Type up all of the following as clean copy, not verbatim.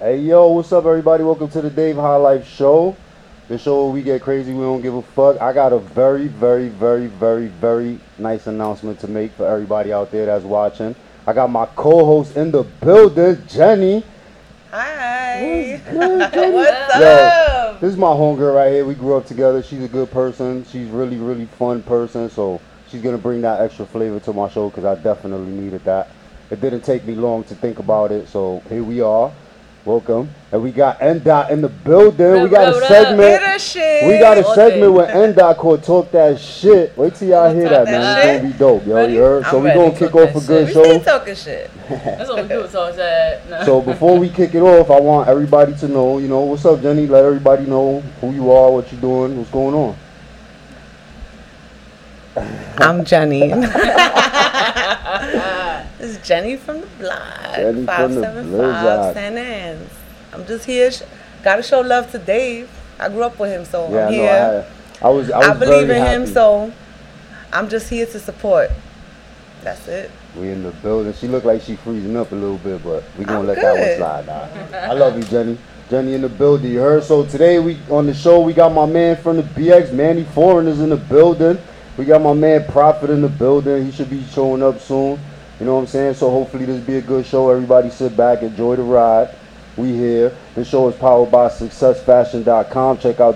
Hey yo, what's up everybody? Welcome to the Dave High Life Show. The show where we get crazy, we don't give a fuck. I got a very nice announcement to make for everybody out there that's watching. I got my co-host in the building, Jenny. Hi. What's good, Jenny? What's Yo, up? this is my homegirl right here. We grew up together. She's a good person. She's really fun person. So she's gonna bring that extra flavor to my show because I definitely needed that. It didn't take me long to think about it. So here we are. Welcome. And we got N-Dot in the building. We got a segment. Hear that shit. We got a segment with N-Dot called Talk That Shit. Wait till y'all hear that, man. It's gonna be dope, yo. You heard? So we're gonna kick off a good We show. still talking shit. That's what we do, talk that. No. So before we kick it off, I want everybody to know, what's up, Jenny? Let everybody know who you are, what you're doing, what's going on. I'm Jenny. This is Jenny from the block. Jenny from the 575 Blizzard. San Anne's. I'm just here. Gotta show love to Dave. I grew up with him, so Yeah, I'm no, here. I was I believe very in him, happy. so I'm just here to support. That's it. We in the building. She looked like she freezing up a little bit, but we gonna I'm let that one good. slide now. I love you, Jenny. Jenny in the building, you heard? So today we on the show, we got my man from the BX, Manny Foreigners in the building. We got my man Prophet in the building. He should be showing up soon. You know what I'm saying? So hopefully this be a good show. Everybody sit back, enjoy the ride. We here. This show is powered by SuccessFashion.com. Check out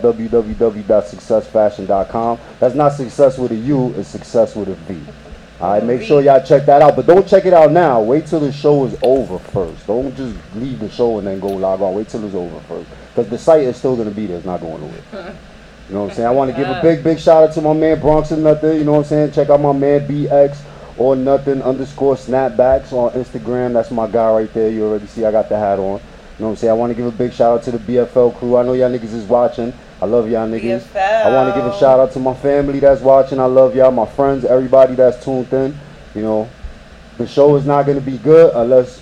www.successfashion.com. That's not success with a U, it's success with a V. Alright, make sure y'all check that out. But don't check it out now. Wait till the show is over first. Don't just leave the show and then go log on. Wait till it's over first. Because the site is still going to be there. It's not going away. You know what I'm saying? I want to give a big shout out to my man Bronx and Nothing. You know what I'm saying? Check out my man BX or Nothing _ snapbacks on Instagram. That's my guy right there. You already see I got the hat on. You know what I'm saying? I want to give a big shout out to the BFL crew. I know y'all niggas is watching. I love y'all niggas. BFL. I want to give a shout out to my family that's watching. I love y'all, my friends, everybody that's tuned in. You know, the show is not going to be good unless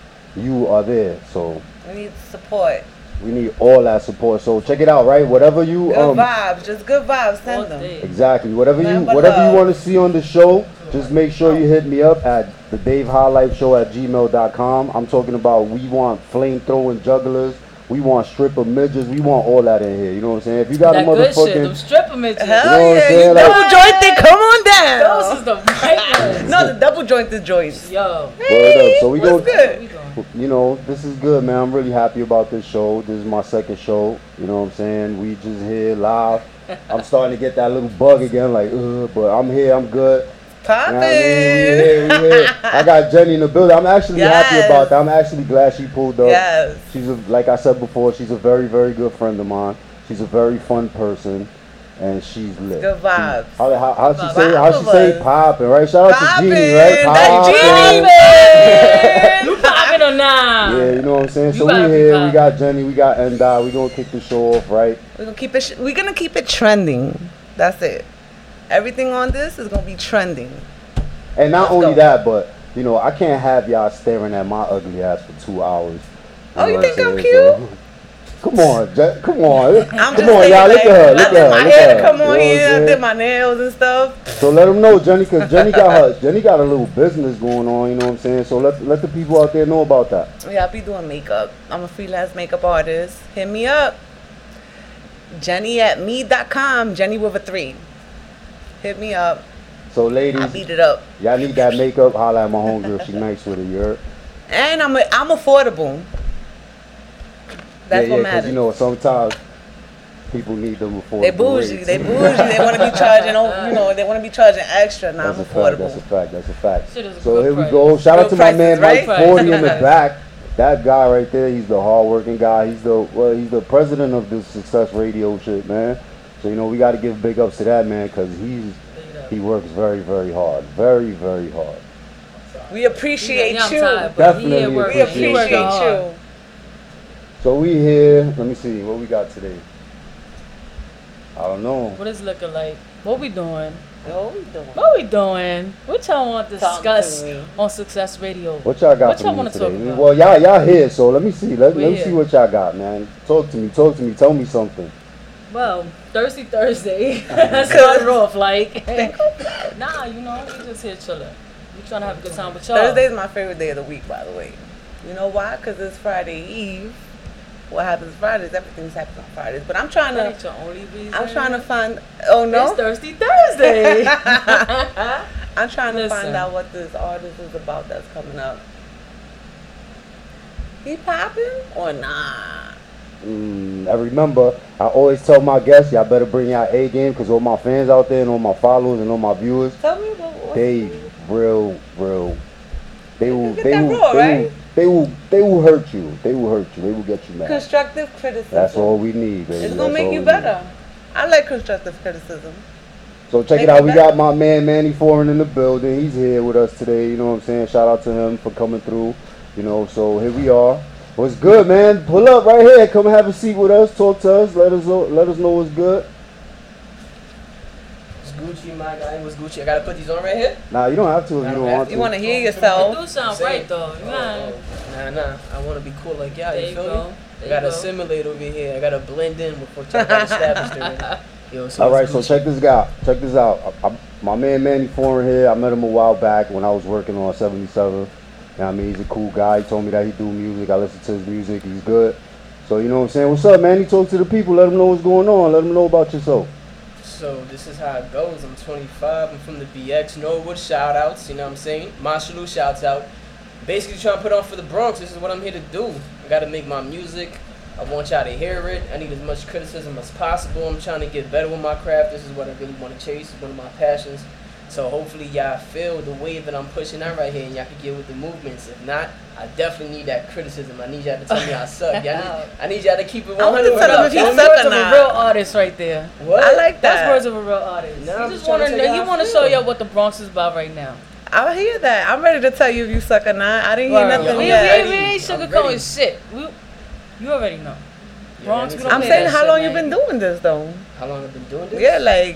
you are there. So We need support. we need all that support. So check it out, right? Whatever you Good vibes. Just good vibes. Send All them. day. exactly whatever Nothing you but whatever you love. want to see on the show, just make sure you hit me up at the Dave High Life Show at gmail.com. I'm talking about we want flame throwing jugglers, we want stripper midgets, we want all that in here. You know what I'm saying? If you got That a good shit, them motherfucking stripper midgets. Hell You know what I'm yeah. saying? You Like- double jointed. Come on down. Those is the right ones. No, the double jointed joints. Yo. word up. So we What's go. good? You know, this is good, man. I'm really happy about this show. This is my second show. You know what I'm saying? We just here live. I'm starting to get that little bug again, like, but I'm here. I'm good. You know Poppin'. what I mean? We here. I got Jenny in the building. I'm actually happy Yes. about that. I'm actually glad she pulled up. Yes. She's like I said before, she's a very good friend of mine. She's a very fun person, and she's lit. Good vibes. How she Good say? How she vibes. say? Poppin', right? Shout out to Jeannie, right? That's Poppin'. Jeannie, You popping or nah? Yeah, you know what I'm saying. You So we gotta be here. We poppin'. got Jenny. We got N-Dot. We gonna kick the show off, right? We're gonna keep it trending. That's it. Everything on this is gonna be trending. And not Let's only go. that, but I can't have y'all staring at my ugly ass for 2 hours. Oh, you know what think I'm saying? cute? So, come on, come on, I'm come just on, thinking, y'all. Look like, at her. I Look did at her. my Look at hair her. come You know on what I'm here. I saying? did my nails and stuff. So let them know, Jenny, because Jenny got a little business going on. You know what I'm saying? So let the people out there know about that. Yeah, I be doing makeup. I'm a freelance makeup artist. Hit me up. Jenny@me.com. Jenny with a 3. Hit me up. So I ladies, beat it up. y'all need that makeup. Holla at my homegirl. She nice with it. You heard? And I'm affordable. That's what Because matters. you know sometimes people need them affordable They bougie. rates. They bougie. They want to be charging. They want to be charging extra. Now I'm That's a fact. affordable. That's a fact. Shit is a So good here we price. go. Shout out Good to my man prices, Mike right? 40 in the back. That guy right there, he's the hardworking guy. He's the president of this Success Radio shit, man. So we got to give big ups to that man because he works very hard, very hard. We appreciate Yeah, I'm you. tired, but he Definitely at work. We appreciate He appreciate working hard. you. So we here. Let me see what we got today. I don't know. What is looking like? What we doing? What we doing? What we doing? What y'all want to Talk discuss to me. on Success Radio? What y'all got What for y'all me wanna today? talk about? Well, y'all here, so let me see. Let We me here. see what y'all got, man. Talk to me. Tell me something. Well, Thirsty Thursday. Start it off like. Nah, we just here chilling. We trying to have a good time with y'all. Thursday is my favorite day of the week, by the way. You know why? Because it's Friday Eve. what happens Fridays. Everything's happening on Fridays. But I'm trying That ain't to. your only reason. I'm trying to find. Oh no. It's Thirsty Thursday. I'm trying to Listen. find out what this artist is about that's coming up. He popping or nah? I remember, I always tell my guests, y'all better bring y'all A game, because all my fans out there and all my followers and all my viewers, Tell me what. they real. They will, Get they that will, raw, they right? they will hurt you. They will hurt you. They will get you mad. Constructive criticism. That's all we need, baby. It's gonna That's all make you we better. need. I like constructive criticism. So check Make it out. it We better. got my man Manny Foreign in the building. He's here with us today. You know what I'm saying? Shout out to him for coming through. You know, so here we are. What's good, man? Pull up right here. Come have a seat with us. Talk to us. Let us know what's good. It's Gucci, my guy. What's Gucci? I gotta put these on right here? Nah, you don't have to if you don't want to. You want to hear It yourself. do sound right though. Yeah. Nah. I wanna be cool like y'all. There You you feel go. me? There I gotta you go. assimilate over here. I gotta blend in before I got established already. Yo, so All right, it's so Gucci. check this out. Check this out. My man Manny Foreign here. I met him a while back when I was working on 77. You know what I mean? He's a cool guy. He told me that he do music. I listen to his music. He's good. So you know what I'm saying? What's up, man? He talk to the people. Let them know what's going on. Let them know about yourself. So this is how it goes. I'm 25. I'm from the BX. Norwood, shout outs. You know what I'm saying? Mashalou, shouts out. Basically trying to put on for the Bronx. This is what I'm here to do. I gotta make my music. I want y'all to hear it. I need as much criticism as possible. I'm trying to get better with my craft. This is what I really want to chase. It's one of my passions. So hopefully y'all feel the wave that I'm pushing out right here and y'all can get with the movements. If not, I definitely need that criticism. I need y'all to tell me I suck. I need y'all to keep it 100. I want to tell him if he That's suck words or of a not. real artist right there. What? I like That's that. words of a real artist. Nah, I'm He just just want trying to to tell he y'all want to I show feel. y'all what the Bronx is about right now. I hear that. I'm ready to tell you if you suck or not. I didn't hear Right. nothing We yet. ain't I'm ready. sugarcoating shit. You already know. Bronx, we don't I'm play saying, that how shit, long you man. been doing this though? How long I've been doing this? Yeah, like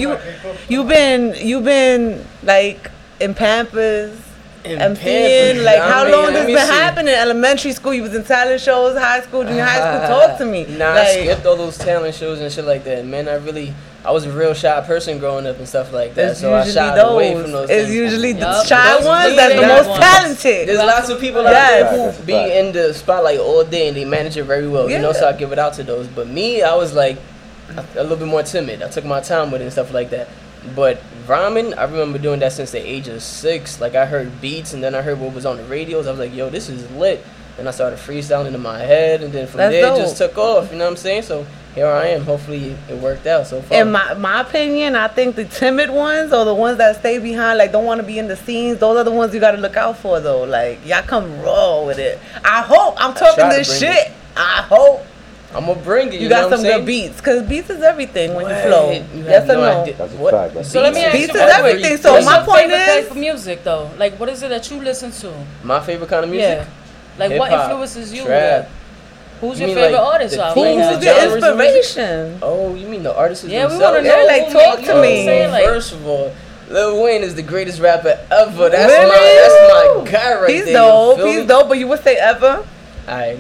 you've been like in Pampers, In MCing. Pampers, Like I how mean, long let this me been see. happening? Elementary school, you was in talent shows. High school, junior high school. Talk to me. Nah, I like, skipped all those talent shows and shit like that. Man, I was a real shy person growing up and stuff like that. it's So I usually shied those. away from those It's things. usually the Yup, shy those ones be that's the the most ones. talented. There's lots of people out Yes. there That's a who be fact. in the spotlight all day and they manage it very well. You know, Yeah. so I give it out to those. But me, I was like a little bit more timid. I took my time with it and stuff like that. But rhyming, I remember doing that since the age of 6. Like I heard beats and then I heard what was on the radios. I was like, yo, this is lit. Then I started freestyling into my head and then from That's there it dope. just took off. You know what I'm saying? So here I am. Hopefully it worked out so far. In my opinion, I think the timid ones or the ones that stay behind, like don't want to be in the scenes, those are the ones you got to look out for though. Like y'all come raw with it. I hope I'm talking try to this bring shit. I hope I'm gonna bring it. you know got what some I'm saying? good beats, cause beats is everything when you What? flow. You Yes have or no no? idea. That's a What? fact. That's So let me ask Beats you is a everything. question. So What's my your point favorite is, type of music though? Like what is it that you listen to? My favorite kind of music? Yeah. Like what Hip-hop, influences you? trap. Like, who's You your mean, favorite like, artist the out themes, right now? who's the your genres of music? inspiration? Oh, you mean the artists Yeah, we themselves? want to know. Yeah, like, who talk make- to you know what I'm me. saying? Like, First of all, Lil Wayne is the greatest rapper ever. That's Really? my guy right He's there. dope. You feel He's me? dope. But you would say ever? Alright,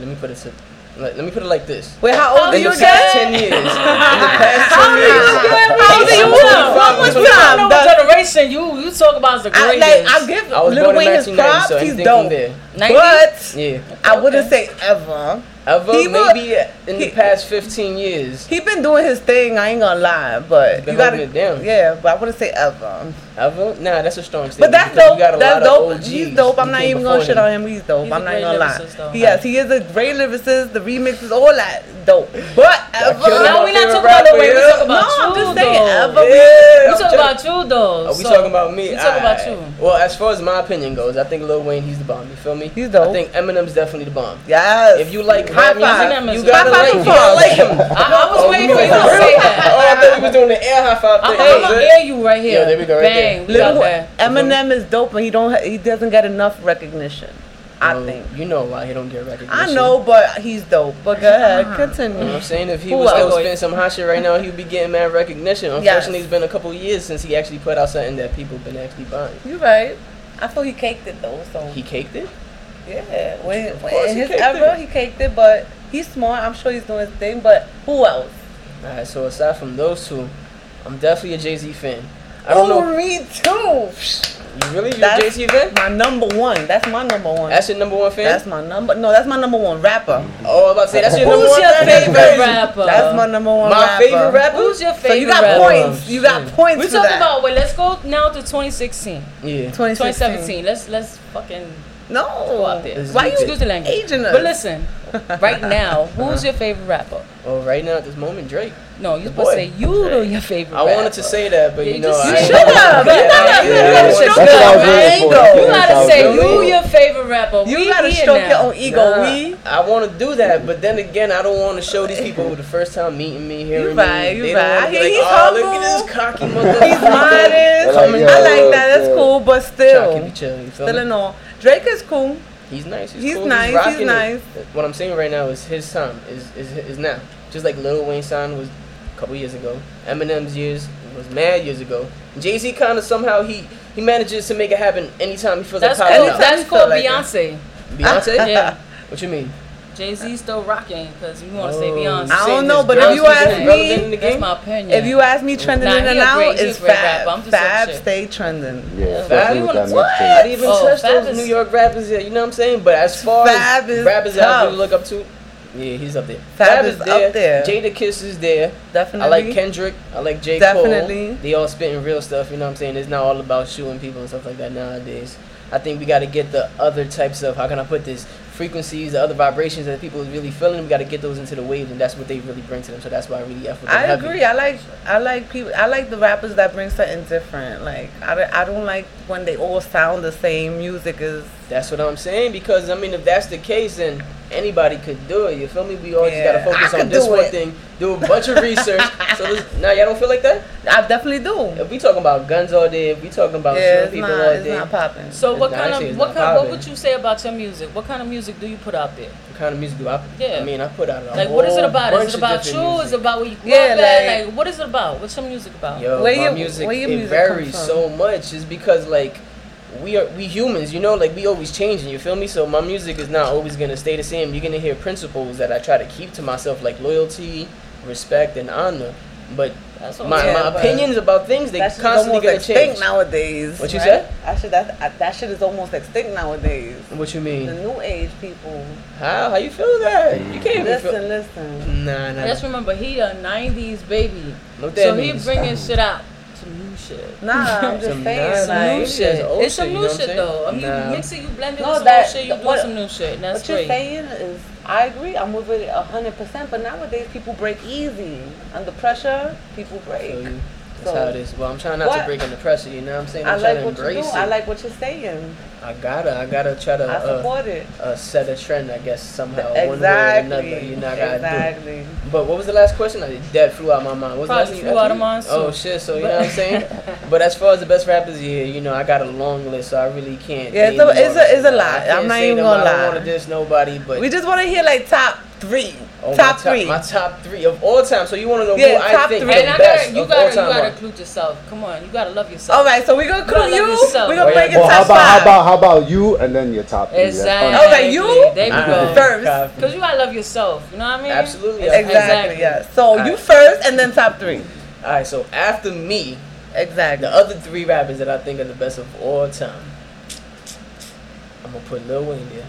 let me put it like this. Wait, how old are In you the past again? 10 years, in the past 10 years, How old are you? I'm One more 25, I time. don't know what generation you talk about as the I, greatest. like I give I was Lil born in Wayne his 1990, props. so He's anything dope. from there. 90? But Yeah. I wouldn't say ever. Ever, He would- maybe in the he- past 15 years. He been doing his thing. I ain't gonna lie, but Been you gotta holding it down. Yeah, but I wouldn't say ever. Ever? Nah, that's a strong But statement. that's because dope. you got a That's lot of dope. OGs He's dope. I'm who not came even gonna before shit him. on him. He's dope. He's a I'm not great even gonna lie. lyricist, though. Yes, he is a great lyricist. The remixes, all that dope. But ever. killed him. Now my we not favorite talking about the way we rapper, talk yeah. about No, you I'm just though. saying ever. Yeah, We I'm talk telling- about you though. Are we so- talking about me? We talk about Aight. you. Well, as far as my opinion goes, I think Lil Wayne, he's the bomb. You feel me? He's dope. I think Eminem's definitely the bomb. Yes. If you like High rap five. music, High you gotta five like, to you Paul. gotta like him. I was Oh, waiting you for you mean to for say real? that. Oh, I thought we was doing the air high five thing. I'm gonna air you right here. Yo, there we go, right Bang. there. We got Little that. Eminem is dope, and he doesn't get enough recognition. I think. You know why he don't get recognition. I know, but he's dope. But go ahead, You know what continue. I'm saying? If he Who was still else? spitting some hot shit right now, he would be getting mad recognition. Yes. Unfortunately, it's been a couple of years since he actually put out something that people been actually buying. You right. I feel he caked it though. So He caked it? yeah, when Of course in he his caked era, it. he caked it. But he's smart. I'm sure he's doing his thing. But who else? Alright, so aside from those two, I'm definitely a Jay-Z fan. I don't know. Me too. You really? You a That's Jay-Z fan? my number one. That's my number one. That's your number one fan? That's my number. No, that's my number one rapper. Oh, I'm about to say that's your number Who's one your fan? favorite rapper? That's my number one My rapper. favorite rapper? Who's your favorite So you got rapper? points. You got points. We're for talking that. about. Wait, let's go now to 2016, Yeah. 2017. Let's fucking No. go out there. Why you Excuse the language? aging us? But listen, right now, who's your favorite rapper? Oh, right now at this moment, Drake. No, you're The supposed to boy. say you know your favorite I rapper. wanted to say that, but Yeah, you you know, just I said Shut up. Yeah, You gotta yeah, stroke That's what I was your waiting ego. for. You That's gotta how say it you goes. your favorite rapper. You We gotta here stroke now. your own ego. I want to do that, but then again, I don't want to show these people the first time meeting me, hearing right, me. you They right. don't want to be like, He's oh, look humble. at this cocky motherfucker. He's modest. Like, I like that. That's yeah. cool, but Try to still, keep it chill, you feel still me? in all. Drake is cool. He's nice. He's cool. nice, rocking he's it. nice. What I'm saying right now is his time is now. Just like Lil Wayne's time was a couple years ago. Eminem's years was mad years ago. Jay-Z kind of somehow he manages to make it happen anytime he feels That's like cool. popping out. That's Feel called like it. Beyonce. Beyonce? Yeah. What you mean? Jay-Z still rocking because you want to say Oh, Beyonce. I don't saying know, this but girl if you isn't ask relevant me- in the That's game? my opinion. If you ask me trending Nah, in he and a out, great- he's it's a great rapper. I'm Fab. just talking Fab shit. stay trending. Yeah, Yeah, especially we with that wanna- I mixtape. didn't even Oh, touch Fab those is- New York rappers yet. You know what I'm saying? But as far Fab as is rappers that I tough. really look up to, yeah, he's up there. Fab is up there. Jada Kiss is there. Definitely. I like Kendrick. I like J. Definitely. Cole. They all spitting real stuff. You know what I'm saying? It's not all about shooting people and stuff like that nowadays. I think we got to get the other types of, how can I put this, frequencies, the other vibrations that people is really feeling. We got to get those into the waves, and that's what they really bring to them. So that's why I really F with them I heavy. agree. I like people. I like the rappers that bring something different. Like I don't like when they all sound the same. Music is That's what I'm saying, because I mean, if that's the case, then anybody could do it. You feel me? We all just gotta Yeah, focus I on could this do one it. thing, do a bunch of research. Now y'all don't feel like that? I definitely do. If we talking about guns all day, if we talking about Yeah, shooting it's people not. all It's day, not popping. So what Nah, kind actually, of it's what not kind what popping. would you say about your music? What kind of music do you put out there? what kind of music do I? Yeah. I mean, I put out a Like what is it whole about? bunch Is it of about different you? music. Is it about what you grew Yeah, up at? like- Like what is it about? What's your music about? Yo, Where my your- music, where your it music varies come from? so much. It's because like we humans, you know, like we always changing. You feel me? So my music is not always gonna stay the same. You're gonna hear principles that I try to keep to myself, like loyalty, respect, and honor. But That's what my, I'm Yeah, my saying. but opinions about things, they That shit is constantly almost gonna extinct change. nowadays. What you right? said? That shit is almost extinct nowadays. What you The mean? new age people. How you feel that? You can't even feel. Listen. Nah, nah. Just remember he a 90s baby. What that So means? he bringing shit out. Some new shit. Nah, I'm just Some saying. nice Some Like, new shit. shit. Old It's some shit, you new know what shit I'm though. saying? You Nah. mix it, you blend it No, with some that- old shit, you do what- some new shit. And that's what you're great. saying is, I agree. I'm with it 100%. But nowadays, people break easy under pressure. People I feel break. you. That's So, how it is. Well, I'm trying not to what- break under pressure. You know what I'm saying? I I'm trying like to what you embrace do. it. I like what you're saying. I gotta try I to support it. set a trend, I guess, somehow, one way or another. Exactly. You know, I gotta do. Exactly. it. But what was the last question? That flew out my mind. What was the last Probably thing you flew asked out of me? mine, Oh too. shit! So you know what I'm saying? But as far as the best rappers, yeah, you know, I got a long list, so I really can't. Yeah, name it's a- them it's all. a- it's a lot. I can't I'm not say even them. gonna I don't lie. want to diss nobody, but We just want to hear like top three. oh, top my three. My top three of all time. So you want to know Yeah, who I top think three. the And I best gotta, you of all gotta, you time gotta are? include yourself. Come on, you gotta love yourself. All right, so we're gonna You gotta include love you. yourself. We're gonna Oh, break yeah. it Well, top five. how about you and then your top three? That's Exactly. fine. Oh, like you? There we Nah, go. First. copy. Because you gotta love yourself. You know what I mean? Absolutely. Exactly. Yeah. So Alright. you first, and then top three. All right. So after me, Exactly. the other three rappers that I think are the best of all time, I'm gonna put Lil Wayne there.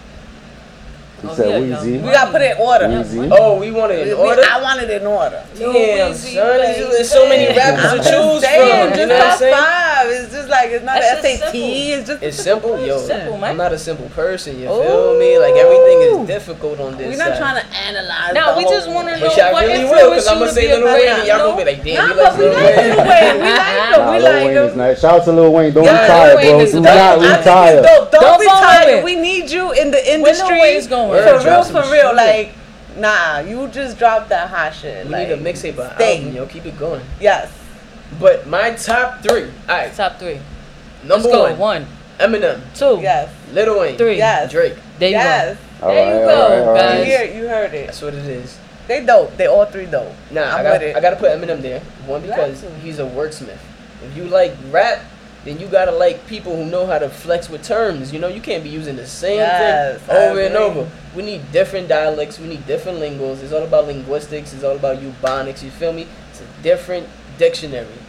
He Oh, said yeah, Weezy. We gotta put it in order. Weezy. Oh, we want it in order. I want it in order. Damn, Weezy, son, there's so many baby. rappers I'm to just choose saying, from. You just know what I'm top saying? five. It's just like it's not That's an just SAT. simple. It's just It's simple, yo. Simple, man. I'm not a simple person. You feel me? Like everything is difficult on this We're not side. trying to analyze. No, the we just whole- want to know But y'all what really will, influenced because I'm you gonna to say be a Lil great Wayne, and y'all rapper. gonna be like, damn, Nah, he but likes we Lil like Wayne. Lil Wayne. We like him. Nah, We Lil like Wayne is him. nice. Shout out to Lil Wayne. Don't Yeah, retire, Lil Wayne bro. is Do dope. not I think retire. he's dope. Don't Don't retire. follow it. We need you in the Where Lil industry. Wayne's going? For Word, real, drop for some real. shit. Like, nah, you just dropped that hot shit. We like, need a mixtape, an stay. album, yo. Keep it going. Yes. But my top three. All right, Top three. number Let's go. one, One, Eminem, two, Yes. Lil Wayne, three. Yes. Drake. There you Yes. go. All There you right, go, all right, all right. guys. You heard it. That's what it is. They dope. They all three dope. Nah, I'm I with it. gotta put Eminem there. One, You because have to. he's a wordsmith. If you like rap, then you gotta like people who know how to flex with terms. You know, you can't be using the same Yes, thing I over and agree. over. We need different dialects. We need different linguals. It's all about linguistics. It's all about eubonics. You feel me? It's a different dictionary.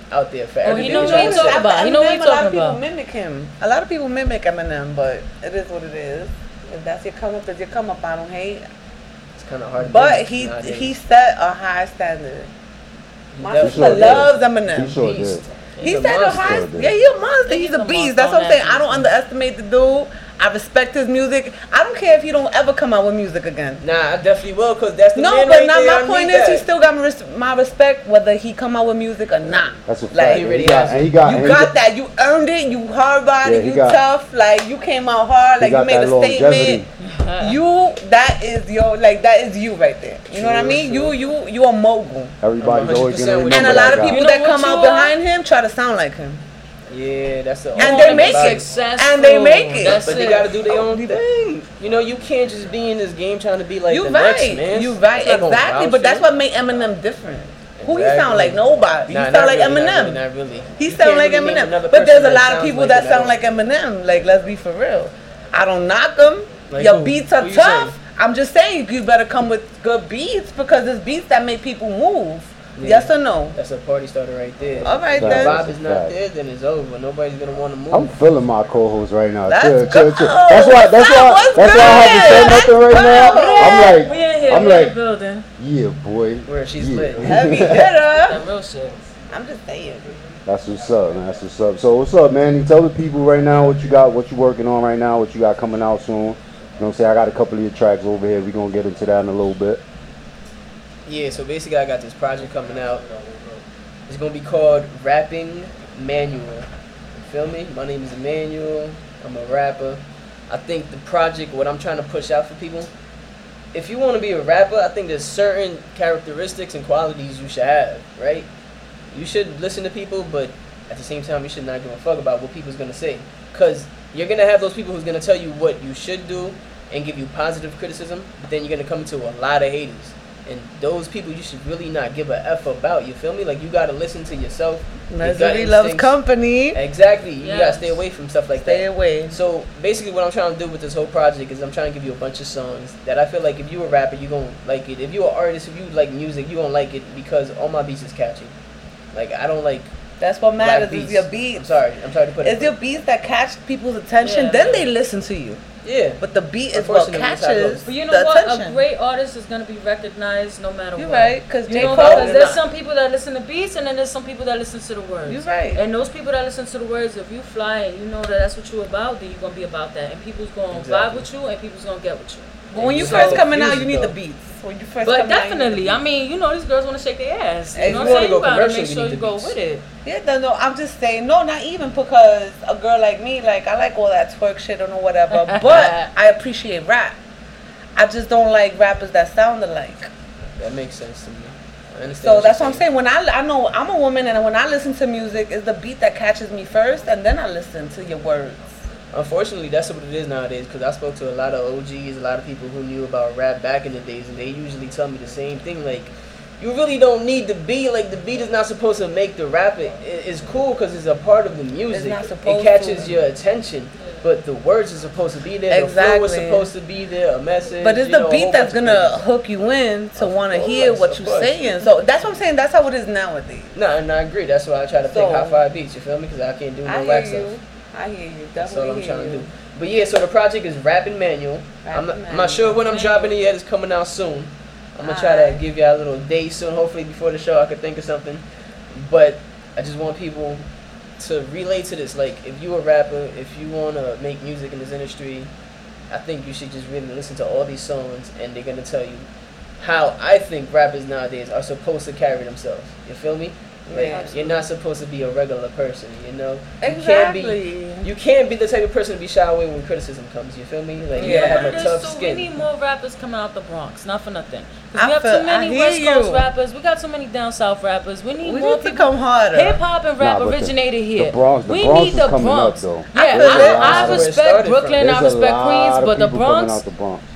out there for Oh, everything. he knows that what y'all he's said. talking about. He know what he's A lot talking of people about. mimic him. A lot of people mimic Eminem, but it is what it is. If that's your come up, it's your come up. I don't hate. It's kind of hard. to But do nowadays. he set a high standard. My definitely sister did. loves He Eminem. sure Beast. did. He He's a set a monster. high. dude. Yeah, he's a monster. He's He's a a beast. monster That's what I'm on saying. that I don't beast. underestimate the dude. I respect his music. I don't care if he don't ever come out with music again. Nah, I definitely will, cause that's the No, man but right now there. my I point need is, he that. still got my respect whether he come out with music or not. That's a fact. Like, And he really he got, has and it. he got, You and got that. You earned it. You hard body. Yeah, he You got- tough. Like you came out hard. he Like you got made that a longevity. statement. You that is your like that is you right there. You know what I True, mean? true. You a mogul. Everybody's I'm always gonna 100% with remember And a that lot of guy. people You know that what come you out are? behind him try to sound like him. Yeah, that's the. And only they thing make about it. Successful. And they make it. That's But they it. gotta do their own thing. You know, you can't just be in this game trying to be like You the right. next man. You right. It's not gonna Exactly. vouch But that's you. what made Eminem different. Who he Exactly. sound like? Nobody. He Nah, sound not like really, Eminem. Not really. He You sound can't like really name Eminem. another But there's a person lot of sounds people like that him sound at like Eminem. Like, let's be for real. I don't knock them. Like Your who? beats are Who you tough. saying? I'm just saying you better come with good beats because it's beats that make people move. Yeah. Yes or no? That's a party starter right there. All right If the then. vibe is not Fact. there, then it's over. Nobody's gonna want to move. I'm feeling my co-host right now. Let's Chill, go. chill, chill. That's why. That's What's why. up? That's why I haven't said Let's nothing right now. go. I'm We in here. I'm We in like- the building. yeah, boy. Where she's Yeah. lit. Heavy hitter. That real shit. I'm just saying. That's what's up, man. That's what's up. So what's up, man? You tell the people right now what you got, what you working on right now, what you got coming out soon. You know what I'm saying? I got a couple of your tracks over here. We gonna get into that in a little bit. Yeah, so basically I got this project coming out. It's gonna be called Rapping Manual. You feel me? My name is Emmanuel. I'm a rapper. I think the project, what I'm trying to push out for people, if you want to be a rapper, I think there's certain characteristics and qualities you should have, right? You should listen to people, but at the same time, you should not give a fuck about what people's gonna say. Cause you're gonna have those people who's gonna tell you what you should do and give you positive criticism, but then you're gonna come to a lot of haters. And those people you should really not give a F about, you feel me? Like you gotta listen to yourself. your gut Misery loves instincts. company. Exactly. You gotta Yes. stay away from stuff like Stay that. away. So basically what I'm trying to do with this whole project is I'm trying to give you a bunch of songs that I feel like if you a rapper, you gonna like it. If you an artist, if you like music, you gonna like it because all my beats is catchy. Like I don't like That's what rap matters beats. is your I'm beats. sorry to put it. It's your beats that catch people's attention. Yeah, then man. they listen to you. Yeah. But the beat is what Unfortunately, that's how it catches goes. But you know the what? attention. A great artist is gonna be recognized no matter You're what. right, because You J. know, Cole. because there's some people that listen to beats, and then there's some people that listen to the words. You're right. And those people that listen to the words, if you fly and you know that that's what you're about, then you're gonna be about that, and people's gonna vibe Exactly. with you, and people's gonna get with you. But when you So first coming out, confused, you need the though. beats. When you first But coming out, you need the definitely, beats. I mean, you know, these girls want to shake their ass. If You know you what I'm wanna saying? go You gotta commercial, make you sure need you the go beats. with it. Yeah, no, I'm just saying, no, not even because a girl like me, like, I like all that twerk shit or whatever, but I appreciate rap. I just don't like rappers that sound alike. That makes sense to me. I understand. So what that's you're what I'm saying. When I know I'm a woman, and when I listen to music, it's the beat that catches me first, and then I listen to your words. Unfortunately, that's what it is nowadays. Because I spoke to a lot of OGs, a lot of people who knew about rap back in the days, and they usually tell me the same thing. Like, you really don't need the beat. Like, the beat is not supposed to make the rap. It's cool because it's a part of the music. not supposed It catches to. your attention. But the words are supposed to be there. The flow was Exactly. supposed to be there. A message. But it's you know, the a beat whole that's bunch of gonna things. hook you in to want to course, hear what of you're course. saying. So that's what I'm saying. That's how it is nowadays. No, and I agree. That's why I try to pick So- high-five beats. You feel me? Because I can't do no I wax hear stuff. you. I hear you. That's all Definitely I'm hear trying to you. do. But yeah, so the project is Rapping Manual. I'm not sure when I'm dropping it yet. It's coming out soon. I'm gonna try to Alright. give y'all a little date soon. Hopefully before the show I could think of something. But I just want people to relate to this. Like, if you a rapper, if you wanna make music in this industry, I think you should just really listen to all these songs, and they're gonna tell you how I think rappers nowadays are supposed to carry themselves. You feel me? Like, Yeah. you're not supposed to be a regular person, you know? Exactly. You can't be the type of person to be shy away when criticism comes. You feel me? Like, you gotta Yeah, have but a tough so skin. we need more rappers coming out the Bronx, not for nothing. 'Cause I we have feel- too many I West hear Coast you. rappers. We got too many down south rappers. We need We more need to people. come harder. Hip hop and rap Nah, but the- originated here. the Bronx we is need the coming Bronx. up, though. Yeah, feel it. I Where it respect started Brooklyn, from. I There's a respect lot Queens, of but the people coming Bronx, out the Bronx.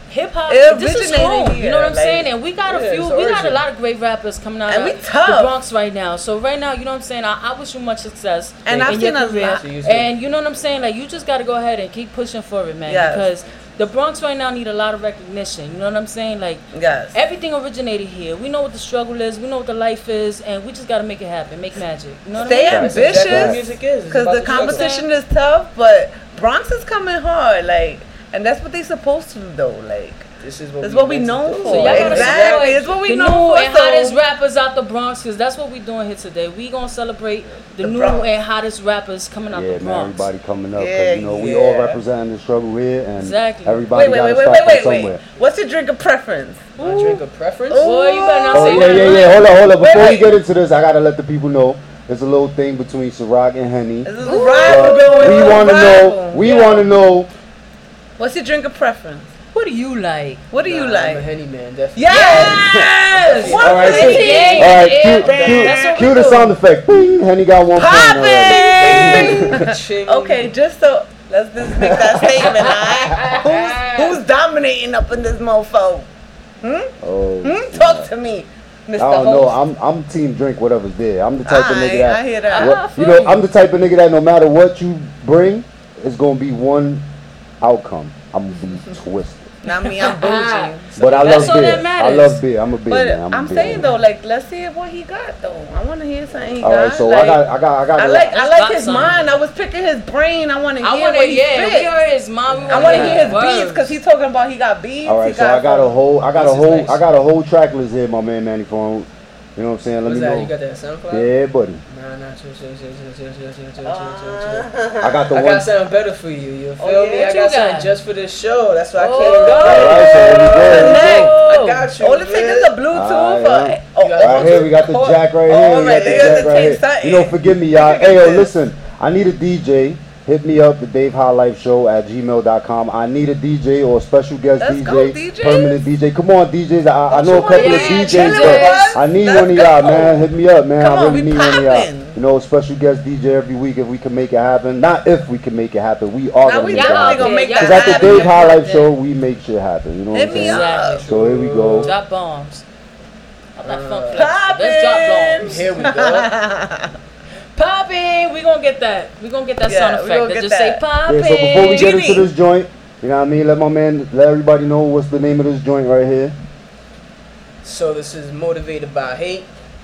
hip hop, It this is originated home. here, You know what I'm like- saying? And we got a Yeah, few, it's we got a origin. lot of great rappers coming out And of we tough. the Bronx right now. So right now, you know what I'm saying? I wish you much success And in I've your seen a career. lot. To you too. And you know what I'm saying? Like, you just got to go ahead and keep pushing for it, man. Yes. Because the Bronx right now need a lot of recognition. You know what I'm saying? Like, Yes. everything originated here. We know what the struggle is. We know what the life is. And we just got to make it happen. Make magic. You know what Stay I mean? That's exactly what ambitious. music is. It's Because about the struggle. competition is tough, but Bronx is coming hard. Like, and that's what they supposed to do, though. Like, This is what that's what we meant to known do. for. So y'all gotta Exactly. support It's what we the know new for, and so- hottest rappers out the Bronx, because that's what we doing here today. We gonna celebrate the The new Bronx. and hottest rappers coming out Yeah, the man, Bronx. everybody coming up. 'Cause, Yeah, you know, we all yeah. representing the struggle here, and Exactly. everybody Wait, got to wait, start wait, from wait, somewhere. wait. What's your drink of preference? My drink of preference? Boy, you better not Oh, say yeah, that. yeah, yeah. Hold on. Before Wait, we get into this, I got to let the people know there's a little thing between Ciroc and Henny. This is a rival going. We It's a want to know, rival. we want to know, What's your drink of preference? What do you like? What do you I'm a like? Henny man, definitely. Yes! all right, so, Yeah, all right, yeah, that's what cue we the do. sound effect. Bing, Henny got 1 point already. Poppin'! Ching. Okay, just so let's just make that statement, alright? Who's dominating up in this mofo? Oh, Talk to me, Mr. I don't know. Host. I'm team drink whatever's there. I'm the type of nigga Aight, that. I hear that. what- I you feel know, you. I'm the type of nigga that no matter what you bring, it's gonna be one outcome. I'm gonna be twisted. Not me, I'm bougie. But I That's love all beer. that I matters. love beer. I'm a beer But man. I'm a I'm beer saying man. though, like, let's see what he got though. I want to hear something he All got. right, so like, I got. I Let's like drop his something. mind. I was picking his brain. I want to I hear want to, what he yeah, we spit. heard his mom. I want to hear his beats because he's talking about he got beats. All right, he so I got a whole, This is nice. I got a whole track list here, my man Manny Phone. You know what I'm saying? Let What's me that? know. You got that SoundCloud? Yeah, buddy. Nah, chill. I got the I one. got something better for you. You feel Oh, me? yeah? I What you got something got? just for this show. That's why I Oh, came. go. All right, so here we go. Connect. I got you. All it takes is a Bluetooth. Alright, or, Right here, we got the jack right here. Oh, We right, got the they got jack to right take here. something. You know, forgive me, y'all. Look at Hey, yo, this. listen. I need a DJ. Hit me up, the Dave High Life Show at gmail.com. I need a DJ or a special guest Let's DJ, go, DJs. permanent DJ. Come on, DJs. I know a couple of Yeah, DJs, chillin' but with us. I need Let's one of y'all, go. man. Hit me up, man. Come I on, really we need one of y'all. poppin'. You know, a special guest DJ every week if we can make it happen. Not if we can make it happen. We are Now gonna we make it definitely happen. gonna make Because that at the happen. Dave High Life Show, we make shit happen. You know what Hit I'm me saying? up. Exactly. So here we go. Drop bombs. I'm not funk flex. Poppin'. Let's drop bombs. Here we go. Popping. We gonna get that. We gonna get that Yeah, sound we effect gonna that get just that. say popping. Yeah, so before we get Genie. into this joint, you know what I mean? Let everybody know what's the name of this joint right here. So this is Motivated by Hate.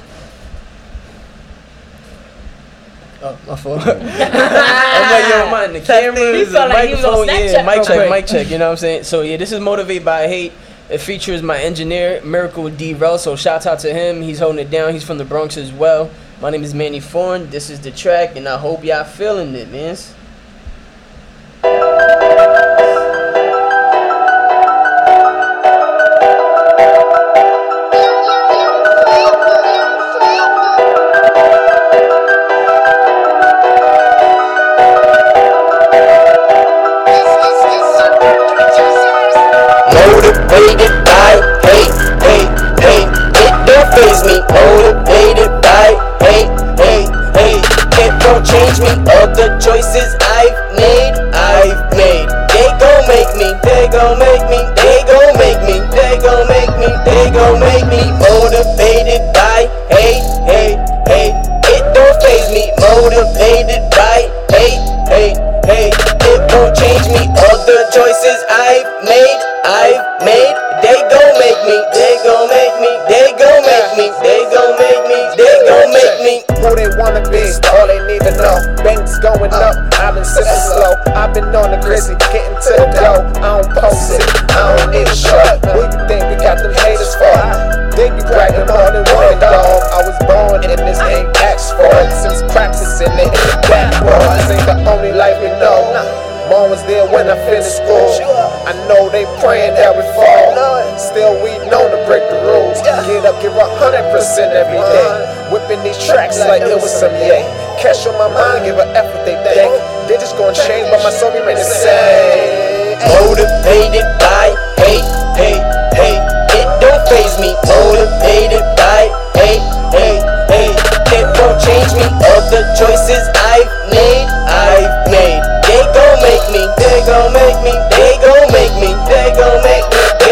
Oh, my fault. I'm like, yo, man, the cameras, He the felt like he was on microphone, yeah, Snapchat mic real check, quick. mic check, you know what I'm saying? So yeah, this is Motivated by Hate. It features my engineer, Miracle D-Rel, so shout out to him. He's holding it down. He's from the Bronx as well. My name is Manny Foreign. This is the track, and I hope y'all feeling it, man. Motivated by hate, hate, hate. It don't faze me. Motivated by hate, hate, hate. It don't change me. All the choices I've made. They gon' make me. They gon' make me. They gon' make me. They gon' make me. They gon' make me. Motivated by hate, hate, hate. It don't faze me. Motivated by hate, hate, hate. It won't change me. All the choices I've made. They gon' make me, they gon' make me, they gon' make me, they gon' make me, they gon' make me. Who they wanna be, all they need to know. Banks going up, I've been sipping slow. I've been on the grizzly, getting to the dough. I don't post it, I don't need a shot. Who you think we got them haters for? They be bragging more than one dog. I was born in this, ain't asked for it. Since practicing it, backwards ain't the only life we know. Mom was there when I finished school. I know they praying that we fall. Still we know to break the rules. Get up, give 100% every day. Whipping these tracks like it was some yay. Cash on my mind, give an effort they think. They just gonna change, but my soul remain the same. Motivated by hate, hate, hate. It don't faze me. Motivated by hate, hate, hate. It won't change me. All the choices I've made. They gon' make me. They gon' make me. They gon' make me. They gon' make me.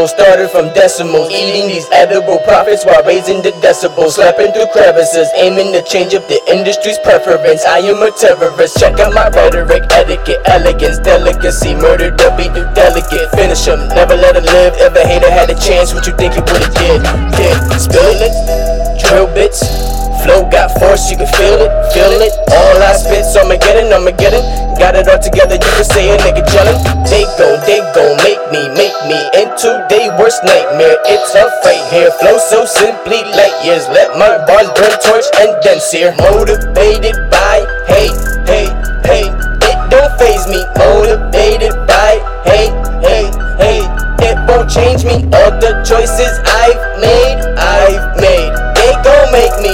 vegetable. Started from decimals, eating these edible profits while raising the decibels. Slapping through crevices, aiming to change up the industry's preference. I am a terrorist, check out my rhetoric. Etiquette, elegance, delicacy. Murder the beat too delicate. Finish him, never let him live. If a hater had a chance, what you think he would've did? Spilling it, drill bits. Flow got force, you can feel it. All I spit, so I'ma get it. Got it all together, you can say a nigga gelling. They gon' make me into their worst nightmare. It's a fight here, flow so simply light years. Let my bars burn torch and then sear. Motivated by hate. It don't faze me. Motivated by hate. It won't change me. All the choices I've made. They gon' make me.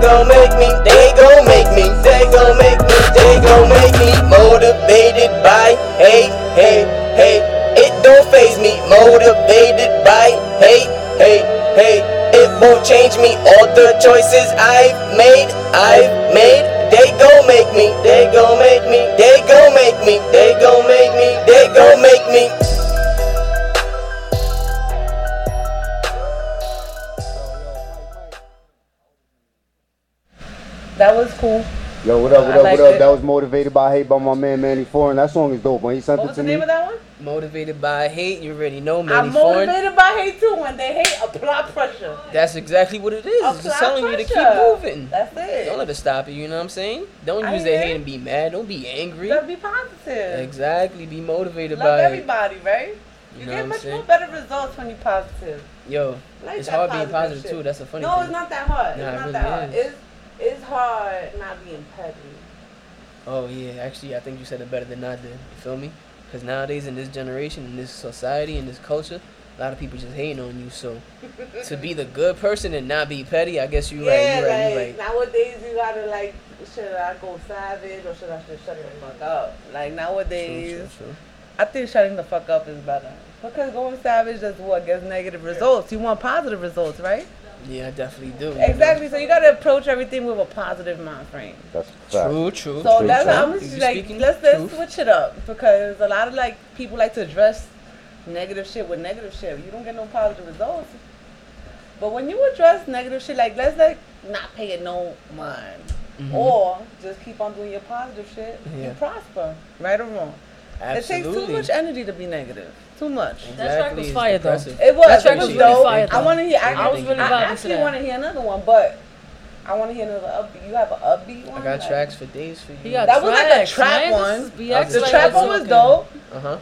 Motivated by hate. It don't faze me. Motivated by hate. It won't change me. All the choices I've made. They gon' make me. They gon' make me. That was cool. Yo, what up? I liked it. That was Motivated by Hate by my man Manny Foreign. That song is dope. When he sent What it was to the me, name of that one? Motivated by hate, you already know, I'm Manny Foreign. motivated by hate too. When they hate, apply pressure. That's exactly what it is. It's just Apply telling you to keep pressure. moving. That's it. Don't let it stop you, you know what I'm saying? Don't I use that hear hate it. and be mad. Don't be angry. Gotta be positive. Exactly. Be motivated Love by it. everybody, right? You know get what I'm much saying? more better results when you're positive. Yo, Like it's that hard being positive shit. too. That's a funny No, thing. it's not that hard. Nah, It's it not really that hard. is. It's hard not being petty. Oh yeah, actually, I think you said it better than I did. You feel me? Because nowadays in this generation, in this society, in this culture, a lot of people just hating on you. So to be the good person and not be petty, I guess you right. You right. Nowadays you gotta like, should I go savage or should I just shut the fuck up? Like nowadays, True. I think shutting the fuck up is better. Because going savage does what? Gets negative results. You want positive results, right? Yeah, I definitely do. Exactly. So you gotta approach everything with a positive mind frame. that's a fact. True. So True, that's true. I'm You just like speaking let's truth. switch it up because a lot of like people like to address negative shit with negative shit. You don't get no positive results. But when you address negative shit, like let's like not pay it no mind, or just keep on doing your positive shit, Mm-hmm. Yeah. you prosper, right or wrong. Absolutely. It takes too much energy to be negative. Too much. That track was It's fire, though. depressive. It was. That track It was was really dope. fire, I though. want to hear. I was really I vibing to actually that. want to hear another one, but I want to hear another upbeat. You have an upbeat one. I got Like- tracks for days for you. He got That was like a tracks, trap man. one. This is BX The like trap this one was looking. dope. So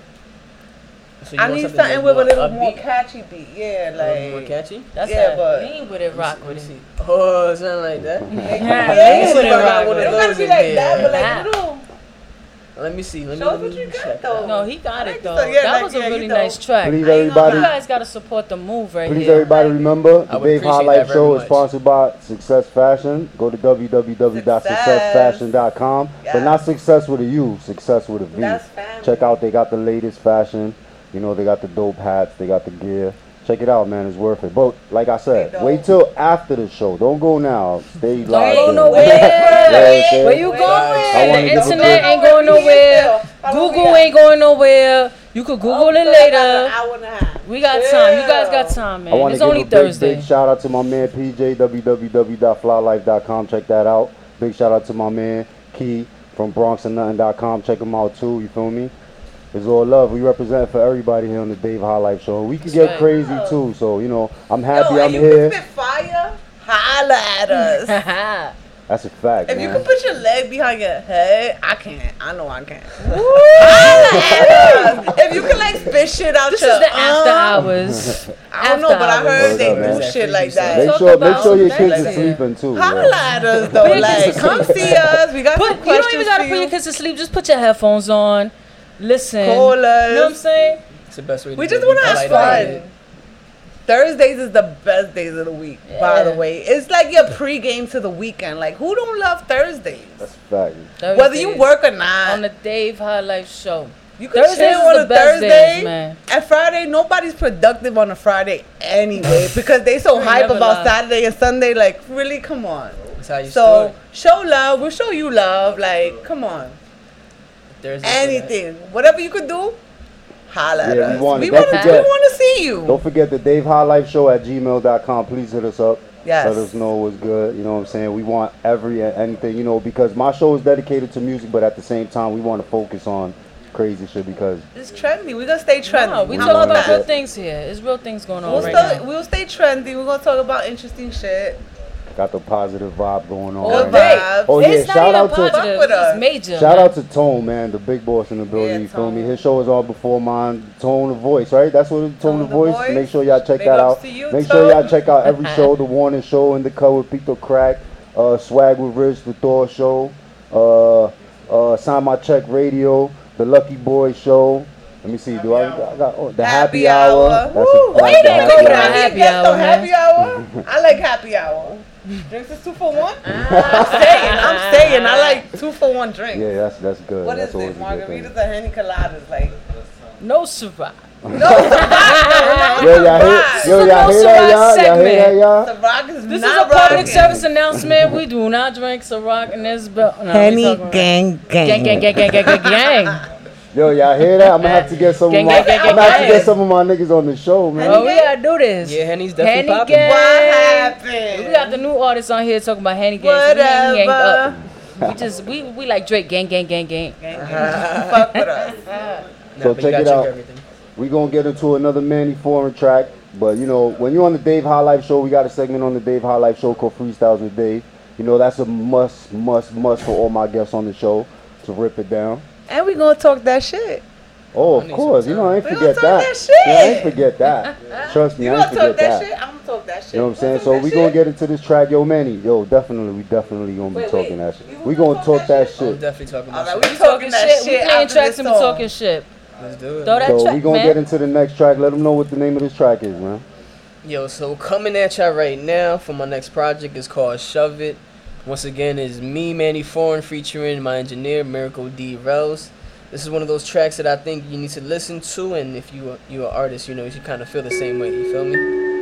you I want need something something that's with a more little more upbeat? catchy beat. Yeah, A little more like. catchy? That's Yeah, that. but- Lean with it, rock Let with me it. see. Oh, something like that. Yeah, Yeah, lean with it, but rock one It of with don't it. gotta be those like in that, there. but like Nah. a little. Let me see. Let Show us me what you check got that. though. No, he got I it like though. so, yeah, That like, was a yeah, really you know. nice track. Please, I ain't gonna everybody. You lie. guys gotta support the move right Please, here. everybody, remember I the would Dave High appreciate Life that Show very is much. sponsored by Success Fashion. Go to www.successfashion.com. But not Yes. success with a U, success with a V. That's family. Check out, they got the latest fashion. You know, they got the dope hats, they got the gear. Check it out, man. It's worth it. But like I said, They wait dope. till after the show. Don't go now. Stay Don't live. go in. nowhere. Yeah, Where you Wait. going? I wanna The give a internet big- ain't going nowhere. Follow me Google up. ain't going nowhere. You could Google it An later. hour and a half. We got time. You guys got time, I man. want It's to give only a big, Thursday. big shout out to my man PJ, www.flylife.com. Check that out. Big shout out to my man Key from BronxandNothing.com. Check him out too. You feel me? It's all love. We represent for everybody here on the Dave High Life Show. We can get right. crazy too. So you know, I'm happy Yo, I'm and you here. can spit fire. Holla at us. That's a fact, If man. you can put your leg behind your head, I can't. I know I can. Holla at us. If you can like spit shit out This your is the after arm, hours. I don't know, but I heard What's they up, man? do shit like Make that. Talk sure about your that kids like are that. sleeping too. Holla Yo. at us though. Put your Like, kids to come sleep. see us. We got some You don't questions even gotta for put your you. kids to sleep. Just put your headphones on. Listen. Call us. You know what I'm saying? It's the best way to We do just it. want to I have like fun. Thursdays is the best days of the week, by the Yeah. way. It's like your pregame to the weekend. Like, who don't love Thursdays? That's a fact. Whether you Thursdays work or not. on the Dave High Life Show. You can Thursdays chill is on the a best Thursday. days, man. And Friday, nobody's productive on a Friday anyway because they so You ain't hype never about lie. Saturday and Sunday. Like, really, come on. That's how you So start. show love. We'll show you love. Like, come on. Thursday for that. Anything, whatever you could do, holla at Yeah, us. we want it. We Don't want forget. to see you. Don't forget the Dave High Life Show at gmail.com. Please hit us up. Yes. Let us know what's good. You know what I'm saying? We want anything, you know, because my show is dedicated to music, but at the same time, we want to focus on crazy shit because It's trendy. We're gonna stay trendy. No, we I'm talk on about that. real things here. It's real things going on We'll, right stay, now. we'll stay trendy. We're gonna talk about interesting shit. got the positive vibe going on. All right day. now. Oh, It's yeah, not shout even out to positive. Fuck with us. It's major. Shout man. out to Tone, man, the big boss in the building. Yeah, you feel me? Tone. His show is all before mine. Tone the Voice, right? That's what it's Tone the Voice. Voice. Make sure y'all check Big that ups out. to you, Make sure y'all Tone. check out every show. The Warning Show, In the Cut with Pito Crack, Swag with Rich, the Thor Show, Sign My Check Radio, the Lucky Boy Show. Let me see. Do I got the Happy Hour? That's Woo! a fact, We the didn't Happy go Hour. down here Happy get hour, no man. happy hour. I like happy hour. Drinks is 2 for 1. I'm saying. I like 2 for 1 drink. Yeah, that's good. What that's is always it? a good thing. Margaritas or Henny Coladas? Like, No Ciroc. Yo, y'all hear that, y'all? Y'all hear that, y'all? Ciroc is This is not a public rocking. service announcement. We do not drink Ciroc in this building. No, Henny gang. gang. Yo, y'all hear that? I'm gonna have to get some of Gang, my, gang, gang, I'm gonna have to gang. get some of my niggas on the show, man. Oh, we gotta do this. Yeah, Henny's Henny definitely popping. gang. What happened? We got the new artists on here talking about Henny gang. So we ain't ganged up. Whatever. We like Drake gang. Fuck with us. So but you check gotta it out. everything. We gonna get into another Manny Foreign track, but you know, when you're on the Dave High Life Show, we got a segment on the Dave High Life Show called Freestyles with Dave. You know, that's a must for all my guests on the show to rip it down. And we gonna talk that shit. Oh, I of need course, some you know, I ain't We forget gonna talk that. that shit. Yeah, I ain't forget that. Trust me, You I ain't gonna talk forget that that. shit? I'm gonna talk that shit. You know what I'm saying? Talk So that we shit. gonna get into this track, yo, Manny. Yo, we definitely gonna be Wait, talking wait. that shit. You We gonna gonna talk talk that that I'm shit. definitely talking about Alright, shit. we talking We that shit. We shit playing after tracks this and we song. talking shit. Let's do it. Throw that So track, we gonna man. get into the next track. Let them know what the name of this track is, man. Yo, so coming at y'all right now for my next project is called Shove It. Once again, is me, Manny Foreign, featuring my engineer, Miracle D. Rose. This is one of those tracks that I think you need to listen to, and if you're an artist, you know, you should kind of feel the same way. You feel me?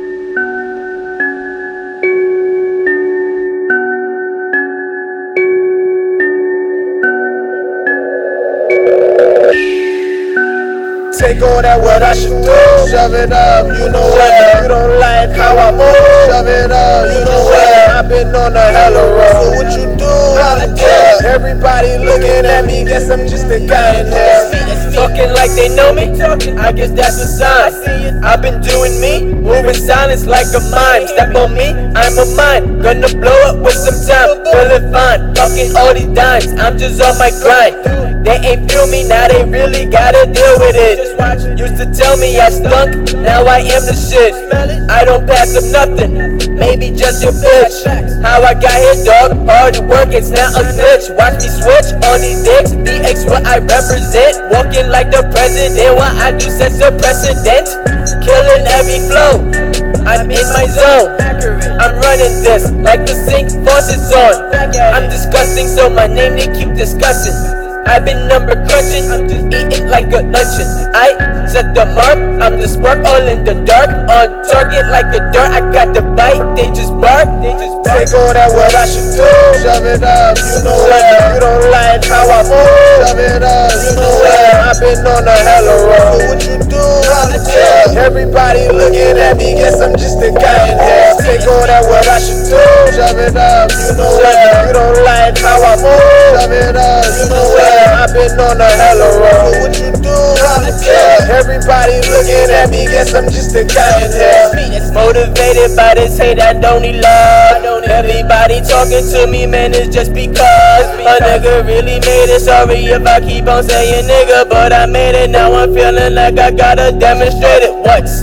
Take all that what I should do, shove it up, you know what? You don't like how I move, shove it up, you know what? I've been on a hella road, so what you do, I don't care. Everybody looking at me, guess I'm just a guy in here. Talking like they know me, I guess that's a sign. I've been doing me, moving silence like a mime. Step on me, I'm a mine. Gonna blow up with some time, feeling fine. Talking all these dimes, I'm just on my grind. They ain't feel me, now they really gotta deal with it. Used to tell me I stunk, now I am the shit. I don't pass up nothing, maybe just your bitch. How I got here, dog, hard work, it's not a glitch. Watch me switch on these dicks, DX what I represent. Walking like the president, what I do sets a precedent. Killing every flow, I'm in my zone. I'm running this like the sink faucet's on. I'm disgusting, so my name they keep discussing. I've been number crunching, I'm just eating like a luncheon. I set the mark, I'm the spark all in the dark. On target like a dart, I got the bite, they just bark. Take all that what I should do, shove it up, you know what? You don't like how I move, shove it up, you know what? I've been on a hella road, so what you do, I don't care. Everybody looking at me, guess I'm just a guy in here. Take all that what I should do, shove it up, you know what? You don't like how I move, shove it up, you know what? I've been on a hella road, so what you do, I don't care. Everybody looking at me, guess I'm just a guy in here. Motivated by this hate I don't need love. Everybody talking to me, man, it's just because a nigga really made it. Sorry if I keep on saying nigga, but I made it. Now I'm feeling like I gotta demonstrate it. What's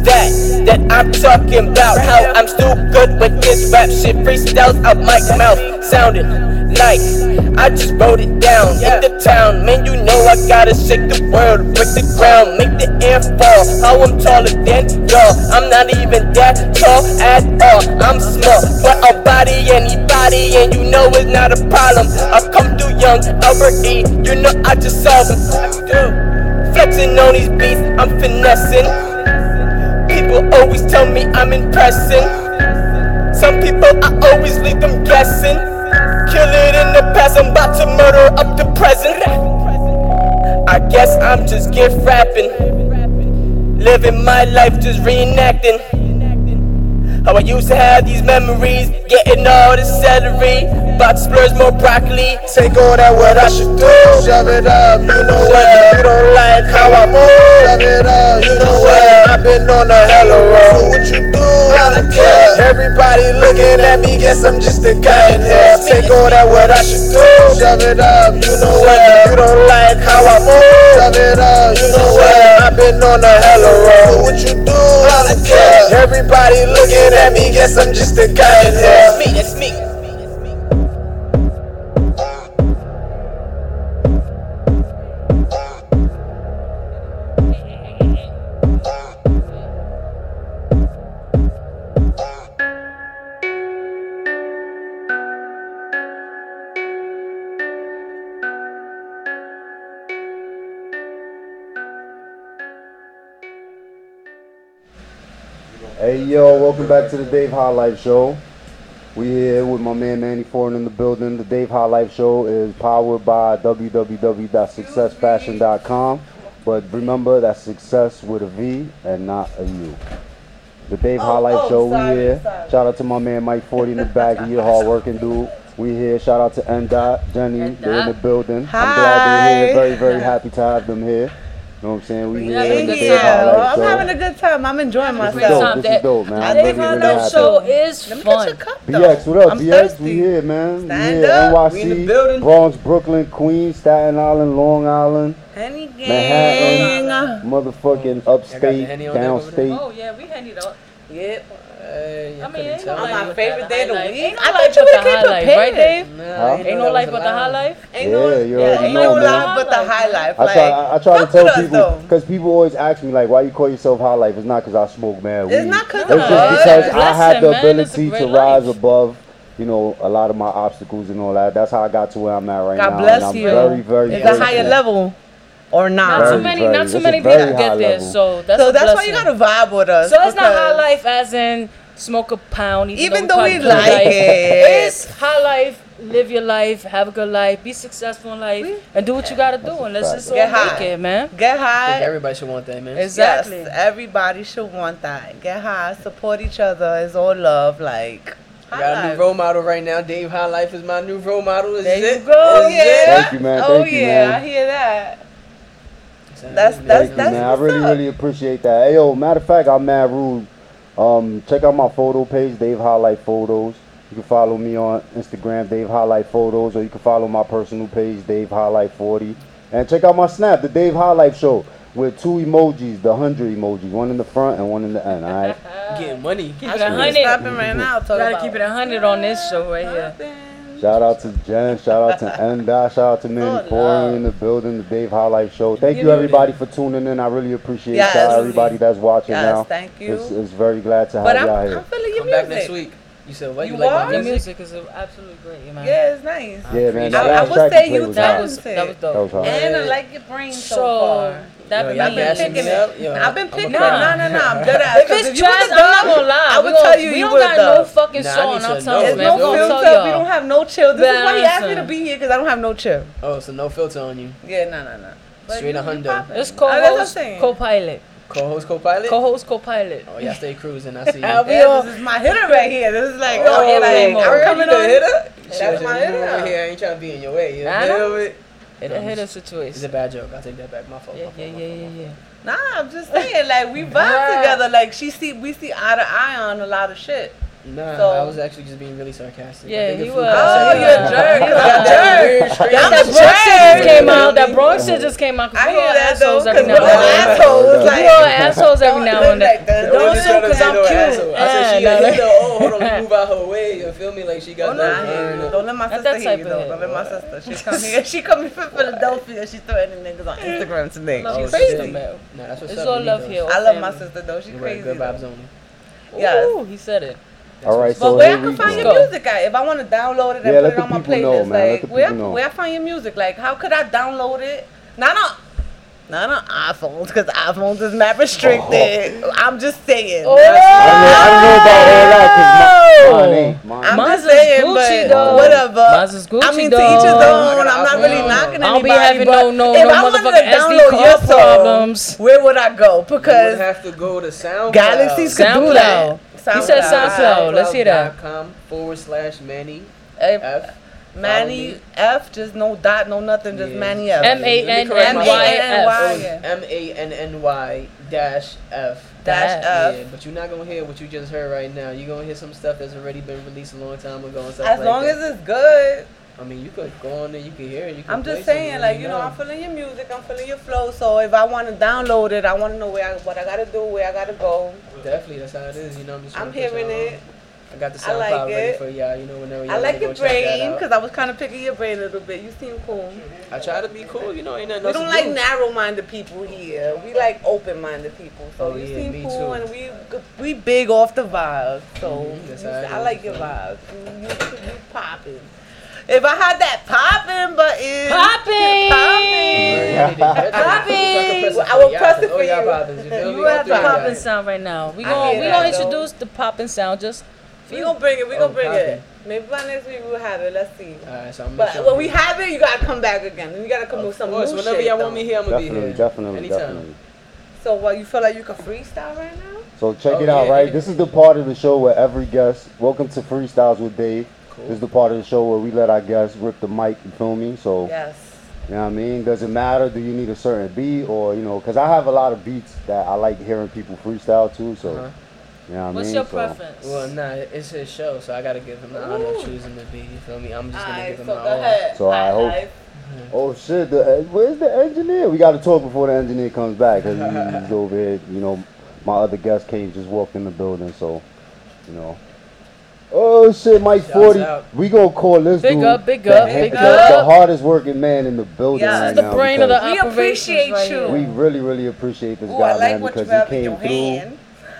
that I'm talking about? How I'm still good with this rap shit. Freestyles out my mouth, sounding like I just wrote it down. Hit the town, man, you know I gotta shake the world, break the ground, make the air fall. How I'm taller than y'all, I'm not even that tall at all. I'm small, but I'll body anybody, and you know it's not a problem. I come through young, Albert E, you know I just solve them. Flexing on these beats, I'm finessing. People always tell me I'm impressing. Some people I always leave them guessing. Kill it in the past, I'm about to murder up the present. I guess I'm just gift wrapping, living my life just reenacting how I used to have these memories, getting all the celery, about to splurge more broccoli. Take all that what I should do, shove it up, you know what? You don't like how I move, shove it up, you know what? I've been on a hella road. What you do, I don't care. Everybody looking at me, guess I'm just a guy in here. Take all that what I should do, shove it up, you know what? You don't like how I move, shove it up, you know what? I've been on a hella road. What you do, I don't care. Everybody looking at me, guess I'm just a guy in here. That's me. Hey yo, welcome back to the Dave High Life Show. We here with my man Manny Foreign in the building. The Dave High Life Show is powered by www.successfashion.com. But remember, that's success with a V and not a U. The Dave High Life Show, we here. Shout out to my man Mike 40 in the back. He a hard working dude. We here. Shout out to N-Dot, Jenny, they're in the building. Hi. I'm glad they're here. Very, very happy to have them here. You know what I'm saying? We here. having a in the good Dave High time. Life I'm Show. having a good time. I'm enjoying This is myself. dope. This is dope, man. I'm Dave really, High really Life happy. Show is Let me get your fun. cup, though. BX, what up, I'm BX? thirsty. We here, man. Stand we here. up. NYC, We in the building. Bronx, Brooklyn, Queens, Staten Island, Long Island, Henny Manhattan, gang. motherfucking I got the upstate, Henny on deck over there. downstate. Oh yeah, we handed out. Yep. Hey, I mean, couldn't ain't tell. no On life my without favorite day of the high life. week. Ain't no I life thought you but the would high keep life, prepared. right, Dave? Nah, Huh? I Ain't know no that life was but a the high lie. life. Ain't Yeah, no, you already ain't know, no man. life but the high life. I Like, try to fuck tell with us, people, though. because people always ask me, like, why you call yourself High Life? It's not because I smoke mad weed. It's not 'cause It's of just us. because It's a I have the blessing, man. It's a ability to great rise life. above, you know, a lot of my obstacles and all that. That's how I got to where I'm at right God now. bless and I'm you. very, very It's a grateful. higher level or Not not. too Very, many, very. not It's too a many very people high get there. level. So that's So a that's why blessing. you gotta vibe with us. So it's not because- high life as in smoke a pound, Even though though we we call it good like life. it. It's high life. Live your life, have a good life, be successful in life, and do what you gotta do, and let's fact. just all Get make high. it, man. Get I think high. everybody should want that, man. Exactly. Yes, everybody should want that. Get high, support each other. It's all love. Like, I got a new role model right now. Dave High Life is my new role model. This There is you it. go. Oh This is yeah. Thank you, man. Oh Thank you, yeah. man. I hear that. it. That's Thank you, man. I what's really, up. really appreciate that. Hey, yo, matter of fact, I'm mad rude. Check out my photo page, Dave Highlight Photos. You can follow me on Instagram, Dave Highlight Photos, or you can follow my personal page, Dave Highlight 40. And check out my Snap, the Dave Highlight Show, with 2 emojis, the 100 emojis, one in the front and one in the end. All right. Getting money. Keep I it should be 100. stopping right now. You gotta keep it 100 on this show right here. Shout out to Jen, shout out to N-Dot, shout out to Manny Oh, Corey love. in the building, the Dave Highlight Show. Thank you You everybody for tuning in. I really appreciate Yes. y'all, everybody that's watching Yes, now. thank you. It's very glad to have But y'all I'm here. feeling your Come music. back next week. You said what? You You like are? my Your music? music is absolutely great, man. Yeah, it's nice. Yeah, man. the I last would track say played you was That hot. was dope. That was hard. And I like your brain so, So far. that Yo, be y'all I've been gassing picking me it. up? Yo, I've been I'm a picking it. fan. No. I'm dead ass. If it's you trash, was a I'm not dog, gonna lie. I would we don't, tell you we you don't was got a no dog. fucking Nah, I song. need I'm to telling know, you, There's man. no We don't filter. tell We y'all. don't have no chill. This is why he asked me to Listen. be here because I don't have no chill. Oh, so no filter on you. Yeah, no. But Straight you- a you hundo. poppin'. It's That's what I'm co-host, saying. co-pilot, Co-host, co-pilot? co-host, co-pilot. Oh, y'all stay cruising. I see you. Yeah, we Yeah, all- this is my hitter right here. This is like, Oh, like, yeah, I'm coming You on. the hitter? That's my hitter. Right here. I ain't trying to be in your way. You I know. feel me? It a hitter It's a situation. bad joke. I'll take that back. My fault. Yeah, my fault, yeah, my yeah, fault. yeah, yeah. Nah, I'm just saying, like, we vibe Right. together. Like, we see eye to eye on a lot of shit. Nah, So- I was actually just being really sarcastic. Yeah, I think he it flew was. past Oh, everybody. you're a jerk. He was I'm a jerk. Weird, strange I'm That a Bronx shit just jerk. came out. That Bronx shit just came out. 'Cause I we hear all that though, assholes because every we're now all and then. assholes. We Like, all assholes every now look and then. like that. Yo, Don't just sue trying to 'cause say I'm no cute. asshole. I said she Yeah, a no, hitter. Oh, hold on, let me move out her way. You feel me? Like she got Oh, nah, that burn. don't let my Not sister that hear type you of though. hit. Don't let my sister. She come here. She coming from Philadelphia. She threatening niggas on Instagram today. Love She's your crazy. sister, man. Nah, that's what's It's up. all We need love those. here. I love my sister though. She's You're crazy. right, good though. vibes only. Yes. Ooh, he said it. All right, But so where I here can we find go. your music at? If I want to download it and Yeah, put let it the on my people know, playlist, man. Let like the where people know. I find your music? Like how could I download it? Not Not on iPhones, because iPhones is mad restricted. I'm just saying. Oh. I don't know about all that because mine ain't. I'm Mine's just saying, Gucci, but though. whatever. Mine's is Gucci, I mean, though. to each his I own. got I'm not iPhone. really knocking I don't be anybody. having but no if I motherfucking wanted to SD download card your song, problems. where would I go? You would Because have to go to SoundCloud. Galaxies could do SoundCloud. that. He said SoundCloud. Let's hear that. SoundCloud.com/Manny If F. Manny F, just no dot, no nothing, just Yeah. Manny F. MANNYF. MANNY dash F. Dash F. Yeah, but you're not gonna hear what you just heard right now. You're gonna hear some stuff that's already been released a long time ago and stuff As like long that. as it's good. I mean, you could go on there, you can hear it. You can I'm play just saying, something, like, you know, I'm feeling your music, I'm feeling your flow. So if I want to download it, I want to know what I gotta do, where I gotta go. Definitely, that's how it is. You know, I'm just. I'm trying to put hearing y'all on. it. I got the I like SoundCloud ready it. for y'all. You know, whenever y'all I like wanna your go check that brain out. because I was kind of picking your brain a little bit. You seem cool. I try to be cool. You know, ain't nothing We else don't to like do. narrow-minded people here. We like open-minded people. So Oh, you yeah, seem me cool, too. and we big off the vibes. So That's you- how it I is. like your vibes. You popping. If I had that popping button, Popping! I will press it for you. You have the popping sound right now. We I gonna hear we that, gonna though. introduce the popping sound just for we you. gonna bring it. We gonna bring copy. it. Maybe by next week we'll have it. Let's see. Alright, so I'm But when we have it, you gotta come back again, and you gotta come with some new whenever shit. y'all want though. me here, I'm gonna be Definitely, here. definitely, Anytime. definitely. So what? You feel like you can freestyle right now? So check Oh, it out, yeah, right? yeah. This is the part of the show where every guest, welcome to Freestyles with Dave. Cool. This is the part of the show where we let our guests rip the mic, you feel me? So, Yes. you know what I mean? Does it matter? Do you need a certain beat? Or, you know, because I have a lot of beats that I like hearing people freestyle too, so, Uh-huh. you know what I What's mean? your So- preference? Well, nah, it's his show, so I gotta give him the honor of choosing the beat. You feel me? I'm just gonna Alright, give so him go my own. ahead. So I hope- Life. Oh shit, where's the engineer? We gotta talk before the engineer comes back, because he's over here, you know, my other guest just walked in the building, so, you know. Oh shit, Mike Shouts 40. out. We gonna call this Big dude up, big the, up, big the, up. the hardest working man in the building Yes. right This is the now. brain of the because We operations appreciate right you. here. we really, really appreciate this Ooh, guy, I like man, what you because have he in came your through. hand.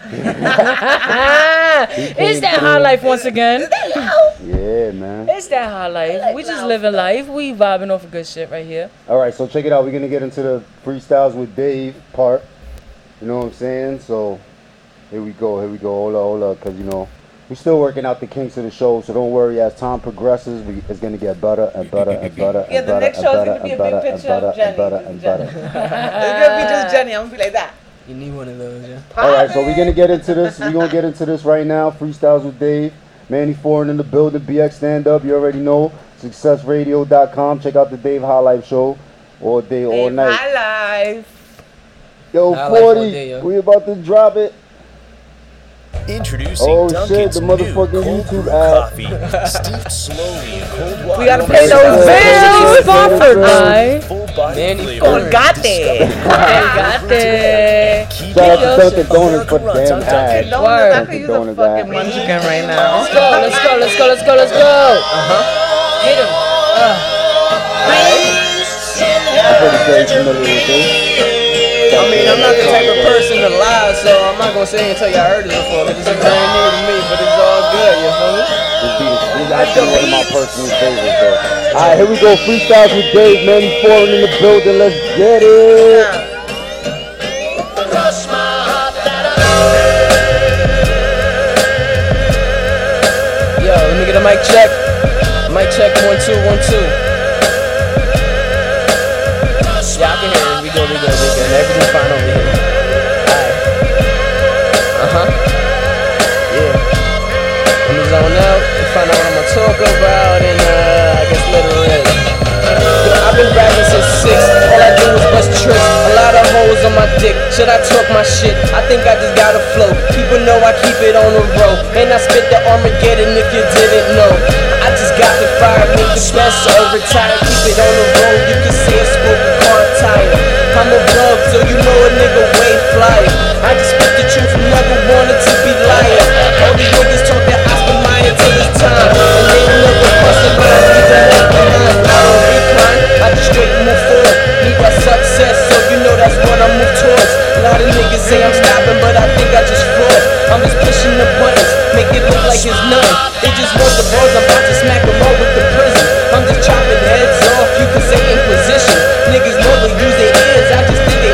It's came that through. high life once again. Yeah, man. It's that high life. We just living life. We vibing off of good shit right here. All right, so check it out. We're gonna get into the freestyles with Dave part. You know what I'm saying? So here we go. Hold up, because you know we're still working out the kinks of the show. So don't worry. As time progresses, it's gonna get better and better and better Yeah, and the better next and show is better gonna be and a big better and picture of better Jenny. and better Just and Jenny. better. It's gonna be just Jenny. I'm gonna be like that. You need one of those, yeah. All right, so we're gonna get into this. We're gonna get into this right now. Freestyles with Dave, Manny Foreign in the building. BX stand up. You already know. SuccessRadio.com. Check out the Dave High Life show all day, all Live night. my life. Yo, High Life all 40. day, yo. We about to drop it. Introducing Oh, Dunkin's shit, the new motherfucking cold YouTube brew ad. coffee, steeped slowly in cold water. We gotta Yes, pay those sir. bills. Sponsored by Full body Manny flavor. Foreign. Got that. Got it. Keep Shout out it to Dunkin' Donuts for the America damn runs on ad. Donuts, Word. I could use a Donuts fucking ad. munchkin right now. Let's go. Let's go. Let's go. Let's go. Let's go. Let's go. Hit him. I'm pretty sure you're familiar with this. I mean, I'm not the type of person to lie, so I'm not gonna sit here and tell you I heard it before. This is brand new to me, but it's all good. You feel me? This beat is actually one of my personal favorites. So. All right, here we go. Freestyles with Dave, Manny Foreign in the building. Let's get it. Yo, let me get a mic check. Mic check 1 2 1 2. Yeah, I can hear it. We good. Everything's fine over here. Alright. Yeah. Let me zone out and find out what I'm gonna talk about, and I guess let it in. Yo, I've been rapping since 6. All I do is bust tricks. A lot of hoes on my dick. Should I talk my shit? I think I just gotta flow. People know I keep it on the road. And I spit the Armageddon if you didn't know. I just got the fire, make the best overtime. Keep it on the road. You can see a spoken car tire. I'm above, so you know a nigga way flyer. I just spit the truth, never wanted to be lying. All these niggas talk that Oscar Mayer till it's time. And they never cross the line, either left behind. I don't recline, I just straight move forward. Need my success, so you know that's what I move towards. A lot of niggas say I'm stopping, but I think I just fraud. I'm just pushing the buttons, make it look like it's nothing. They just want the balls, I'm about to smack them all with the prison. I'm just chopping heads off, you can say inquisition. Niggas never use their ears, I just think they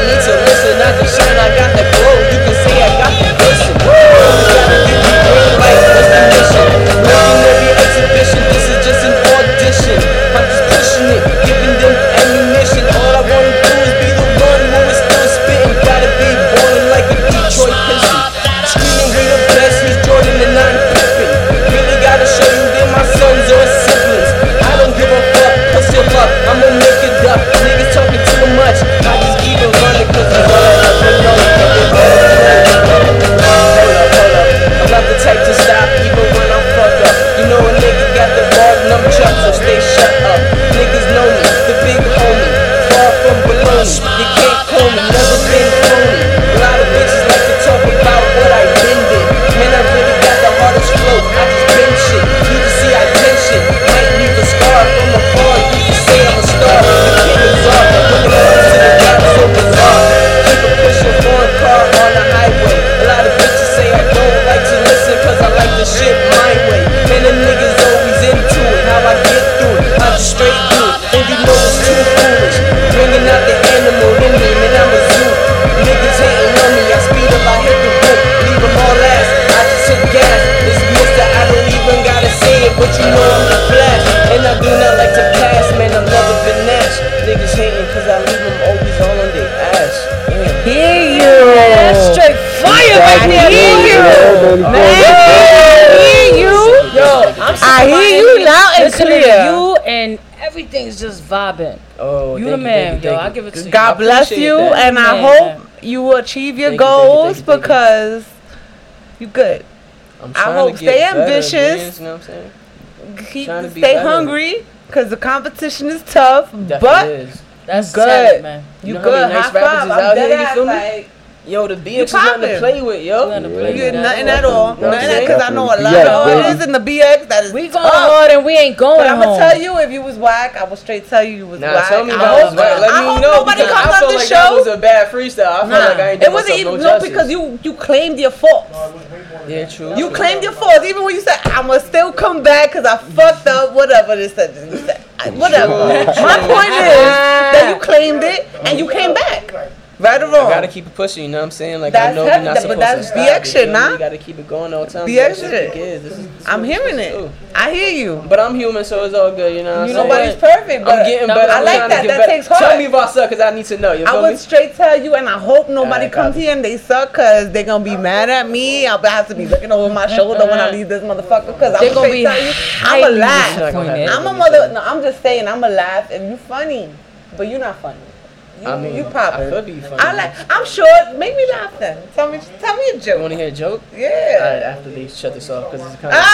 Hear you. That's straight fire right I there. hear you. Man, hear you. Yo, I hear you loud and listening to clear. you, and everything's just vibing. Oh, You thank the man, thank yo. thank I give it to you. God I bless appreciate you, that. and I Man, hope you will achieve your Thank you, thank you, goals thank you, thank you. because you good. I'm I trying hope to get stay better, ambitious. man, you know what I'm saying? Keep Trying to be stay better. hungry because the competition is tough. Definitely But is. That's good. talent, man. you know how many good. nice High rappers five. is I'm out here, dead you ass feel me? like Yo, the BX is nothing to poppin'. play with, yo. Nothing to Yeah, play you with. get nothing That's at all. all. know what I'm Nothing saying? because I know a lot Definitely. of BX, artists in the BX that is We going tough. hard and we ain't going But I'm home. gonna tell you, if you was whack, I would straight tell you was Nah, whack. tell me I about hope, it. Let I me hope know nobody because comes I on feel the like show. that was a bad freestyle. I feel like I ain't It doing wasn't myself even no no because justice. you claimed your faults. Yeah, true. You true. claimed your faults, even when you said I'ma still come back because I fucked up. Whatever this said, you said whatever. My point is that you claimed it and you came back, right or I wrong. gotta keep it pushing, you know what I'm saying? Like, That's I know we're heavy, not but supposed that's to stop. BX shit, you feel me? nah? You gotta keep it going all the time. BX That's shit. This is I'm what we're hearing supposed to it. do. I hear you. But I'm human, so it's all good, you know what I'm saying? Nobody's perfect, but I'm getting No, better. I I'm like trying that. to get That better. takes heart. Tell me if I suck, because I need to know. You I feel would me? straight tell you, and I hope nobody Alright, comes copy. here and they suck because they're gonna be mad at me. I'll have to be looking over my shoulder when I leave this motherfucker because I'm They're gonna straight be tell you, I'm a highly laugh. disappointed. I'm a mother. No, I'm just saying, I'm a laugh and you funny, but you're not funny. You, I mean, you poppin'. I could be funny. I like. I'm short. Make me laugh then. Tell me a You joke. want to hear a joke? Yeah. Alright, after they shut this off, because it's kind of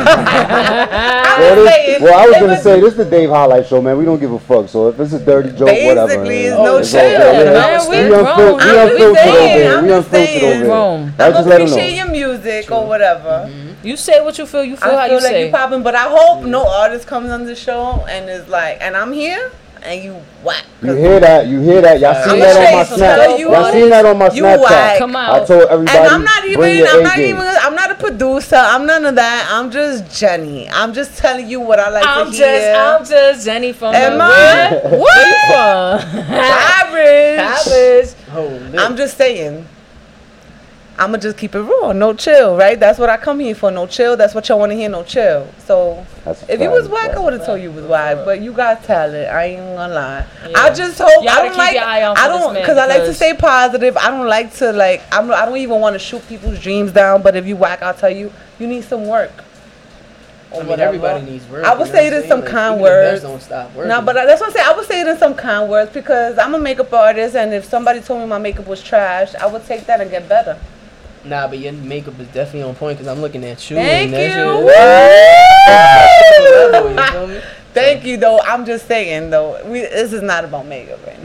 I was saying. Well, I was it gonna say this is the Dave Highlight Show, man. We don't give a fuck. So if it's a dirty joke, whatever. Basically, it's man. no It's all chill, good. man. Yeah, We we grown. unfiltered I'm just over saying, here. I'm We just unfiltered saying. over Grown. here. I I just let them appreciate know. your music or whatever. You say what you feel. You feel how I you feel like say. you popping, but I hope no artist comes on the show and is like, and I'm here and you whack. You hear that? You hear that? Y'all seen I'm that on my straight snap? tell you Y'all seen that on my you Snapchat? whack. Come I out. told everybody. And I'm not bring your even, A-game. I'm not a producer. I'm none of that. I'm just Jenny. I'm just telling you what I like I'm to hear. I'm just Jenny from Am the I? where What? you from? Average. Average. Holy. I'm just saying. I'ma just keep it raw, no chill, right? That's what I come here for, no chill. That's what y'all want to hear, no chill. So That's a if you fact, was whack, I bro. would have told you was whack. But you got talent. I ain't gonna lie. Yeah. I just hope Y'all I gotta don't keep like. your eye on I for this don't man because I like to because- stay positive. I don't like to like. I don't even want to shoot people's dreams down. But if you whack, I'll tell you, you need some work. I Or mean, whatever. everybody needs work. I would you know say what I'm it in some saying? kind even the best words. don't stop working. No, but that's what I'm saying. I would say it in some kind words because I'm a makeup artist, and if somebody told me my makeup was trash, I would take that and get better. Nah, but your makeup is definitely on point because I'm looking at you. Thank and you. that shit is- you feel me? Thank you, though. I'm just saying, though, this is not about makeup right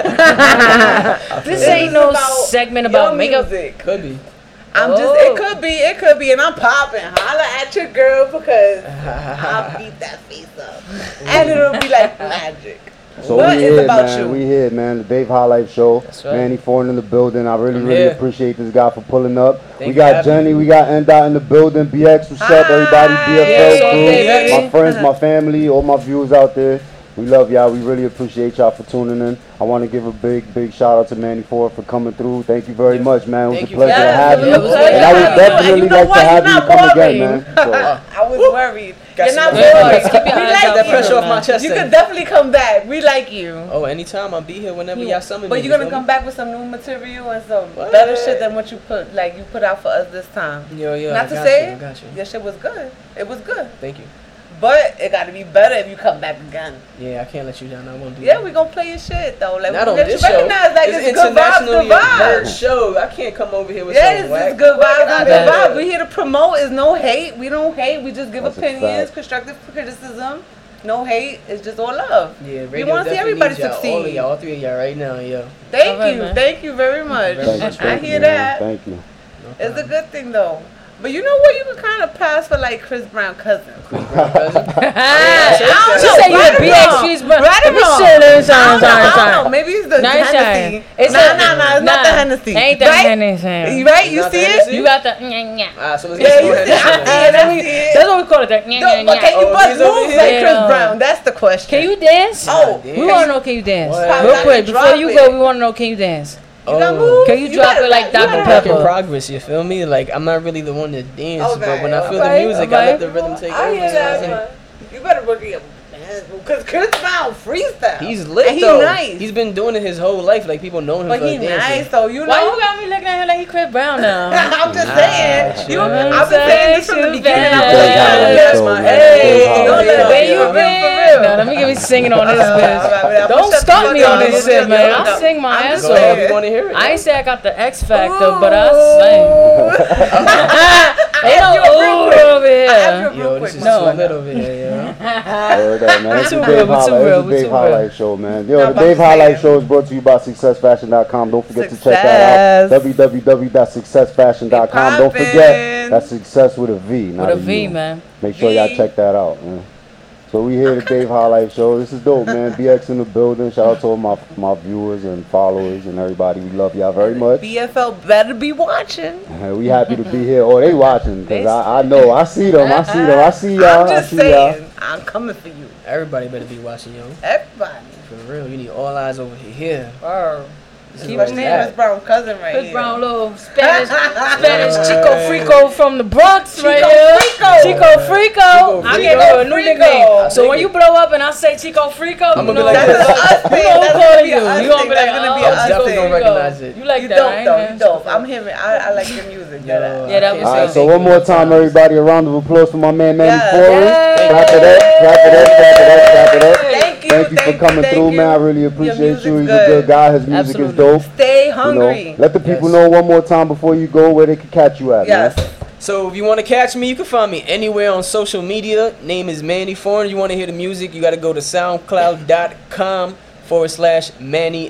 now. This This ain't is no about segment your about makeup. music. Could be. I'm just. It could be, and I'm popping. Holla at your girl because I'll beat that face up, and it'll be like magic. So What we is here, about man. you? We here, man. The Dave Highlight Show. That's right. Manny Foreign in the building. I really, I'm really here. appreciate this guy for pulling up. Thank we you for got having Jenny. me. We got N-Dot in the building. BX, what's up, everybody? Hi. BFL Yes, crew. okay, My baby. friends, my family, all my viewers out there. We love y'all. We really appreciate y'all for tuning in. I want to give a big, big shout out to Manny Ford for coming through. Thank you very much, man. It was Thank a you. pleasure to Yes, have it you. was a pleasure And I would having you. And definitely you know like what? to have You're you not come again, boring. man. So, I was worried. Got You're some not good boring. vibes. Keep your We eyes like out That you. pressure off my chest. You then. could definitely come back. We like you. Oh, anytime I'll be here whenever y'all summon me. But you're you gonna feel come me? back with some new material and some What? better shit than what you put out for us this time. Yo, Not I to got say you, I got you. your shit was good. It was good. Thank you. But it gotta be better if you come back again. Yeah, I can't let you down. I won't do Yeah, that. we gonna play your shit though. Like Not we on gonna get this you show. recognized like it's good vibes, internationally good heard vibes. show. I can't come over here with Yeah, some it's whack. just good vibes and Fuck good outta vibes. here. We here to promote. Is no hate. We don't hate. We just give That's a opinions, fact. constructive criticism. No hate. It's just all love. Yeah, We radio want to see definitely everybody needs y'all. All of succeed. y'all, all three of y'all right now, yo. Thank All right, you. man. Thank you very much. Thank you, I thank you, hear man. that. Thank you. It's a good thing though. But you know what? You can kind of pass for like Chris Brown cousin. She know. said you Right a or BX. wrong? She's Right or let me wrong? shit, let me I shine, don't know. Maybe it's the Nice Hennessy. shine. It's Nah, it's not the Hennessy. Ain't the right? Hennessy. Right? You Not see the it? Hennessy? You got the nya. Ah, so let's Yeah, get you some see it. I see it. I see it. That's what we call it. The nya, No, nya, but can nya. you Oh, bust he's over moves here? like Chris Yeah. Brown? That's the question. Can you dance? Oh, Damn. We want to know, can you dance? What? Real Pop, quick, drop before you it. go, we want to know, can you dance? You got Oh. moves? Can you drop better it like rap. Dr. You Work better in Pepper? progress, you feel me? Like, I'm not really the one to dance, Okay, but when I feel okay, the music, okay. I let the rhythm take I over. hear you know what I'm that, saying? man. You better work your dance move Cause Chris Brown freestyle. He's lit and he though. nice. He's been doing it his whole life. Like people know him But for he dancing. nice though, you know. Why you got me looking at him like he Chris Brown now? I'm just saying. chill. I've been saying this from the beginning. Yeah. That's my Hey, Dave don't let Highlight where Show. you been? No, let me get me singing on this bitch. Don't start me on this shit, man. I sing my I'm ass just Go off. ahead if you want to hear it. I ain't say I got the X Factor, but I sing. Ain't no ooh over here. Yo, this is No. too lit over here, yo. Heard that, man. It's too the real, Dave we too Highlight, real, it's we the Dave too Highlight Show, man. Yo, No, the but Dave I'm Highlight saying. Show is brought to you by SuccessFashion.com. Don't forget to check that out. www.successfashion.com. Don't forget that's success with a V, not With a V, U. man. Make sure y'all check that out, man. So we here at the Dave Highlight Show. This is dope, man. BX in the building. Shout out to all my viewers and followers and everybody. We love y'all very much. BFL better be watching. We happy to be here. Oh, they watching because I know. I see them. I see them. I see y'all. I'm I just see y'all. saying. I'm coming for you. Everybody better be watching, yo. Everybody. For real, you need all eyes over here. This is Keep where it it's Especially moving. Chris at. Brown cousin right Chris here. Brown, little Spanish Chico Frico from the Bronx, right here. Chico Frico. I Frico. gave her a new Frico. nickname. So dig when it. you blow up and I say Chico Frico, I'ma you be know like, That's That's an us you thing. know who That's call gonna be you. an us You gonna thing. be That's like, gonna be oh, an us definitely thing. gonna recognize it. You like You that, dope right? though. man? You dope. I'm him. I like your music. Yo, Yeah, that was All right, so so one more time, everybody, a round of applause for my man Manny Yes. Foreign. Yes. Clap it up, clap it up, clap it up, clap it up. Thank you. Thank you for coming through, man. I really appreciate you. He's a good guy. His music is Absolutely. dope. Stay You hungry. know, let the people Yes. know one more time before you go where they can catch you at, Yes. man. So if you want to catch me, you can find me anywhere on social media. Name is Manny Foreign. You want to hear the music, you got to go to soundcloud.com/Manny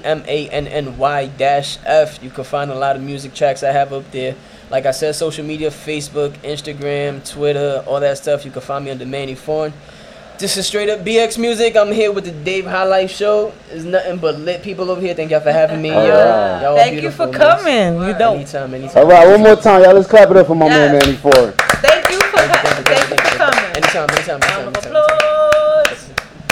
MANNY-F. You can find a lot of music tracks I have up there. Like I said, social media, Facebook, Instagram, Twitter, all that stuff. You can find me under Manny Foreign. This is straight up BX music. I'm here with the Dave Highlight Show. There's nothing but lit people over here. Thank y'all for having me. All right. Y'all are Thank you beautiful, for man. coming. You dope. Anytime. All right, one more time, y'all. Let's clap it up for my man Yes. Manny Foreign. Thank you for coming. Anytime. Round of applause.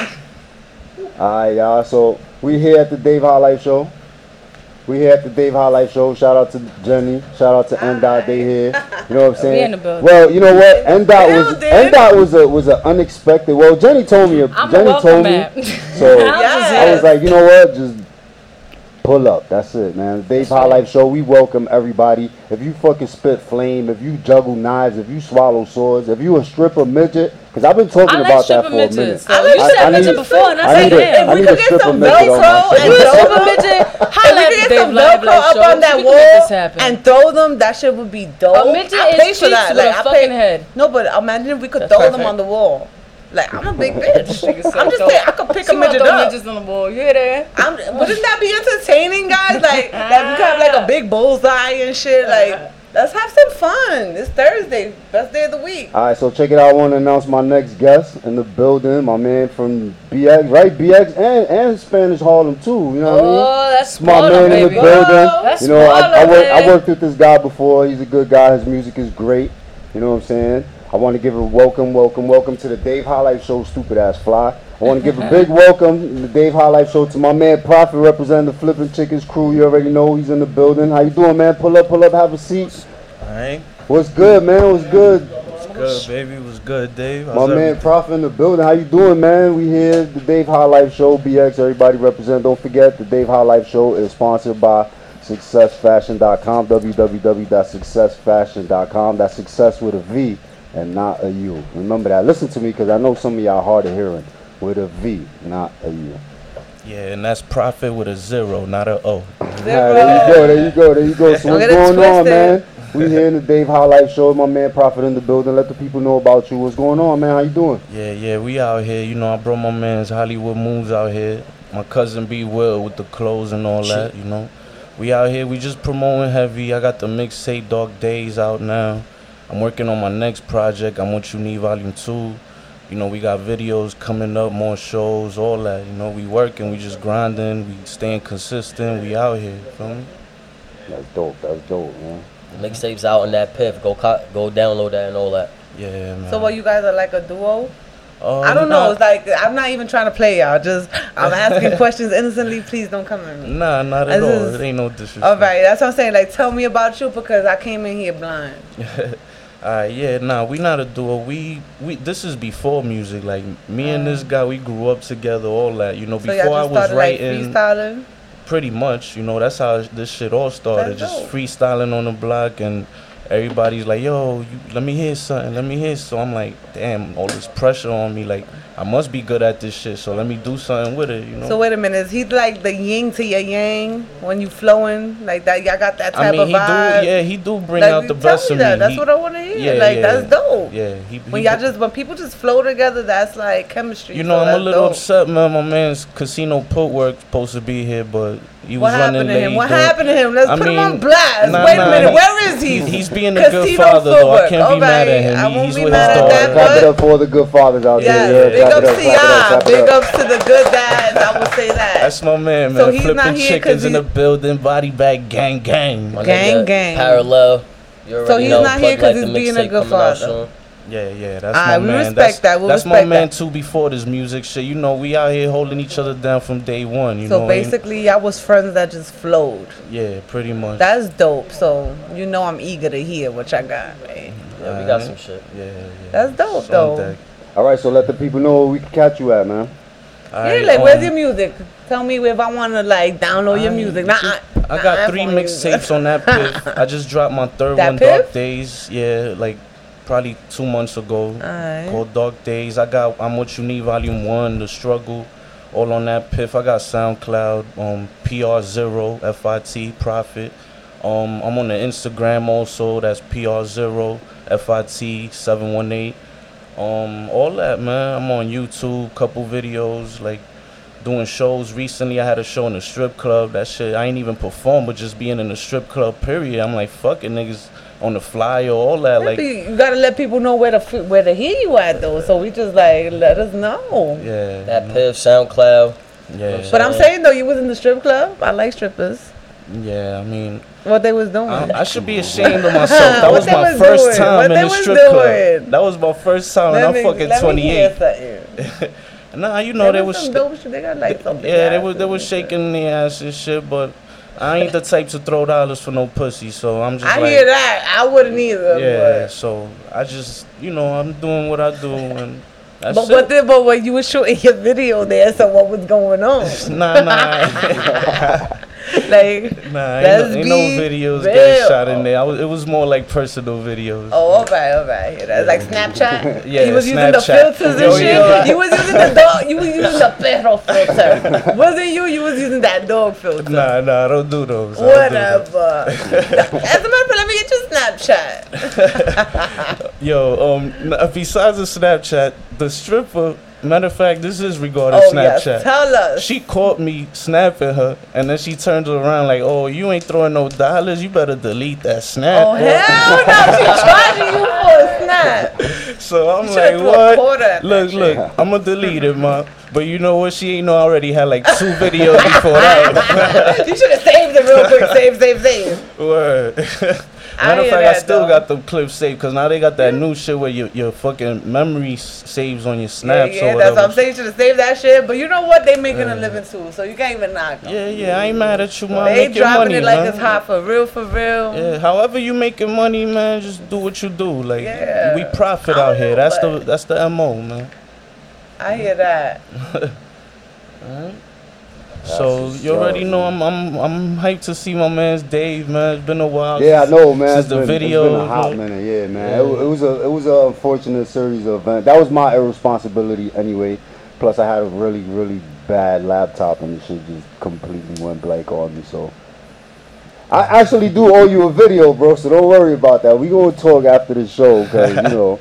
All right, y'all. So we here at the Dave Highlight Show. We here at the Dave Highlight Show. Shout out to Jenny. Shout out to N-Dot. They here. You know what I'm saying? We in the building. Well, you know what? N-Dot Building. was an unexpected. Well, Jenny told me. I'm a Jenny welcome told me. mat. So Yes. I was like, you know what? Just pull up. That's it, man. Dave Highlight Show. We welcome everybody. If you fucking spit flame, if you juggle knives, if you swallow swords, if you a stripper midget, because I've been talking I like about that stripper for a minute. midgets. So I you like said stripper midget midgets. before, and I I said, need a- damn. I If we need could a get stripper some midget on my Velcro show. and You a throw stripper them, midget? if Holla we at could the get Dave some Live Velcro Live up Show. on We that can make this wall happen. and throw them, that shit would be dope. A midget I is pay for cheeks that. with Like a I fucking pay. head. No, but imagine if we could That's throw perfect. them on the wall. Like I'm a big bitch. Nigga so I'm just dope. saying I could pick She a wanna midget throw up. midgets on the wall. You hear that? Wouldn't that be entertaining, guys? Like we could have like a big bullseye and shit. Like let's have some fun. It's Thursday, best day of the week. All right, so check it out. I want to announce my next guest in the building. My man from BX, right? BX and Spanish Harlem too. You know what I mean? Oh, that's My Spoiler, man in baby. the building. That's You know, I Spoiler, worked with this guy before. He's a good guy. His music is great. You know what I'm saying? I want to give a welcome to the Dave Highlight Show, stupid ass fly. I want to give a big welcome to the Dave Highlight Show to my man Prophet representing the Flippin' Chickens crew. You already know he's in the building. How you doing, man? Pull up, have a seat. Alright, What's good, man? What's good? what's good, baby? What's good, Dave? My How's man everything? Prophet in the building. How you doing, man? We here, the Dave Highlight Show, BX. Everybody represent. Don't forget, the Dave Highlight Show is sponsored by SuccessFashion.com, www.successfashion.com. That's success with a V and not a U. Remember that. Listen to me, because I know some of y'all hard of hearing. With a V, not a U. Yeah, and that's profit with a 0, not a O. There you go. So Don't what's get it going on, twisted. man? We here in the Dave Highlight Show. My man Prophet in the building. Let the people know about you. What's going on, man? How you doing? Yeah, we out here. You know, I brought my man's Hollywood Moves out here. My cousin B Will with the clothes and all that, you know. We out here, we just promoting heavy. I got the mixtape Dark Days out now. I'm working on my next project. I'm What You Need Volume 2. You know, we got videos coming up, more shows, all that. You know, we working, we just grinding, we staying consistent, we out here, feel me? That's dope, man. Mixtapes out on that Piff. Go download that and all that. Yeah, man. So what, you guys are like a duo? Oh, I don't know. It's like I'm not even trying to play y'all. I'm asking questions innocently. Please don't come at me. Nah, not at This all. is- It ain't no disrespect. All right, that's what I'm saying. Like, tell me about you because I came in here blind. Yeah, nah, we not a duo. We this is before music. Like me and this guy, we grew up together, all that. You know, So before y'all I just was started like writing, freestyling? pretty much. You know, that's how this shit all started. That's Just dope. freestyling on the block, and everybody's like, "Yo, let me hear something. Let me hear." So I'm like, "Damn, all this pressure on me. Like, I must be good at this shit. So let me do something with it." You know. So wait a minute, is he like the yin to your yang when you flowing like that? Y'all got that type of he vibe. do. Yeah, he do bring Like, out the tell best me of that. me. That's He- what I want to hear. Yeah, like yeah. that's dope. Yeah, When people just flow together, that's like chemistry. You know, so I'm a that's little dope. upset, man. My man's Casino Footwork supposed to be here, but he was What running happened to late. him? What doing- happened to him? Let's I put him mean, on blast. nah, Wait nah, a minute, he- where is he? He's being a good Casino father, though. I Footwork. can't be mad at him. I won't He's be with mad his at dog. that, Clap it but up for all the good fathers out yeah, there. big Clap ups it up, to clap it up, y'all. clap it Big up. ups to the good dads. I would say that. That's my man, man. So he's not Flipping here 'cause chickens in the he's- building, body bag, gang, gang. My Gang, nigga, gang. Parallel. You already So he's know, not Plug here 'cause Like the he's being a mixtape good coming out father. soon. Yeah, that's Alright, my we man. respect that's that. We'll that's respect my man that. too. Before this music shit, you know, we out here holding each other down from day one. You So know, basically, y'all was friends that just flowed. yeah, pretty much. That's dope. So you know I'm eager to hear what y'all got, man. Yeah, we got some shit. Yeah. That's dope, It's on though. deck. All right, so let the people know where we can catch you at, man. Yeah, Alright, like where's your music? Tell me if I want to like download your music. I got 3 mixtapes on that Piff. I just dropped my third That one, Piff? Dark Days. Yeah, like probably 2 months ago. Alright. Called Dark Days. I got I'm What You Need Volume 1, The Struggle, all on that Piff. I got SoundCloud, PR0, FIT, Profit. I'm on the Instagram also. That's PR0, FIT 718. All that, man. I'm on YouTube, couple videos, like doing shows. Recently I had a show in a strip club. That shit I ain't even perform, but just being in a strip club period, I'm like, fuck it, niggas on the flyer, all that. Like, You gotta let people know where to hear you at though. So we just like let us know. yeah. That Piff, SoundCloud. Yeah. But I'm saying though, you was in the strip club. I like strippers. Yeah, I mean, What they was doing. I should be ashamed of myself. That What was they my was first doing? time What in they the was strip doing? club. That was my first time, and I'm fucking let me hear 28. something. Nah, you know, There was some dope shit. They got like something. yeah, they was shaking their ass and shit, but I ain't the type to throw dollars for no pussy, so I'm just I like, hear that. I wouldn't either. yeah, so I just, you know, I'm doing what I do, and that's But it. but when you were shooting your video there, so what was going on? Nah. Like, Nah, let's ain't no be videos real. getting shot in there. It was more like personal videos. Oh, all right. Yeah, that's like Snapchat. Yeah, you was using the Snapchat. filters and Yo, shit. yeah. You was using the dog. You was using the perro filter. Wasn't you? You was using that dog filter. Nah, I don't do those. I don't do those. Whatever. As a matter of fact, let me get your Snapchat. Yo, besides the Snapchat, the stripper. Matter of fact, this is regarding Oh, Snapchat. yes, tell us. She caught me snapping her, and then she turns around like, "Oh, you ain't throwing no dollars. You better delete that snap." Oh, hell no. She charging you for a snap. So I'm You like, should've threw a quarter "What? at Look, I'm gonna delete it, ma." But you know what? She ain't know I already had like 2 videos before that. You should have saved it real quick. Save. Word. I Matter of hear fact, I that, still though. got them clips saved because now they got that new shit where your fucking memory saves on your snaps Yeah, or that's whatever. what I'm saying. You should have saved that shit. But you know what? They making a living too, so you can't even knock them. Yeah, I ain't mad at you, man. They Make your dropping money, it like man. it's hot for real. Yeah, however you making money, man, just do what you do. Like Yeah. we profit out here. That's the MO, man. I hear that. So you already know I'm hyped to see my man's Dave, man. It's been a while. Yeah, I know, man. Since the video, it's been a hot minute, yeah, man. It was an unfortunate series of events. That was my irresponsibility anyway. Plus, I had a really bad laptop, and the shit just completely went blank on me. So, I actually do owe you a video, bro. So don't worry about that. We gonna talk after the show, cause you know.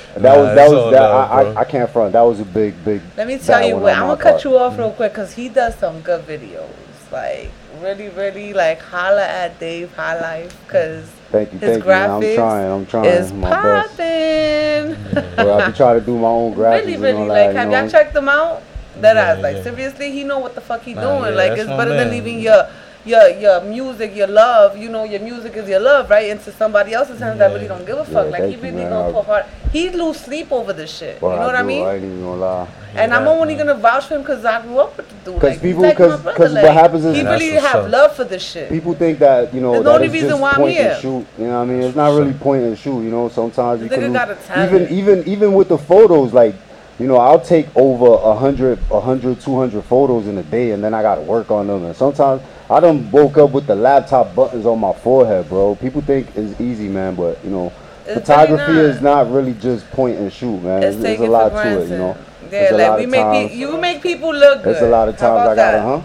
I can't front. That was a big. Let me tell bad you one what. on I'm my gonna cut part. you off real quick because he does some good videos. Like really, like holla at Dave High Life because Thank you, his man. graphics I'm trying. is my best. popping. Bro, I be trying to do my own graphics. Really, and really. all Like, that, have you y'all know? checked him out? That Yeah, ass. Like, yeah. seriously, he know what the fuck he Nah, doing. yeah, like, that's it's my better than man. leaving your your music, your love, you know, your music is your love, right? Into somebody else's hands that really don't give a fuck. Like, he really gonna put heart. He lose sleep over this shit. Well, you know what I mean? I ain't even gonna lie. And I'm only gonna vouch for him because I grew up with the dude. Because like, people, like because what happens is he really have love for this shit. People think that, you know, there's that the only it's reason just why I'm point here. and shoot. You know what I mean? It's not really point and shoot. You know, sometimes you can got a lose. talent. Even with the photos, like, you know, I'll take over 100, 200 photos in a day, and then I gotta work on them. And sometimes I done woke up with the laptop buttons on my forehead, bro. People think it's easy, man, but you know, photography is not really just point and shoot, man. There's a lot to it, you know. Yeah, like you make people look good. There's a lot of times I gotta,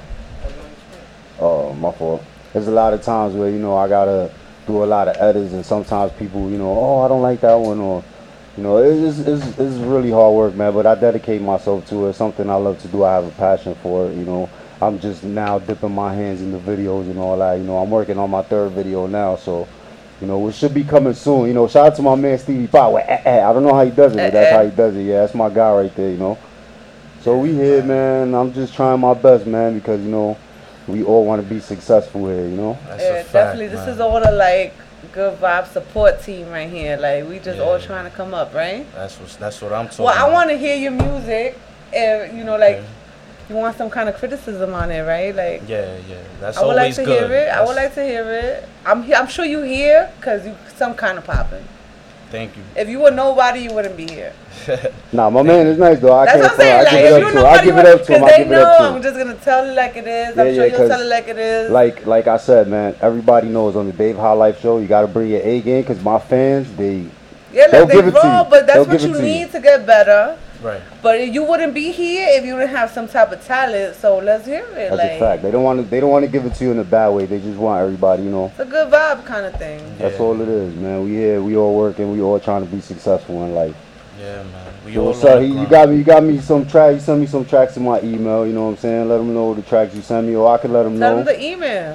Oh, my fault. There's a lot of times where, you know, I gotta do a lot of edits, and sometimes people, you know, oh, I don't like that one, or, you know, it's really hard work, man. But I dedicate myself to it. It's something I love to do. I have a passion for it, you know. I'm just now dipping my hands in the videos and all that. You know, I'm working on my 3rd video now, so, you know, it should be coming soon. You know, shout out to my man Stevie Pop. I don't know how he does it, but that's how he does it. Yeah, that's my guy right there, you know. So we here, man. I'm just trying my best, man, because, you know, we all want to be successful here, you know. Yeah, definitely. This is all the, like, good vibe support team right here. Like, we just all trying to come up, right? That's what I'm talking about. Well, I want to hear your music, and, you know, like, you want some kind of criticism on it, right? Like, yeah, that's I would always like to good. Hear it. I would like to hear it. I'm sure you here because you some kind of popping. Thank you. If you were nobody, you wouldn't be here. Nah, my man is nice though. That's what I'm saying. Like, if you're nobody, I give it up to him. Because they know I'm just gonna tell it like it is. I'm sure you'll tell it like it is. Like I said, man, everybody knows on the Dave High Life show, you gotta bring your A game because my fans, they'll give it to you. But that's what you need to get better. Right. But you wouldn't be here if you didn't have some type of talent. So let's hear it. That's a fact. They don't want to give it to you in a bad way. They just want everybody, you know. It's a good vibe kind of thing. That's all it is, man. We here, we all working, we all trying to be successful in life. Yeah, man. We So all what's up? You got me some tracks. You sent me some tracks in my email. You know what I'm saying? Let them know the tracks you sent me, or I can let them know. Tell them the email.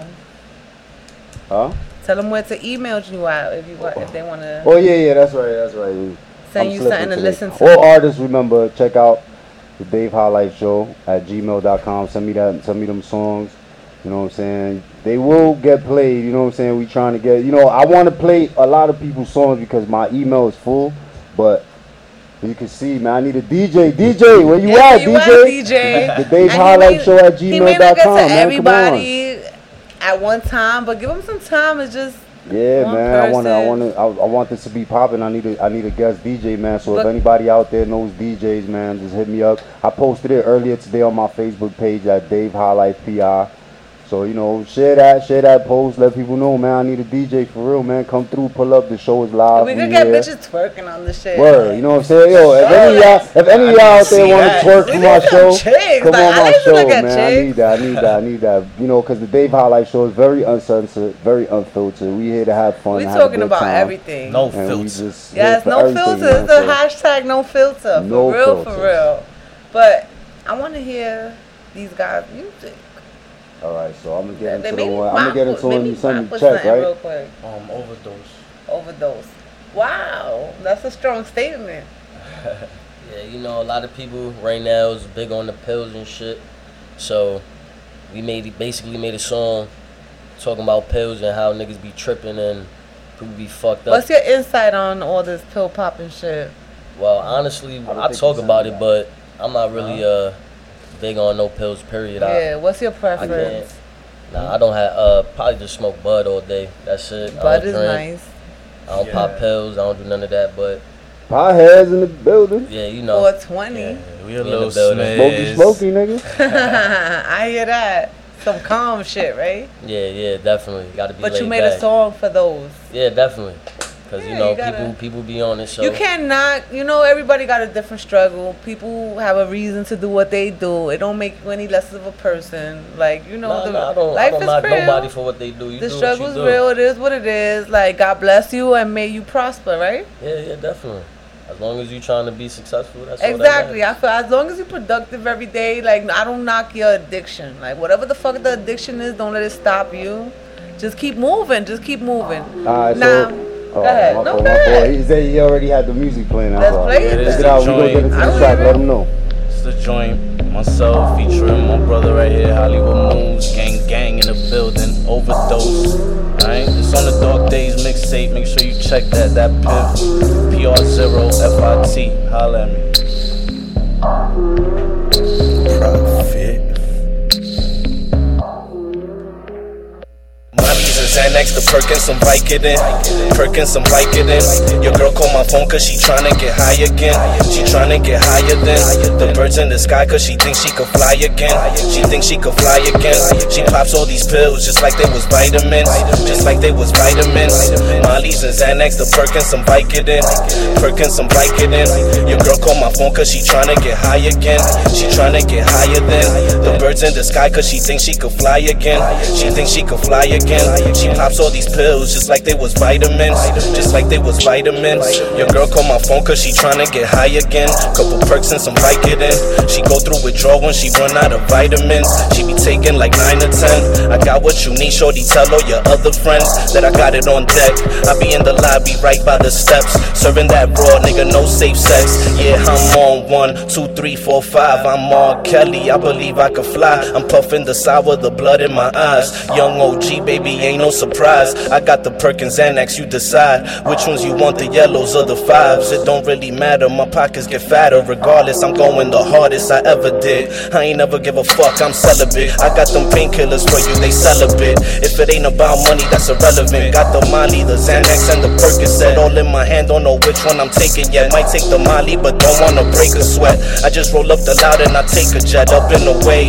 Huh? Tell them where to email you out if they want to. Oh yeah, that's right. Send you something to listen to. All artists, remember, check out the Dave High Life Show at gmail.com. Send me them songs. You know what I'm saying? They will get played. You know what I'm saying? We trying to get. You know, I want to play a lot of people's songs because my email is full, but. You can see, man, I need a DJ. DJ, where you at, DJ? The Dave High Life Show at gmail.com. He may not get to everybody at one time, but give him some time. It's just man. I want this to be popping. I need a guest DJ, man. So if anybody out there knows DJs, man, just hit me up. I posted it earlier today on my Facebook page at Dave High Life PR. So, you know, share that post, let people know, man, I need a DJ for real, man. Come through, pull up, the show is live. We could get bitches twerking on the shit. Word, you know what I'm saying? Yo, if any of y'all out there want to twerk for my show, come on my show, man. I need that. You know, because the Dave High Life show is very uncensored, very unfiltered. We here to have fun. We talking about everything. No filter. Yes, no filter. It's the hashtag no filter. For real. But I want to hear these guys' music. All right, so I'm gonna get into the one. I'm gonna get into one. You send me check, right? Real quick. Overdose. Wow, that's a strong statement. Yeah, you know, a lot of people right now is big on the pills and shit. So we basically made a song talking about pills and how niggas be tripping and people be fucked up. What's your insight on all this pill popping shit? Well, honestly, I talk about it, but I'm not really big on no pills, period. Yeah, what's your preference? I don't have, probably just smoke bud all day. That's it. Bud is nice. I don't pop pills, I don't do none of that, but. Potheads in the building. Yeah, you know. 420. Yeah, we a little smizz. Smoky, nigga. I hear that. Some calm shit, right? Yeah, definitely. Gotta be But you made a song for those. Yeah, definitely. Because, you know, people be on this show. You cannot, you know, everybody got a different struggle. People have a reason to do what they do. It don't make you any less of a person. Like, you know, I don't knock nobody for what they do. The struggle's real. It is what it is. Like, God bless you and may you prosper, right? Yeah, definitely. As long as you're trying to be successful, that's exactly. I feel as long as you're productive every day, like, I don't knock your addiction. Like, whatever the fuck the addiction is, don't let it stop you. Just keep moving. Just keep moving. All right, go ahead. Go ahead. He said he already had the music playing. Let's play it. Let's get out. We're going to get into the track. Let him know. It's the joint. Myself featuring my brother right here, Hollywood Moves, gang in the building, overdose. Alright, it's on the Dark Days mixtape. Make sure you check that Piff, PR0FIT. Holla at me. Profit. Molly's and Xanax, the Perkins, some Vicodin. Perkins, some Vicodin. Your girl called my phone cause she tryna get high again. She tryna get higher than the birds in the sky cause she thinks she could fly again. She thinks she could fly again. She pops all these pills just like they was vitamins. Just like they was vitamins. Molly's and Xanax, the Perkins, some Vicodin. Perkins, some Vicodin. Your girl called my phone cause she tryna get high again. She tryna get higher than the birds in the sky cause she thinks she could fly again. She thinks she could fly again. She pops all these pills just like they was vitamins. Just like they was vitamins. Your girl called my phone cause she tryna get high again. Couple perks and some Vicodin. She go through withdrawal when she run out of vitamins. She be taking like 9 or 10. I got what you need, shorty, tell all your other friends that I got it on deck. I be in the lobby right by the steps, serving that raw nigga, no safe sex. Yeah, I'm on 1, 2, 3, 4, 5. I'm on Kelly, I believe I could fly. I'm puffing the sour, the blood in my eyes. Young OG, baby, ain't no surprise. I got the Perkins Xanax, you decide which ones you want, the yellows or the 5s. It don't really matter, my pockets get fatter. Regardless, I'm going the hardest I ever did. I ain't never give a fuck, I'm celibate. I got them painkillers for you, they celibate. If it ain't about money, that's irrelevant. Got the Molly, the Xanax, and the Percocet all in my hand, don't know which one I'm taking yet. Might take the Molly, but don't wanna break a sweat. I just roll up the loud and I take a jet. Up and away,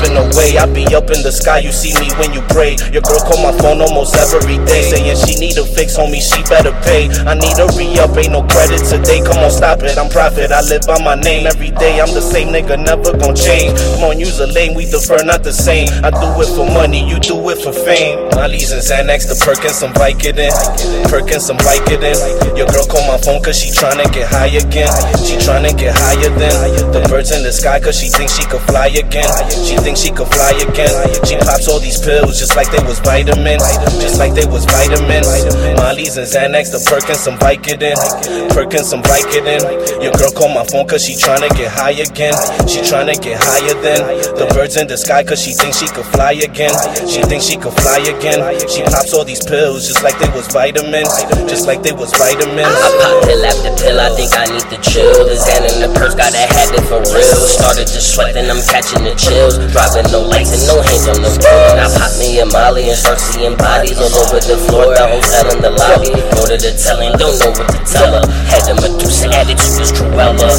I be up in the sky, you see me when you pray. Your girl call my phone almost every day, saying she need a fix, homie, she better pay. I need a re-up, ain't no credit today. Come on, stop it, I'm profit, I live by my name. Every day I'm the same nigga, never gon' change. Come on, use a lane, we defer, not the same. I do it for money, you do it for fame. Molly's and Xanax, the Perkins, some Vicodin. Perkins, some Vicodin. Your girl call my phone cause she tryna get high again. She tryna get higher than the birds in the sky cause she thinks she could fly again. She thinks she could fly again. She pops all these pills just like they was vitamins. Just like they was vitamins. Molly's and Xanax, the Perkins, some Vicodin. Perkins, some Vicodin. Your girl call my phone cause she tryna get high again. She tryna get higher than the birds in the sky cause she thinks she could fly again. She thinks she could fly again. She pops all these pills just like they was vitamins. Just like they was vitamins. I pop pill after pill, I think I need to chill. The Xan in the purse, got a habit for real. Started to sweat, then I'm catching the chills. Driving no lights and no hands on the wheel. I pop me a Molly and start seeing bodies all over the floor. The hotel in the lobby. Go to the telling, don't know what to tell her. Had a Medusa attitude is Cruella.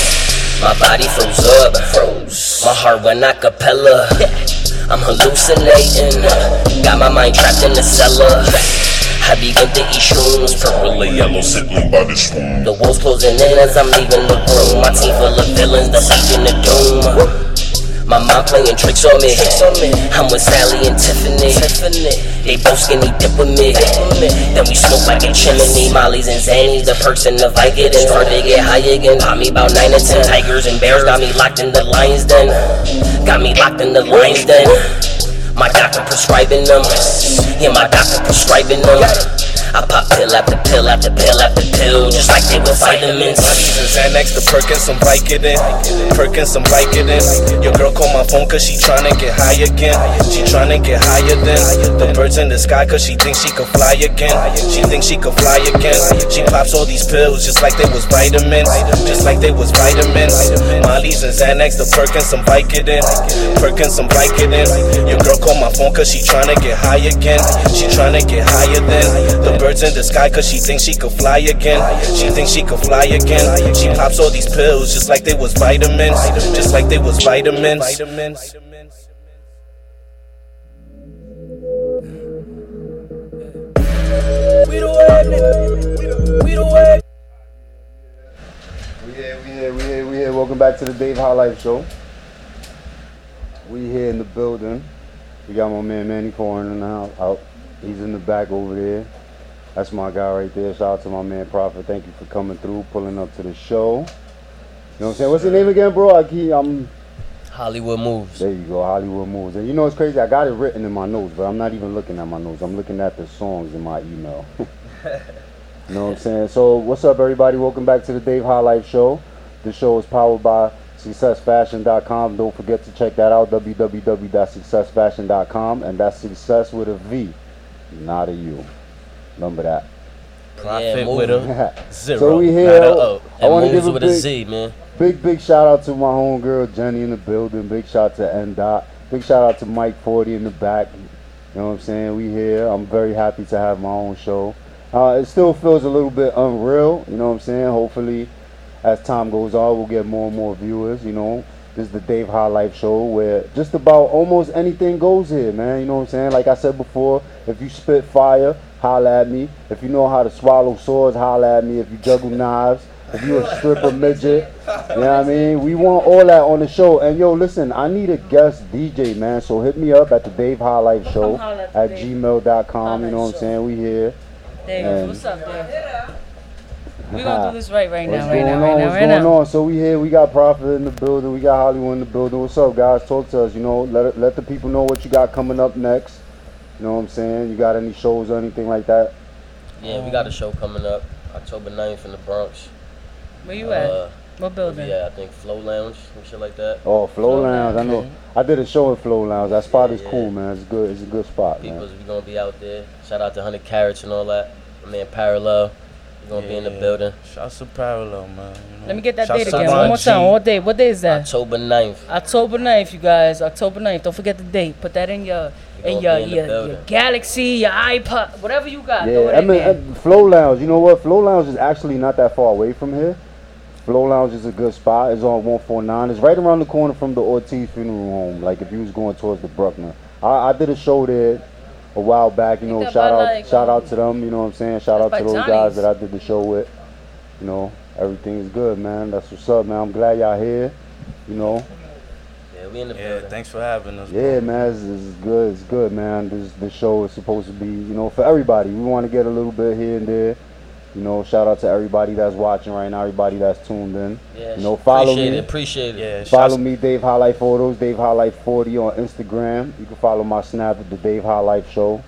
My body froze up. My heart went a cappella. I'm hallucinating. Got my mind trapped in the cellar. I begin to eat shrooms, purple and yellow sickling by the swoon. The walls closing in as I'm leaving the room. My team full of villains, the legion of doom. My mom playing tricks on me. I'm with Sally and Tiffany. They both skinny dip with me. Then we smoke like a chimney. Molly's and Xannies, the perks and the Vicodin. Hard to get high again. Pop me about 9 or 10 tigers and bears. Got me locked in the lion's den. Got me locked in the lion's den. My doctor prescribing them. Yeah, my doctor prescribing them. I pop pill after pill after pill after pill, just like they were vitamins. Molly's and Xanax, the Perkins, some Vicodin. Perkins, some Vicodin. Your girl call my phone cause she tryna get high again. She tryna get higher than the birds in the sky cause she thinks she could fly again. She thinks she could fly again. She pops all these pills just like they was vitamins. Just like they was vitamins. Molly's and Xanax, the Perkins, some Vicodin. Perkins, some Vicodin. Your girl call my phone cause she tryna get high again. She tryna get higher than the birds in the sky cause she thinks she could fly again. She thinks she could fly again. She pops all these pills just like they was vitamins. Just like they was vitamins. We the way, nigga. We the way. We here. Welcome back to the Dave High Life Show. We here in the building. We got my man Manny Foreign in the house. Out. He's in the back over there. That's my guy right there. Shout out to my man Prophet. Thank you for coming through, pulling up to the show. You know what I'm saying? What's your name again, bro? I'm Hollywood Moves. There you go, Hollywood Moves. And you know it's crazy, I got it written in my notes, but I'm not even looking at my notes. I'm looking at the songs in my email. You know what I'm saying? So what's up, everybody? Welcome back to the Dave High Life Show. This show is powered by successfashion.com. Don't forget to check that out, www.successfashion.com, and that's success with a V, not a U. Remember that. Profit with a zero. So we here. Not a O. I want to moves give a with a Z, man. big shout out to my homegirl Jenny in the building. Big shout out to N Dot. Big shout out to Mike 40 in the back. You know what I'm saying? We here. I'm very happy to have my own show. It still feels a little bit unreal. You know what I'm saying? Hopefully, as time goes on, we'll get more and more viewers. You know, this is the Dave High Life show where just about almost anything goes here, man. You know what I'm saying? Like I said before, if you spit fire, holla at me. If you know how to swallow swords, holla at me. If you juggle knives, if you a stripper midget, you know what I mean? We want all that on the show. And yo, listen, I need a guest DJ, man. So hit me up at the Dave High Life show at gmail.com. You know what I'm saying? We here. Dave, what's up, Dave? We're gonna do this right now. What's going on? So we here. We got Prophet in the building. We got Hollywood in the building. What's up, guys? Talk to us. You know, let the people know what you got coming up next. You know what I'm saying? You got any shows or anything like that? Yeah, we got a show coming up October 9th in the Bronx. Where you at? What building? Yeah, I think Flow Lounge and shit like that. Oh, Flow Lounge. I know. I did a show in Flow Lounge. That spot is cool, man. It's good. It's a good spot, man. People's, we gonna be out there. Shout out to 100 Carats and all that. My man Parallel. We gonna be in the building. Shouts to Parallel, man. You know. Let me get that date again. One more time. What day? What day is that? October 9th. October 9th, you guys. October 9th. Don't forget the date. Put that in your Galaxy, your iPod, whatever you got. Yeah, I mean, Flow Lounge. You know what? Flow Lounge is actually not that far away from here. Flow Lounge is a good spot. It's on 149. It's right around the corner from the Ortiz Funeral Home. Like if you was going towards the Bruckner. I did a show there a while back. You know, shout out to them. You know what I'm saying? Shout out to those guys that I did the show with. You know, everything's good, man. That's what's up, man. I'm glad y'all here. You know. Yeah, we in the building. Thanks for having us. Yeah, man, it's good. It's good, man. This show is supposed to be, you know, for everybody. We want to get a little bit here and there. You know, shout out to everybody that's watching right now, everybody that's tuned in. Yeah, you know, follow me. Appreciate it. Yeah, follow me, Dave High Life Photos, Dave High Life 40 on Instagram. You can follow my snap at the Dave High Life Show.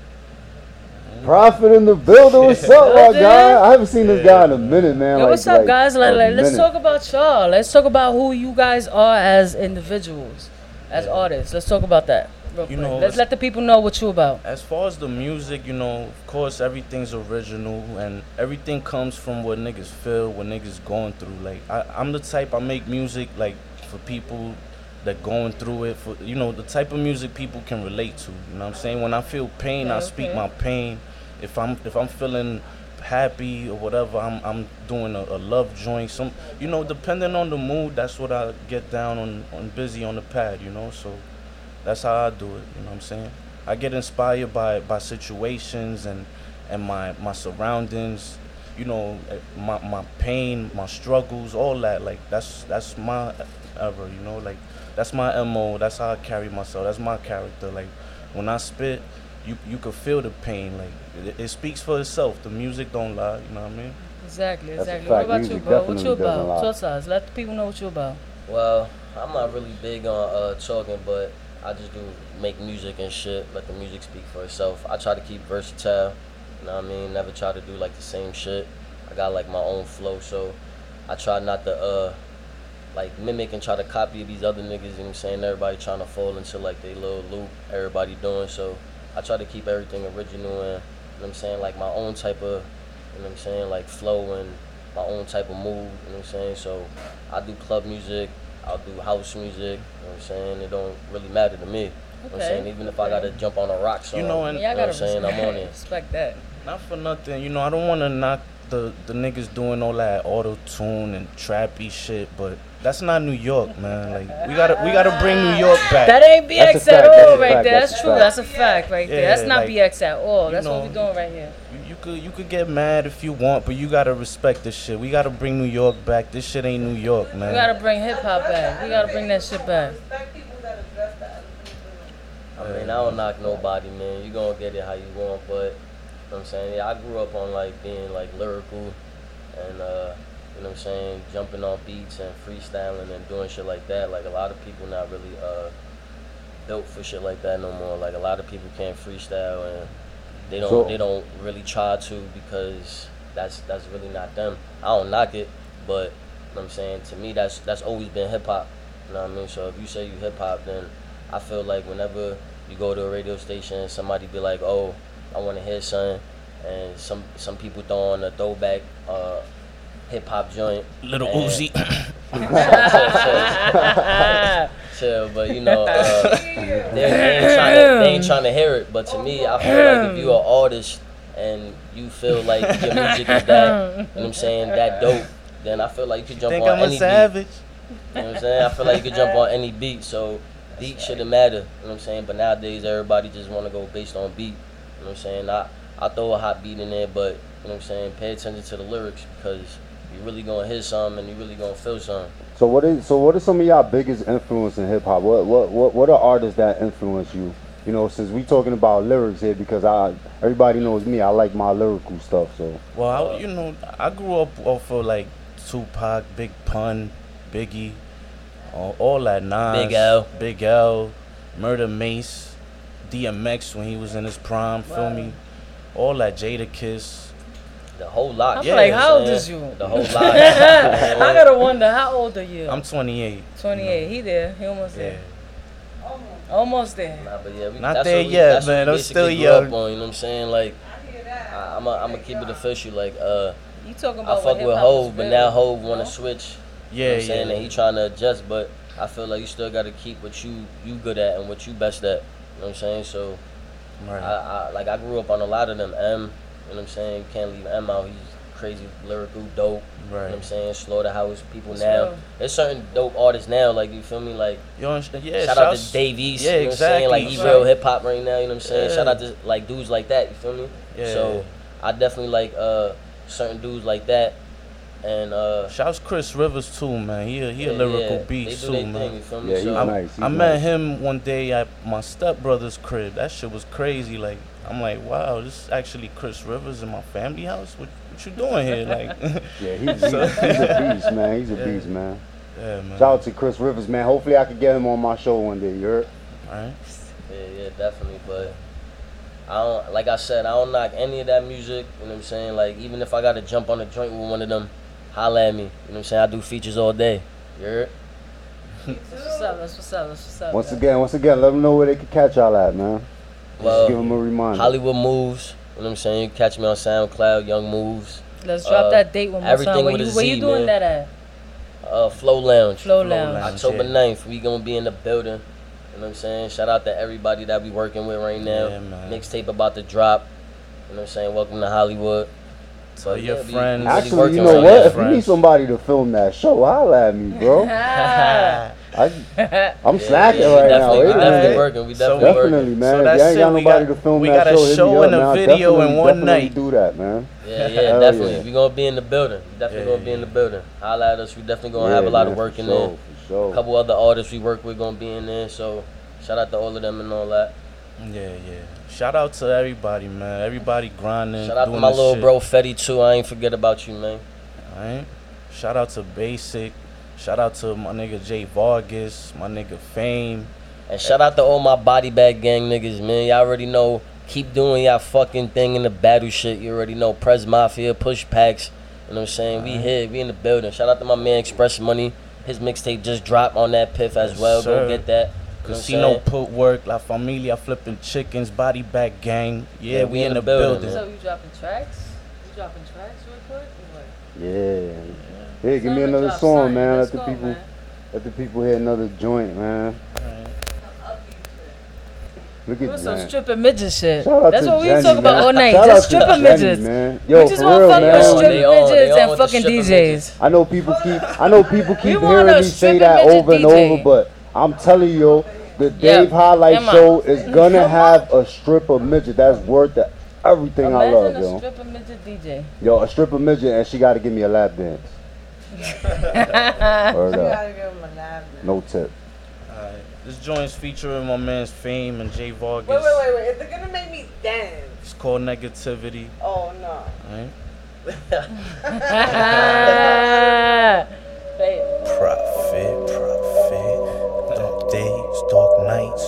Prophet in the building. What's up, my guy? I haven't seen this guy in a minute, man. Yo, what's up, guys? Let's talk about y'all. Let's talk about who you guys are as individuals, as artists. Let's talk about that. You know, let's let the people know what you about. As far as the music, you know, of course everything's original and everything comes from what niggas feel, what niggas going through. Like I'm the type, I make music like for people that going through it, for, you know, the type of music people can relate to. You know what I'm saying? When I feel pain, I speak my pain. If I'm feeling happy or whatever, I'm doing a love joint. Some, you know, depending on the mood, that's what I get down on busy on the pad, you know. So that's how I do it, you know what I'm saying? I get inspired by situations and my surroundings, you know, my pain, my struggles, all that. Like that's my ever, you know, like that's my MO, that's how I carry myself, that's my character. Like when I spit, you can feel the pain, like it speaks for itself. The music don't lie, you know what I mean? Exactly. What about you, bro? What you about? Talk to us. Let the people know what you about. Well, I'm not really big on talking, but I just do make music and shit, let the music speak for itself. I try to keep versatile, you know what I mean? Never try to do like the same shit. I got like my own flow, so I try not to like mimic and try to copy these other niggas, you know what I'm saying? Everybody trying to fall into like their little loop, everybody doing, so I try to keep everything original and, you know what I'm saying, like my own type of, you know what I'm saying, like flow and my own type of mood, you know what I'm saying? So I do club music, I'll do house music, you know what I'm saying? It don't really matter to me. You know what I'm saying? Even if I gotta jump on a rock song, you know, and you know what I'm saying? I'm on it. Respect that. Not for nothing, you know, I don't wanna knock the niggas doing all that auto-tune and trappy shit, but that's not New York, man. Like we gotta bring New York back. That ain't BX at all right there. That's true. That's a fact right there. That's not BX at all. That's what we're doing right here. You could get mad if you want, but you gotta respect this shit. We gotta bring New York back. This shit ain't New York, man. We gotta bring hip hop back. We gotta bring that shit back. I mean, I don't knock nobody, man. You gonna get it how you want, but you know what I'm saying? Yeah, I grew up on like being like lyrical and you know what I'm saying, jumping on beats and freestyling and doing shit like that. Like a lot of people not really built for shit like that no more. Like a lot of people can't freestyle and they don't really try to because that's really not them. I don't knock it, but you know what I'm saying, to me that's always been hip hop. You know what I mean? So if you say you hip hop, then I feel like whenever you go to a radio station, somebody be like, "Oh, I want to hear something," and some people throw on a throwback hip hop joint. Little Uzi. Chill, but you know, they ain't trying to hear it. But to me, I feel like if you're an artist and you feel like your music is that, you know what I'm saying, that dope, then I feel like you could jump on any beat. You know what I'm saying? I feel like you could jump on any beat. So beat shouldn't matter. You know what I'm saying? But nowadays everybody just want to go based on beat. You know what I'm saying? I throw a hot beat in there, but you know what I'm saying? Pay attention to the lyrics because you really gonna hear something and you really gonna feel something. So what are some of y'all biggest influence in hip hop? What are artists that influence you? You know, since we talking about lyrics here, because everybody knows me, I like my lyrical stuff. So well, I grew up off of like Tupac, Big Pun, Biggie, all that Nas, Big L, Murder Mace, DMX when he was in his prime, feel me? All that, Jadakiss. The whole lot. I'm like, how old is you? The whole lot. I gotta wonder, how old are you? I'm 28. 28. He there. He almost there. Almost there. Nah, but yeah, not there yet, man. I'm still young. You know what I'm saying? Like, I'ma keep it official. Like, you talking about I fuck with Hov, but now Hov wanna switch. Yeah, you know what I'm saying? And he trying to adjust, but I feel like you still gotta keep what you good at and what you best at. You know what I'm saying? So, right. I grew up on a lot of them. You know what I'm saying? Can't leave M out. He's crazy, lyrical, dope. Right. You know what I'm saying? Slaughterhouse people now. There's certain dope artists now, like, you feel me? Like, shout out to Dave East. Yeah, you know exactly. What I'm saying? Like, he's real hip hop right now, you know what I'm saying? Shout out to, like, dudes like that, you feel me? Yeah. So, I definitely like certain dudes like that. And shouts Chris Rivers too, man. He a lyrical beast too, man. Thing, you feel me? Yeah, he's nice. I met him one day at my stepbrother's crib. That shit was crazy. Like, I'm like, wow, this is actually Chris Rivers in my family house. What you doing here? Like, yeah, he's a beast, man. He's a beast, man. Yeah, man. Shout out to Chris Rivers, man. Hopefully, I can get him on my show one day. You heard? All right. Yeah, definitely. But like I said, I don't knock any of that music. You know what I'm saying? Like, even if I gotta jump on a joint with one of them, holla at me. You know what I'm saying? I do features all day. You heard? That's what's up. Once again, let them know where they can catch y'all at, man. Well, just give them a reminder. Hollywood Moves. You know what I'm saying? You can catch me on SoundCloud, Young Moves. Let's drop that date one more everything time. Where you doing that at? Flow Lounge. Flow Lounge. October 9th, we gonna be in the building. You know what I'm saying? Shout out to everybody that we working with right now. Yeah, man. Mixtape about to drop. You know what I'm saying? Welcome to Hollywood. So your friends. Actually, you know what? If you need somebody to film that show, holla at me, bro. I'm slacking right now. We definitely working. Definitely, man. So if you ain't got nobody to film that show, we got a show and a video in one night. Do that, man. Yeah, definitely. We gonna be in the building. Gonna be in the building. Holla at us. We definitely gonna have a lot of work in there. Sure. A couple other artists we work with gonna be in there. So shout out to all of them and all that. Yeah. Shout out to everybody, man. Everybody grinding. Shout out to my little bro Fetty too. I ain't forget about you, man. Alright. Shout out to Basic. Shout out to my nigga Jay Vargas, my nigga Fame. And shout out to all my body bag gang niggas, man. Y'all already know. Keep doing y'all fucking thing in the battle shit. You already know. Prez Mafia, Push Packs. You know what I'm saying? We here. We in the building. Shout out to my man Express Money. His mixtape just dropped on that Piff as well. Go get that. Casino Put Work, La Familia Flipping Chickens, Body Bag Gang. Yeah, we in the building. So you dropping tracks? Real quick? Yeah. Hey, give me another song, man. Let the people hear another joint, man. Look at some stripping midget shit. That's what we Jenny, talk about all night. Shout just stripping midgets. Man. Yo, we just want to fuck with stripping midgets and fucking DJs. I know people keep hearing me say that over and over, but I'm telling you, the Dave Highlight Show is gonna have a stripper midget. That's worth everything I love, yo. A stripper midget DJ. Yo, a stripper midget, and she gotta give me a lap dance. Word up. No tip. Alright. This joint's featuring my man's Fame and Jay Vargas. Wait. Is it gonna make me dance? It's called Negativity. Oh no. Alright. Profit. Dark days, dark nights.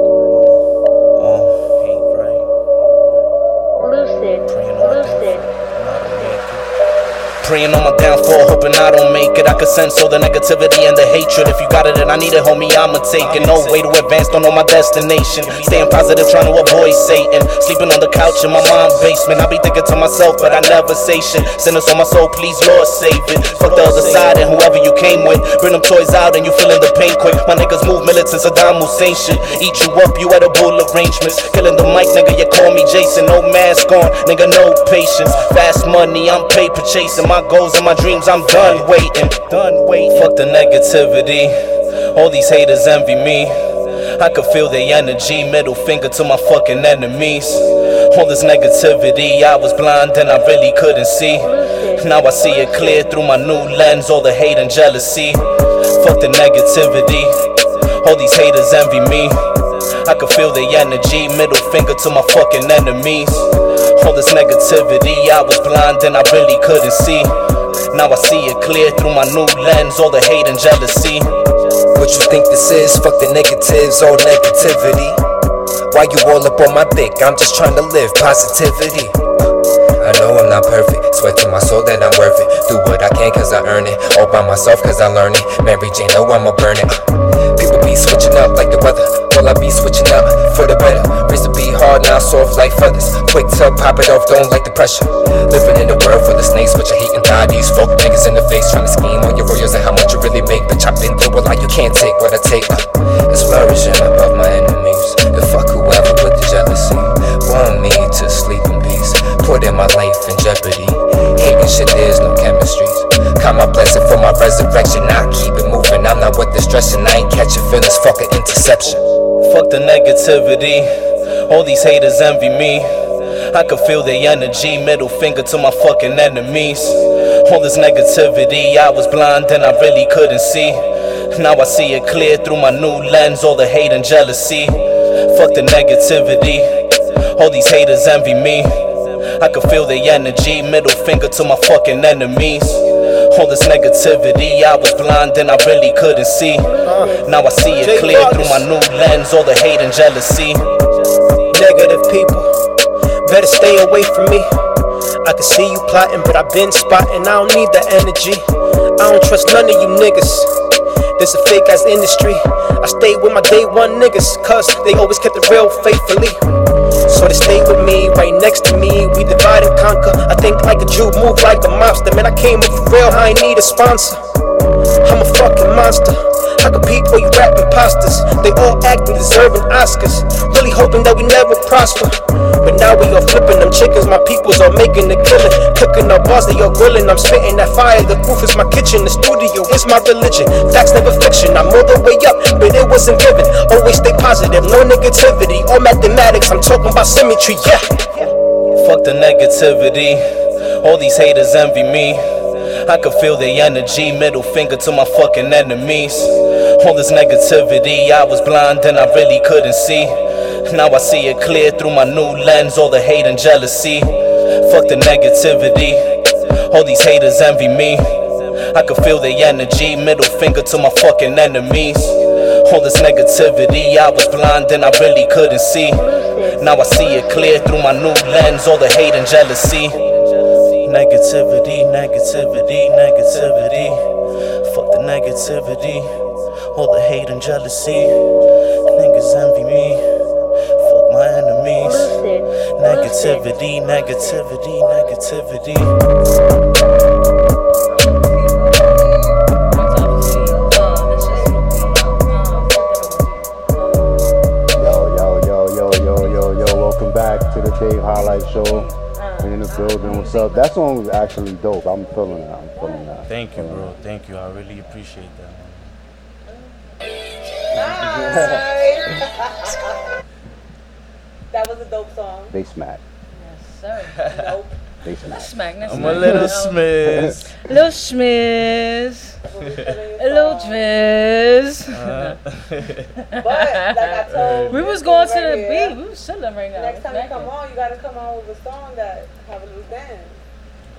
Hate right. Lucid. praying on my downfall, hoping I don't make it. I could sense all the negativity and the hatred. If you got it and I need it, homie, I'ma take it. No way to advance, don't know my destination. Staying positive, trying to avoid Satan. Sleeping on the couch in my mom's basement. I be thinking to myself, but I never say shit. Sinners on my soul, please, Lord, save it. Fuck the other side and whoever you came with. Bring them toys out and you feeling the pain quick. My niggas move militant Saddam Hussein shit. Eat you up, you edible arrangements. Killing the mic, nigga, you call me Jason. No mask on, nigga, no patience. Fast money, I'm paper chasing. My goals and my dreams, I'm done waiting. Fuck the negativity. All these haters envy me. I could feel their energy. Middle finger to my fucking enemies. All this negativity, I was blind and I really couldn't see. Now I see it clear through my new lens. All the hate and jealousy. Fuck the negativity. All these haters envy me. I could feel the energy. Middle finger to my fucking enemies. All this negativity, I was blind and I really couldn't see. Now I see it clear through my new lens. All the hate and jealousy. What you think this is? Fuck the negatives, all negativity. Why you all up on my dick? I'm just trying to live positivity. I know I'm not perfect, sweat to my soul that I'm worth it. Do what I can cause I earn it, all by myself cause I learn it. Mary Jane, know I'ma burn it. People be switching up like the weather, well I be switching up for the better. Raised to be hard, now soft like feathers. Quick to pop it off, don't like the pressure. Living in a world full of snakes, but you hate and die. These folk niggas in the face trying to scheme on your royals and how much you really make. Bitch, I've been through a lot, you can't take what I take. It's flourishing above my enemies. And fuck whoever with the jealousy. Want me to sleep in peace, putting my life in jeopardy. Hating shit, there's no chemistry. Count my blessing for my resurrection. I keep it moving, I'm not with the stressing. I ain't catching feelings, fuck an interception. Fuck the negativity. All these haters envy me. I could feel their energy. Middle finger to my fucking enemies. All this negativity, I was blind and I really couldn't see. Now I see it clear through my new lens. All the hate and jealousy. Fuck the negativity. All these haters envy me. I could feel their energy. Middle finger to my fucking enemies. All this negativity, I was blind and I really couldn't see. Now I see it clear through my new lens. All the hate and jealousy. Negative people, better stay away from me. I can see you plotting, but I've been spotting. I don't need that energy. I don't trust none of you niggas. This a fake ass industry. I stay with my day one niggas, cause they always kept it real faithfully. So they stay with me, right next to me. We divide and conquer. I think like a Jew, move like a mobster. Man, I came up for real, I ain't need a sponsor. I'm a fucking monster. I compete for you rap imposters. They all acting deserving Oscars. Really hoping that we never prosper. But now we all flipping them chickens. My peoples are making a killing. Cooking up bars, they all grilling. I'm spitting that fire. The roof is my kitchen. The studio is my religion. Facts never fiction. I'm all the way up, but it wasn't given. Always stay positive, no negativity. All mathematics, I'm talking about symmetry, yeah. Fuck the negativity. All these haters envy me. I could feel their energy. Middle finger to my fucking enemies. All this negativity, I was blind and I really couldn't see. Now I see it clear through my new lens. All the hate and jealousy. Fuck the negativity. All these haters envy me. I could feel their energy. Middle finger to my fucking enemies. All this negativity, I was blind and I really couldn't see. Now I see it clear through my new lens. All the hate and jealousy. Negativity, negativity, negativity. Fuck the negativity. All the hate and jealousy. Niggas envy me. Fuck my enemies. Negativity, negativity, negativity. Welcome back to the Dave Highlight Show. We in the building. What's up? That song was actually dope. I'm feeling that. Thank you, bro. Thank you. I really appreciate that. That was a dope song. They smack. Yes, sir. Nope. They smack. Smack. I'm a little smiz. Little schmiz. A little jizz. But like I told we was going to the beat. We was chilling right now. Next time you come on, you gotta come on with a song that have a little dance.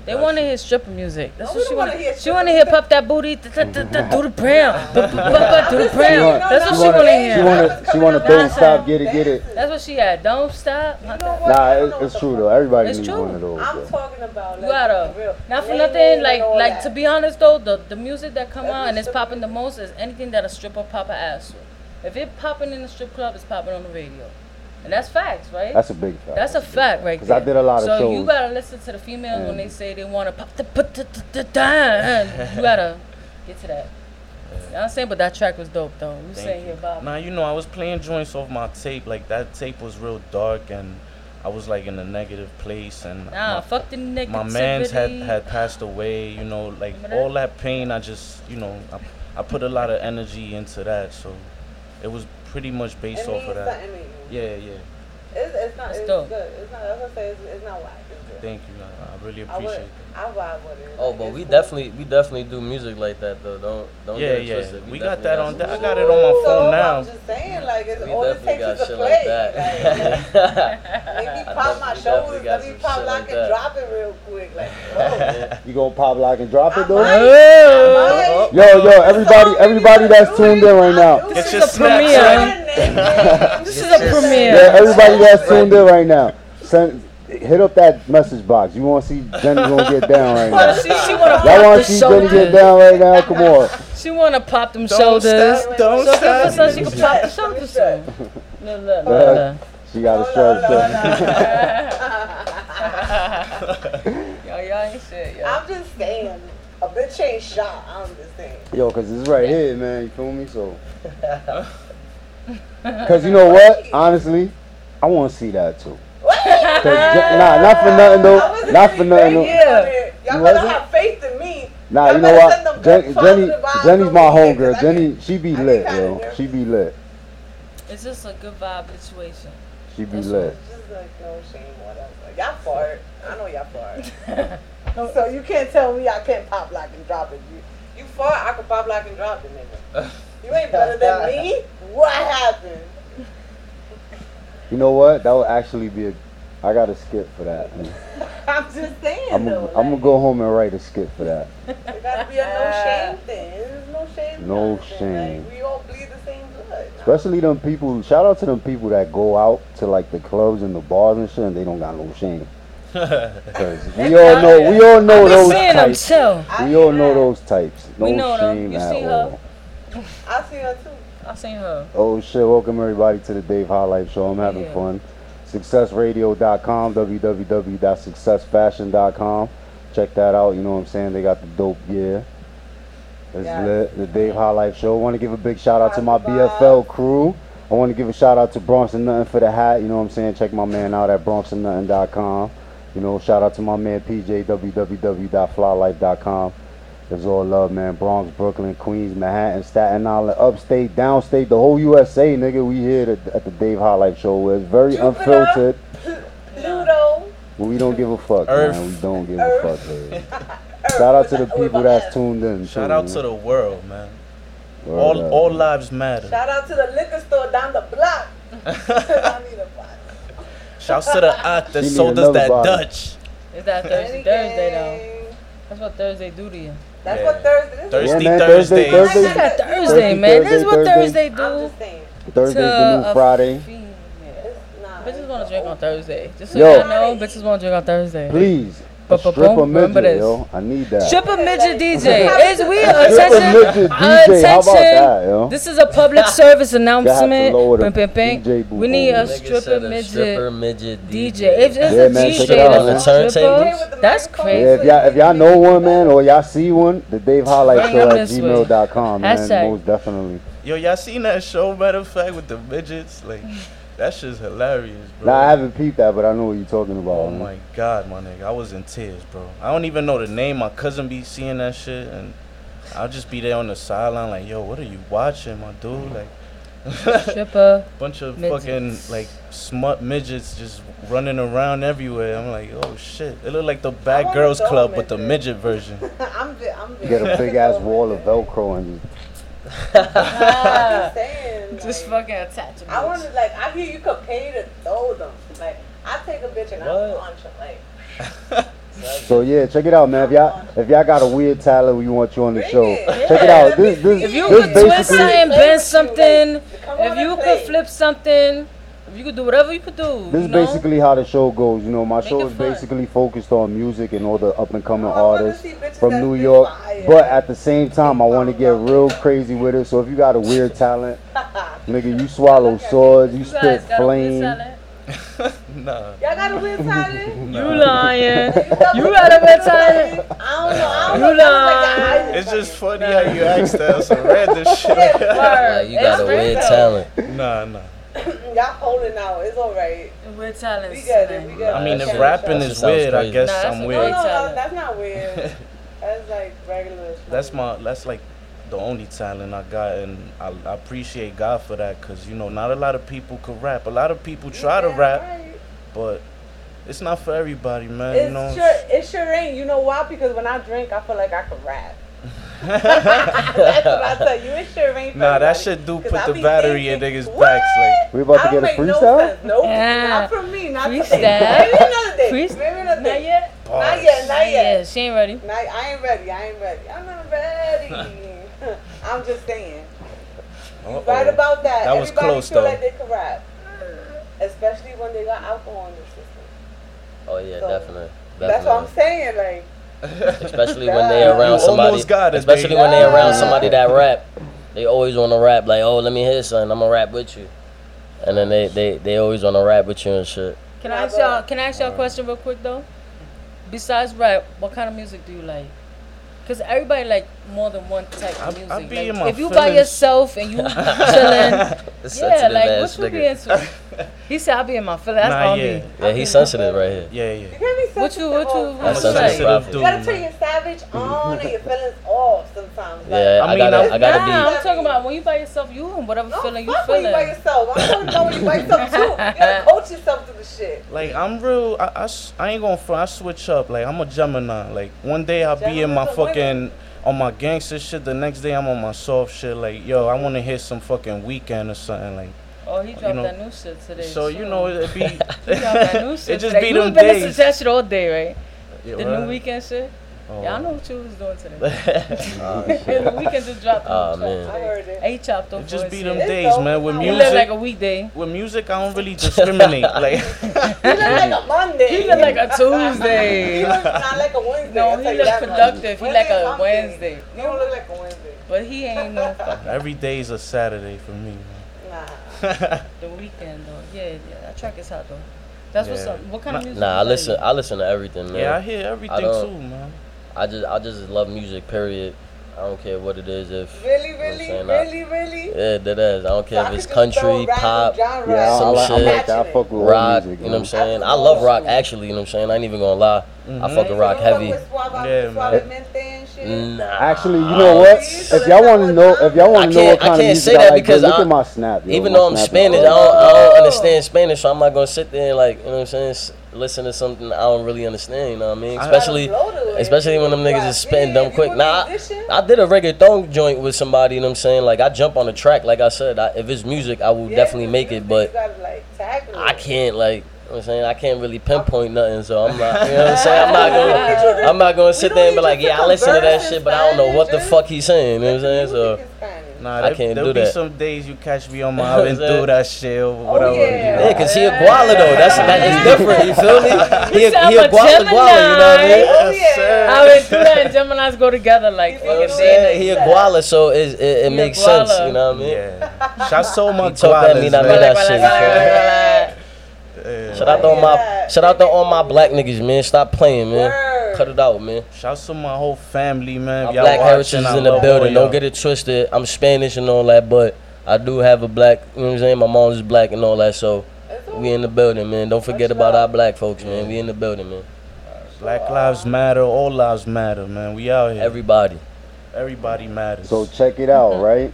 They want to hear stripper music. That's No, what we she don't want. wanna hear She stripper want to hear music. pop that booty, do the brown, do the brown. That's what she wanna- want to She hear. wanna don't stop, get it. That's what she at. Don't stop. You know what? Nah, it's true though. Everybody It's needs true. one of those. I'm Bro. talking about You like gotta, for real. not for Lame nothing, and like all to that. be honest though, the music that come Every out and it's stripper popping the most is anything that a stripper pop a ass to. If it popping in the strip club, it's popping on the radio. And that's facts, right? That's a big fact. That's a fact right 'Cause there. I did a lot of so shows. you gotta listen to the females when And- they say they wanna pop the down. You gotta get to that. You know what I'm saying? But that track was dope though. You saying here, Bob. Nah, you know, I was playing joints off my tape. Like, that tape was real dark, and I was, like, in a negative place. And Nah, fuck the negativity. my mans had passed away, you know. Like, Remember that? all that pain, I just, you know, I put a lot of energy into that. So it was pretty much based It off means of that. something to you. Yeah. It's not. That's It's dope. good. It's not. I was gonna say it's not whack. It's good. Thank you. I really I would. appreciate it. I vibe with it. Oh, Like, but it's we cool. definitely do music like that though. Don't Yeah, get it yeah. twisted. We got definitely that on some that. I shit. got it on my So, phone now. I'm just saying, like, it's We all it definitely takes got is a shit play. like that. Make me I pop my definitely shoulders, got let me some pop shit lock like and that. drop it real quick. Like, whoa. You gonna pop, lock, and drop it I though? might. Yo, everybody that's tuned in right now. Get This your is a premiere. This is a premiere. Yeah, everybody that's tuned in right now. Hit up that message box. You want to see Jenny gonna get down right now? She wanna Y'all pop want the to see Jenny get shoulders. down right now? Come on. She wanna pop them Don't shoulders. stop, don't so stop. give her so she can pop the shoulders. Look. She got a stretch. Y'all ain't shit, yo. I'm just saying, a bitch ain't shot. I'm just saying. Yo, cause it's right here, man. You feel me? So, cause you know what? Honestly, I want to see that too. Nah, not for nothing though. Not for nothing though. Y'all You better wasn't? have faith in me. Nah, Y'all you know better what? send them good positive vibes Jenny's over my here, homegirl. 'cause Jenny, she be I lit, be kinda yo. nervous. She be lit. It's just a good vibe situation. She be That's lit. Just like, no shame, whatever. Y'all fart. I know y'all fart. So you can't tell me I can't pop lock and drop it. You fart, I can pop lock and drop it, nigga. You ain't better than me. What happened? You know what? That would actually be a. I got a skit for that. I'm just saying, I'm though. gonna go home and write a skit for that. It gotta be a no shame thing. There's no shame. No nothing. shame. Like, we all bleed the same blood. Especially them people. Shout out to them people that go out to like the clubs and the bars and shit, and they don't got no shame. Cause we all know We those seeing them types. too. We all know those types. No We know them. shame You at see her? all. I see her too. I seen her. Oh shit! Welcome everybody to the Dave High Life Show. I'm having Yeah. fun. SuccessRadio.com, www.successfashion.com. Check that out. You know what I'm saying? They got the dope gear. It's Yes. lit. The Dave High Life Show. I want to give a big shout out to my BFL crew. I want to give a shout out to Bronx and Nothing for the hat. You know what I'm saying? Check my man out at bronxandnothing.com. You know, shout out to my man PJ, www.flylife.com. It's all love, man. Bronx, Brooklyn, Queens, Manhattan, Staten Island, upstate, downstate, the whole USA, nigga. We here at the Dave High Life Show where it's very Jupiter. unfiltered. Pluto. But we don't give a fuck, Earth. man. We don't give a fuck, baby. Shout out to the people that's tuned in. Shout too, out man. to the world, man. Word up. All lives matter. Shout out to the liquor store down the block. I need a bottle. Shouts to the aunt that She need sold us another that bottle. Dutch. It's that Thursday though. That's what Thursday do to you. That's Yeah. what Thursday is. Thirsty Yeah, man, Thursdays. Thursday. It's that Thursday, man. That's what Thursday I'm do. just saying. Thursday's the to new a Friday. female. Nah, Bitches want to drink on Thursday. Just so Yo. y'all know, bitches want to drink on Thursday. Please. But Strip a remember midget, this. yo. I need that. Stripper midget DJ. Strip Is we Strip a attention? midget DJ. How about that, yo? This is a public service lower announcement. the Bing, bing, bing. DJ booth We need on a it. Nigga stripper said a midget stripper midget DJ. DJ. If it's Yeah, a man, check DJ it out, that's man. a stripper, Turntables? that's Yeah, crazy. if y'all know one, man, or y'all see one, the Dave High Life Bring Show them at this way. gmail.com, man. Hashtag. Most definitely. Yo, y'all seen that show, matter of fact, with the midgets? Like, that shit's hilarious, bro. Nah, I haven't peeped that, but I know what you're talking about. Oh man. my god, my nigga. I was in tears, bro. I don't even know the name. My cousin be seeing that shit, and I'll just be there on the sideline like, yo, what are you watching, my dude? Like, Stripper. bunch of Midgets. fucking, like, smut midgets just running around everywhere. I'm like, oh, shit. It look like the Bad wanna Girls throw Club them with the in midget version. I'm just Get a big ass wall of Velcro and I'm saying. Just like, fucking attach them. I want to, like, I hear you could pay to throw them. Like, I take a bitch and I What? punch her. Like, So yeah, check it out, man. If y'all got a weird talent, we want you on the show. Check it out. This if you could twist something, bend something, if you could flip something, if you could do whatever you could do. This is basically how the show goes. You know, my show is basically focused on music and all the up and coming artists from New York. But at the same time, I want to get real crazy with it. So if you got a weird talent, nigga, you swallow swords, you spit flame. Nah. Y'all got a weird talent? You lying. You got a weird talent? I don't know. You lying. It's just funny how you asked that some random shit. Like, you got a weird talent. Nah. Y'all holding out. It's alright. Weird talent. We got it. I mean, if rapping is weird, I guess I'm weird. No, that's not weird. That's like regular. That's like the only talent I got, and I appreciate God for that, because, you know, not a lot of people could rap. A lot of people try to rap, but it's not for everybody, man. It sure ain't. You know why? Because when I drink, I feel like I can rap. That's what I tell you. It sure ain't for Nah, that everybody. shit do put the battery in niggas' backs. Like, we about to get a freestyle? Nope. Not from me. Not freestyle. Maybe another day. Freestyle. Maybe another day. Not yet. Not yet. Yeah, she ain't ready. I ain't ready. I'm not ready. I'm just saying. You're right about that. That was Everybody close, feel though. like they can rap. Especially when they got alcohol in their system. Oh yeah, So, definitely. That's what I'm saying. Like, especially when they around somebody. Especially baby. when they around somebody that rap. They always want to rap. Like, oh, let me hear something. I'm gonna rap with you. And then they always want to rap with you and shit. Can I ask y'all a question real quick though? Besides rap, what kind of music do you like? Because everybody like more than one type of music. I be like, in my if you by yourself and you chilling, yeah, like what you be into? He said I be in my feelings. That's all me. Yeah, he's sensitive right here. Yeah. you can't be sensitive. That's like? sensitive, dude. You gotta turn your savage on and your feelings off sometimes. Like, Yeah, I gotta be. I'm talking about when you by yourself, you and whatever feeling you feeling. When you by yourself, I'm talking about when you by yourself too. You gotta coach yourself through the shit. Like, I'm real, I ain't gonna front, I switch up. Like, I'm a Gemini. Like, one day I'll be in my fucking, on my gangster shit, the next day I'm on my soft shit. Like, yo, I wanna hear some fucking Weekend or something. Like, oh, he dropped that new shit today. So, you know, it be, he dropped that new shit it just today. be them You've been days. listening to that shit all day, right? Yeah, the right. new Weekend shit? Oh. Y'all know what you was doing today. Oh, The Weekend just dropped oh man. I heard it. He chopped off. It just be shit. them days, man. With He music, look like a weekday. with music, I don't really discriminate. Like, He look like a Monday. He look like a Tuesday. He look not like a Wednesday. No, I'll he tell you look that much. productive. He like a Hump day. Wednesday. He don't look like a Wednesday. But he ain't no fucking every day's a Saturday for me, Nah. man. the Weekend though. Yeah, that track is hot though. That's what's Yeah. up. What kind of music? Nah, you like? I listen to everything, man. Yeah, I hear everything don't- too, man. I just love music. Period. I don't care what it is. If Really? yeah, that is. I don't care if it's So I could just throw country, random pop, genres. Yeah, some I shit. like that. I fuck with all rock. music. You know what I'm man. saying? I love rock actually. You know what I'm saying? I ain't even gonna lie. I fuck with rock heavy. Yeah, man. Nah. Actually, you know what? If y'all want to know, what kind of can't music say I that like, because look I- at my snap. Yo, Even my though I'm snap is Spanish, I don't understand Spanish, so I'm not gonna sit there and like, you know what I'm saying, listen to something I don't really understand. You know what I mean? Especially when them niggas is spitting dumb quick. Nah, I did a reggaeton joint with somebody. You know what I'm saying? Like I jump on the track. Like I said, if it's music, I will definitely make it. But I can't like. You know what I'm saying? I can't really pinpoint nothing, so I'm not, you know what I'm saying? I'm not gonna sit there and be like, yeah, I listen to that shit, but I don't know what the fuck he's saying, you know what I'm saying? So Nah, I can't there'll do be that. some days you catch me on my I've been through that shit or whatever. yeah, cause he a guala though. That is different. You feel me? He a I'm guala, you know what I mean? I went through that and Geminis go together like You know what I'm saying? He a guala, so it makes sense. You know what I mean? Yeah. Shout out my He talk that gualas, me, I man. mean that shit. You feel me? Shout out to all my black niggas, man. Stop playing, man. Cut it out, man. Shout out to my whole family, man. My Y'all black heritage watching, is I in the love building. all Don't get y'all. it twisted. I'm Spanish and all that, but I do have a black, you know what I'm saying? My mom's black and all that, so we in the building, man. Don't forget about our black folks, man. We in the building, man. Black lives matter. All lives matter, man. We out here. Everybody matters. So check it out, right?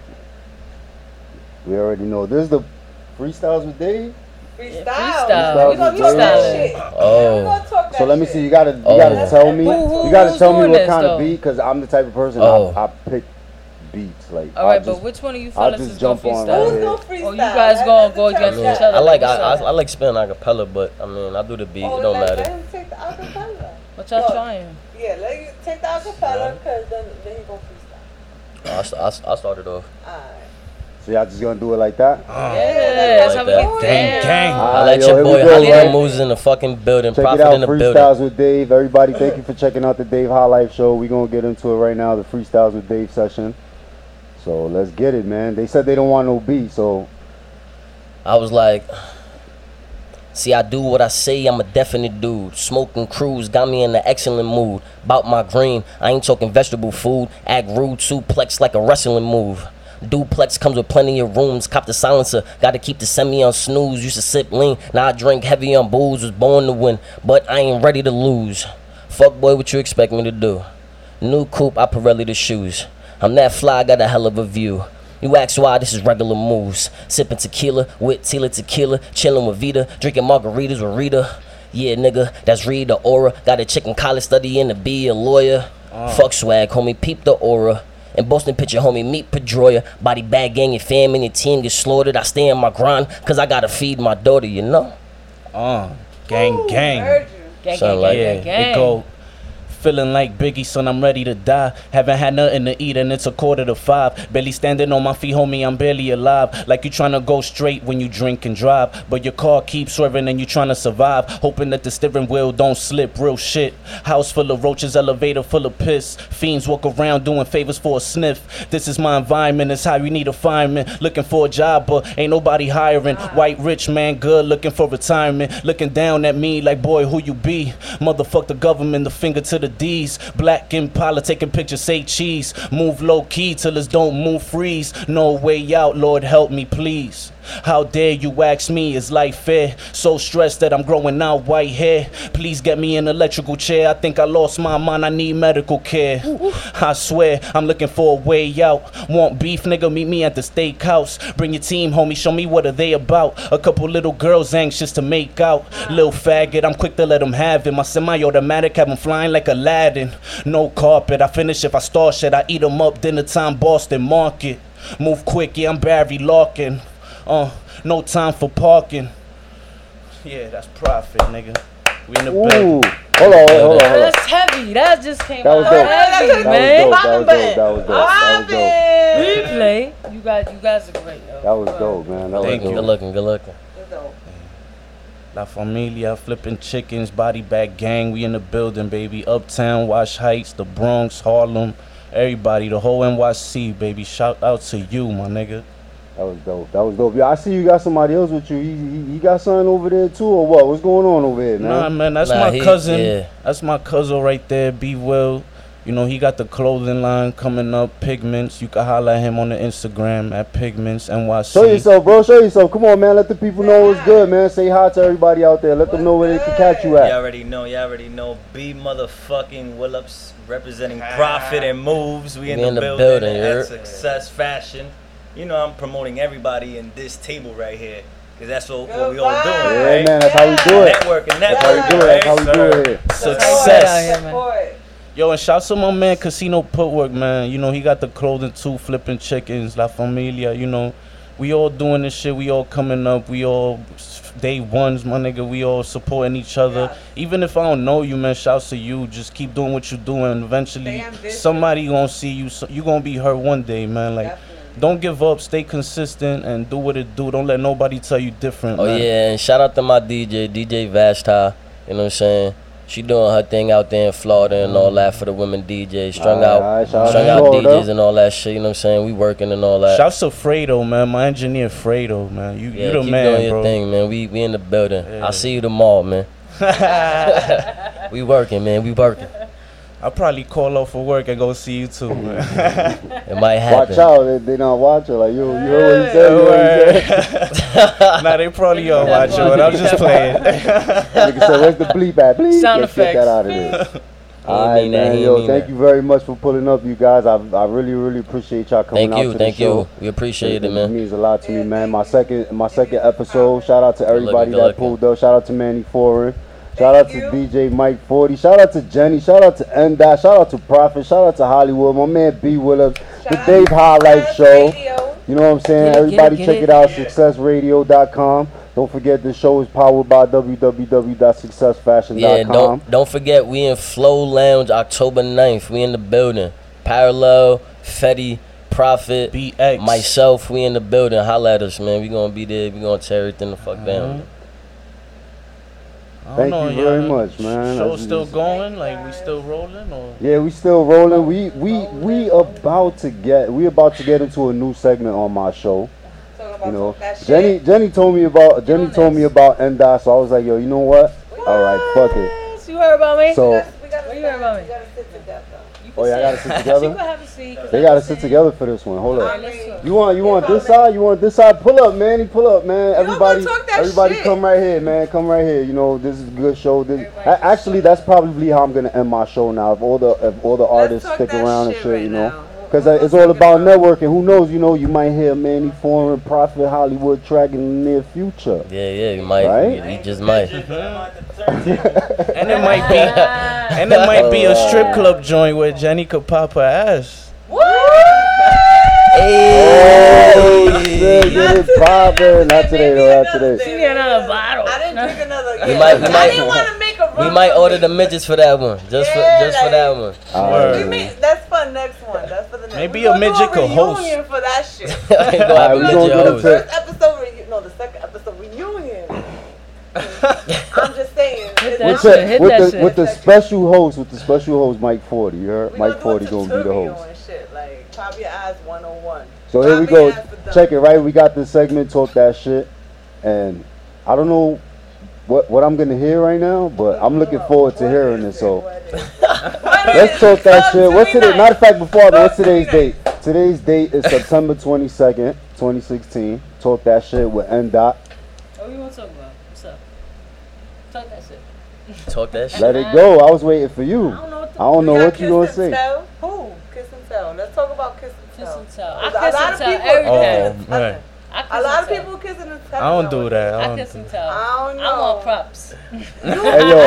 We already know. This is the Freestyles with Dave. Freestyle. We gonna talk that shit. Oh. So let me see. You gotta tell me. You gotta tell me what kind of beat, because I'm the type of person I pick beats. Like, all right, but which one of you fellas just is gonna jump on freestyle? right Who's here. gonna freestyle? Or you guys gonna go against each other? I like What's up? I like spinning acapella, but I mean I do the beat. Oh, It don't let matter. him take the acapella. What y'all trying? Yeah, let you take the acapella, because then he gonna freestyle. I started off. Alright. So y'all just gonna do it like that? Yeah, that's how we that. get Gang, down. gang. I let yo, your here we boy go, Hollywood right? Moves in the fucking building. Check it Profit out, in the Freestyles building. with Dave. Everybody, thank you for checking out the Dave High Life show. We're gonna get into it right now, the Freestyles with Dave session. So let's get it, man. They said they don't want no beat, so I was like, see, I do what I say, I'm a definite dude. Smoking cruise got me in an excellent mood. Bout my green, I ain't talking vegetable food. Act rude, suplex like a wrestling move. Duplex comes with plenty of rooms. Cop the silencer, gotta keep the semi on snooze. Used to sip lean, now I drink heavy on booze. Was born to win, but I ain't ready to lose. Fuck boy, what you expect me to do? New coupe, I Pirelli the shoes. I'm that fly, got a hell of a view. You ask why, this is regular moves. Sipping tequila with Tila tequila. Chilling with Vita, drinking margaritas with Rita. Yeah, nigga, that's Rita Aura. Got a chick in college studying to be a lawyer. Fuck swag, homie, peep the aura. In Boston, picture, homie, meet Pedroia. Body bag gang, your fam and your team get slaughtered. I stay in my grind, cause I gotta feed my daughter, you know? Gang, gang. Heard you. Gang, Sound gang, like gang, Yeah, gang, it gang. go. Feeling like Biggie, son, I'm ready to die. Haven't had nothing to eat and it's 4:45. Barely standing on my feet, homie, I'm barely alive. Like you tryna go straight when you drink and drive, but your car keeps swerving and you tryna survive. Hoping that the steering wheel don't slip, real shit. House full of roaches, elevator full of piss. Fiends walk around doing favors for a sniff. This is my environment, it's how you need a fireman. Looking for a job, but ain't nobody hiring. White rich man, good, looking for retirement. Looking down at me like, boy, who you be? Motherfuck the government, the finger to the D's. Black Impala taking pictures, say cheese. Move low key till it's don't move, freeze. No way out, Lord help me please. How dare you ask me, is life fair? So stressed that I'm growing out white hair. Please get me an electrical chair. I think I lost my mind, I need medical care. I swear, I'm looking for a way out. Want beef, nigga, meet me at the steakhouse. Bring your team, homie, show me what are they about. A couple little girls anxious to make out. Lil faggot, I'm quick to let them have it. My semi-automatic have them flying like Aladdin. No carpet, I finish if I start shit. I eat them up, dinner time, Boston Market. Move quick, yeah, I'm Barry Larkin. No time for parking. Yeah, that's profit, nigga. We in the ooh. building. Hold on. That's heavy. That just came That was out dope. heavy, man. That was dope. Replay. You guys are great, yo. That was dope, man. That was Thank dope. you. Good looking, good looking. La Familia, flipping chickens, body bag gang. We in the building, baby. Uptown, Wash Heights, the Bronx, Harlem. Everybody, the whole NYC, baby. Shout out to you, my nigga. That was dope. That was dope. Yeah, I see you got somebody else with you. He got something over there too, or what? What's going on over here, man? Nah, man, that's Nah, my cousin. yeah. That's my cousin right there, B Will. You know, he got the clothing line coming up, Pigments. You can holler at him on the Instagram at Pigments NYC. Show yourself, bro. Show yourself. Come on, man. Let the people know what's good, man. Say hi to everybody out there. Let them know where they can catch you Y'all at. already know. B motherfucking Willups representing Profit and Moves. We in the building you at heard? Success Fashion. You know I'm promoting everybody in this table right here. Cause that's what we all doing, Yeah, right? man. That's how we do it. Networking, That's how we do it. That's how we do it here. Success. Yo, and shout to my man Casino Putwork, man. You know, he got the clothing too, flipping chickens, La Familia. You know, we all doing this shit. We all coming up. We all day ones, my nigga. We all supporting each other. Even if I don't know you, man, shouts to you. just keep doing what you're doing. Eventually, somebody gonna see you. You gonna be heard one day, man. Like, don't give up. Stay consistent and do what it do. Don't let nobody tell you different, Oh man. yeah, and shout out to my DJ Vashta. You know what I'm saying? She doing her thing out there in Florida and all that for the women DJs. Strung out DJs and all that shit. You know what I'm saying? We working and all that. Shouts to Fredo, man. My engineer Fredo, man. You the keep man, doing your bro. thing, man. We in the building. I'll see you tomorrow, man. We working, man. We working. I'll probably call off for work and go see you too, man. It might happen. Watch out. They not watching. Like, you heard what he said? Nah, they probably are watching, but I'm just playing. Nigga said, where's the bleep at? Bleep. Sound Let's get that out of there. All right, man. Yo, thank you very much for pulling up, you guys. I really, really appreciate y'all coming out to the show. Thank you. We appreciate it, man. It means a lot to me, man. My second episode. Shout out to everybody that pulled up. Shout out to Manny Foreign. Shout out to DJ Mike 40. Shout out to Jenny. Shout out to N-Dot. Shout out to Prophet. Shout out to Hollywood. My man B Willis. The Dave Highlight Show. You know what I'm saying? Everybody check it out. SuccessRadio.com. Don't forget the show is powered by www.successfashion.com. Yeah, don't forget we in Flow Lounge October 9th. We in the building. Parallel, Fetty, Prophet, BX, myself, we in the building. Holla at us, man. We gonna be there. We gonna tear everything the fuck down. Thank you very much, man. Show still going? Like we still rolling, or? Yeah, we still rolling. We about to get into a new segment on my show. You know, Jenny told me about N-Dot, so I was like, yo, you know what? All right, fuck it. You heard about me? So, what you heard about me? Oh, yeah, I gotta sit together. You can have a seat. They gotta sit together for this one. Hold up. Right, you want this side? You want this side? Pull up, Manny. Pull up, man. Everybody come right here, man. Come right here. You know, this is a good show. Actually, that's probably how I'm gonna end my show now. If all the artists stick around and shit, you know. Because it's all about networking. Who knows? You know, you might hear Manny Foreign, Prophet, Hollywood track in the near future. Yeah, you might. Right? You just might. And it might be a strip club joint where Jenny could pop her ass. Hey, get it poppin'. Not today though. Not today. She need another bottle. I didn't drink another. I didn't want to make a. We might order the midgets for that one. Just for that one. That's for next one. That's for the next. Maybe a midget could host. Reunion for that shit. The second episode reunion. I'm just saying. With the special host, Mike 40. You heard? Mike 40 gonna be the host. Like pop your eyes 101. So here we go. Check it, right? We got this segment, Talk That Shit, and I don't know what I'm gonna hear right now, but I'm looking forward to hearing it. So let's talk that shit. What's today? Matter of fact, before that, what's today's date? Today's date is September 22nd, 2016. Talk That Shit with N-Dot. What you want to talk about? What's up? Talk that shit. Talk that shit. Let it go. I was waiting for you. I don't know what you gonna say. Who? Kiss and Tell. Let's talk about Kiss and Tell. I kiss and tell everything. Right. A lot of people kissing and telling. I don't do that. I kiss and tell. I don't know. I'm on props. Hey yo,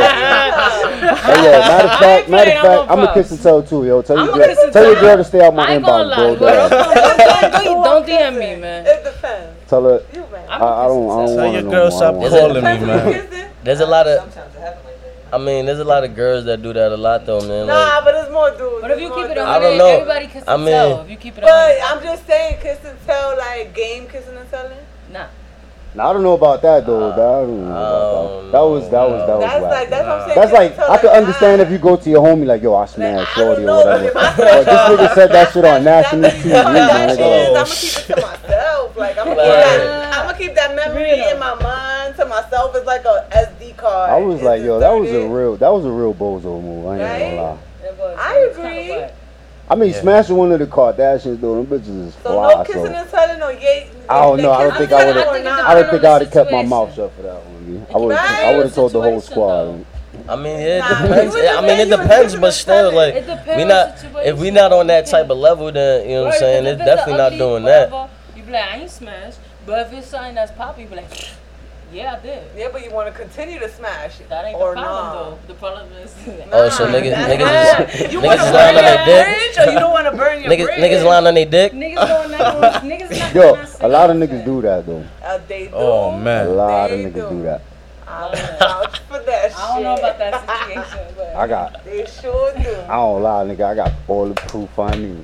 matter of fact, I'm a kiss and tell too, yo. Tell your girl to stay out my inbox, bro. Don't DM me, man. It depends. Tell her. I don't Tell want your girl stop calling me, man. There's a lot of. There's a lot of girls that do that a lot though, man. Nah, but there's more dudes. But if you keep it on, I don't know. everybody kiss and tell. If you keep it on. But I'm just saying, kiss and tell, like game kissing and telling. Nah. I don't know about that though. That was whack. That's what I'm saying. That's like I could understand if you go to your homie like, yo, I smashed shorty or whatever. But this nigga said that shit on national TV, man. I'm gonna keep it to myself. Like I'm gonna keep that memory in my mind to myself. It's like a SD card. I was like, yo, that was a real bozo move. I ain't gonna lie. I agree. I mean, smashing one of the Kardashians though, them bitches is fly. So no kissing and telling, no yay. I don't know. I don't think I would have kept my mouth shut for that one. I would have told the whole squad. I mean, it depends. It depends, but still, like, if we not on that type of level, then you know what I'm saying. It's definitely not doing that. You be like, I ain't smashed, but if it's something that's poppy, you be like, yeah, I did. Yeah, but you want to continue to smash it. That ain't the problem, though. The problem is. So niggas is lying on their dick, or you don't want to burn your bridge? Niggas lying on their dick. Niggas Yo, a lot of niggas do that though. They do. Oh man, a lot of niggas do that. I vouch for that shit. I don't know about that situation, but they sure do. I don't lie, nigga. I got all the proof I need.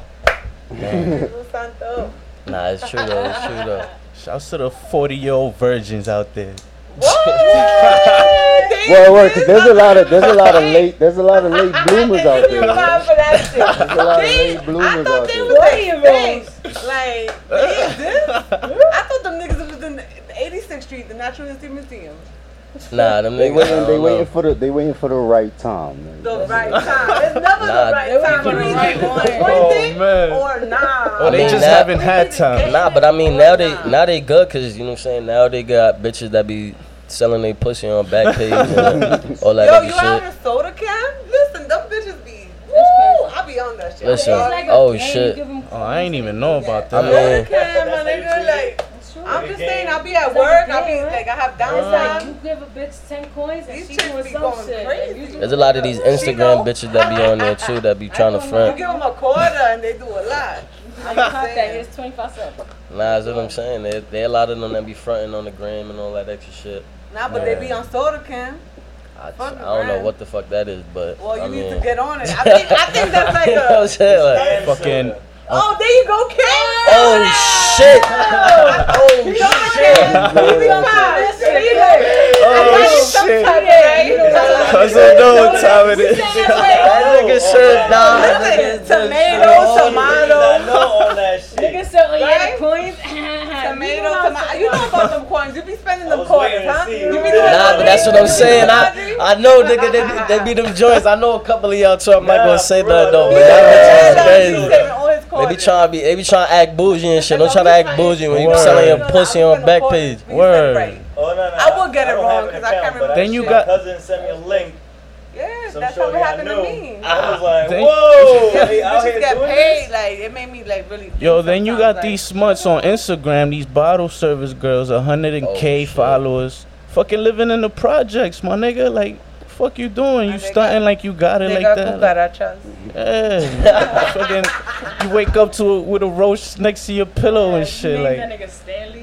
Nah, it's true though. Shouts to the 40-year-old virgins out there. Well, cause there's a lot of late bloomers out there. There's a lot of late bloomers out there. Like, I thought them niggas was in 86th Street, the Natural History Museum. Nah, them niggas. They waiting for the right time. Man. The right time. It's never the right time. For the right one. Or nah. Or they just haven't had time. Nah, but I mean now they good, cause you know what I'm saying. Now they got bitches that be selling their pussy on Backpage and all that Yo, other you shit. out in Soda Cam? Listen, them bitches be. Woo, I be on that shit. Listen, Like oh shit. Oh, I ain't even know about that. I mean, Soda Cam, my nigga, like. I I'm just saying, I'll be at work. I'll be like, I have downtime. You give a bitch 10 coins and These she chicks doing be some going shit. crazy. Like, There's a lot of these Instagram bitches that be on there too that be trying to You front. give them a quarter and they do a lot. I'm that. Here's 25 cents. Nah, that's what I'm saying. They a lot of them that be fronting on the gram and all that extra shit. Nah, but they be on Soda Cam. I don't know what the fuck that is, but Well, you I need mean, to get on it. I think that's like you know what I'm saying? Like, fucking. Oh, there you go, Ken. Oh shit! Oh shit! Cause I know what time it is. That nigga said, tomato. I know all that shit. Nigga said, oh yeah, the coins. Tomato. You know about them coins. You be spending them quarters, huh? You be doing nah, but that's what I'm saying. I know, nigga, they be them joints. I know a couple of y'all too. I'm not gonna say that though, but that bitch is crazy. They be trying to act bougie and shit. Don't try to act bougie when you be selling your pussy on back page. Word. Oh, no. I will get it wrong because I can't remember. Then you My got. cousin sent me a link. Yeah, Some that's how it shorty I happened to knew. me. I was like, Then- whoa! Yeah, They out bitches here get doing paid. this? Like it made me like really. Yo, then you got sometimes, these smuts on Instagram, these bottle service girls, 100K followers, fucking living in the projects, my nigga. Like, fuck you doing? You stunting like you got it They like got that? cucarachas. Yeah, fucking. You wake up to it with a roach next to your pillow and shit, You like. named that nigga Stanley.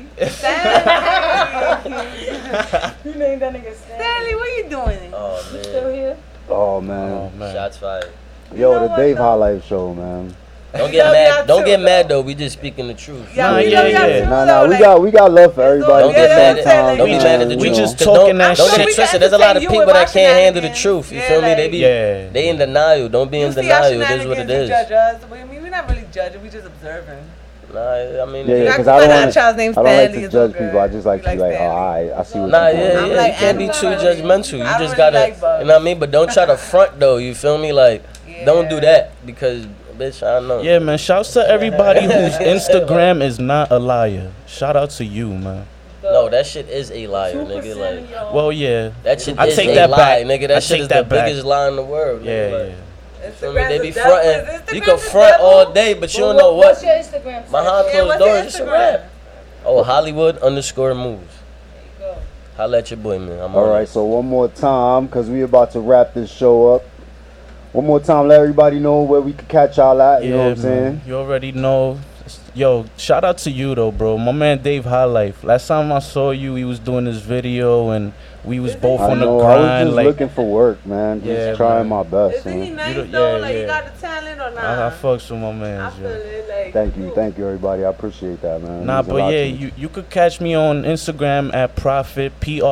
Stanley. You named that nigga Stanley. Stanley, what you doing? Oh You still man, here? Oh man. shots fired. Yo, the Dave Highlight Show, man. Don't get mad. Don't get mad though. We just speaking the truth. Nah, yeah. Nah, we got love for everybody. Don't get mad Sometimes, don't be mad at the We truth. just Don't talking that get it shit. twisted. There's a lot of people that can't handle the truth. You feel me? They in denial. Don't be in denial. It is what it is. Judge us. I mean, we're not really judging. We just observing. Nah, I mean, Yeah, because I don't like to judge people. I just like to be like, oh, I see what nah, you're doing. yeah, you can't be too judgmental. You just gotta, you know what I mean? But don't try to front though. You feel me? Like, don't do that because, bitch, I don't know. Yeah, man. Shouts to everybody whose Instagram is not a liar. Shout out to you, man. No, that shit is a liar, nigga. Like, well, yeah. That shit I is take a that lie, back. nigga. That I shit take is that the back. biggest lie in the world. Yeah, nigga. yeah. Feel me? They be fronting. You can front all day, but you don't know what. What's your Instagram? Behind closed doors, it's a rap. Oh, Hollywood_moves. Holla at your boy, man. I'm All on right, it. so one more time, because we about to wrap this show up. One more time, let everybody know where we can catch y'all at. You know what I'm saying? You already know. Yo, shout out to you though, bro. My man Dave High Life. Last time I saw you, he was doing this video, and we was both I on the know, grind. I was just like, looking for work, man. Just Yeah, trying man. my best, Isn't he man. nice You though? yeah, Like yeah. you got the talent or not? I fucks with my man. I feel it. Like Thank you, everybody. I appreciate that, man. Nah, It means a lot but yeah, to me. you could catch me on Instagram at Profit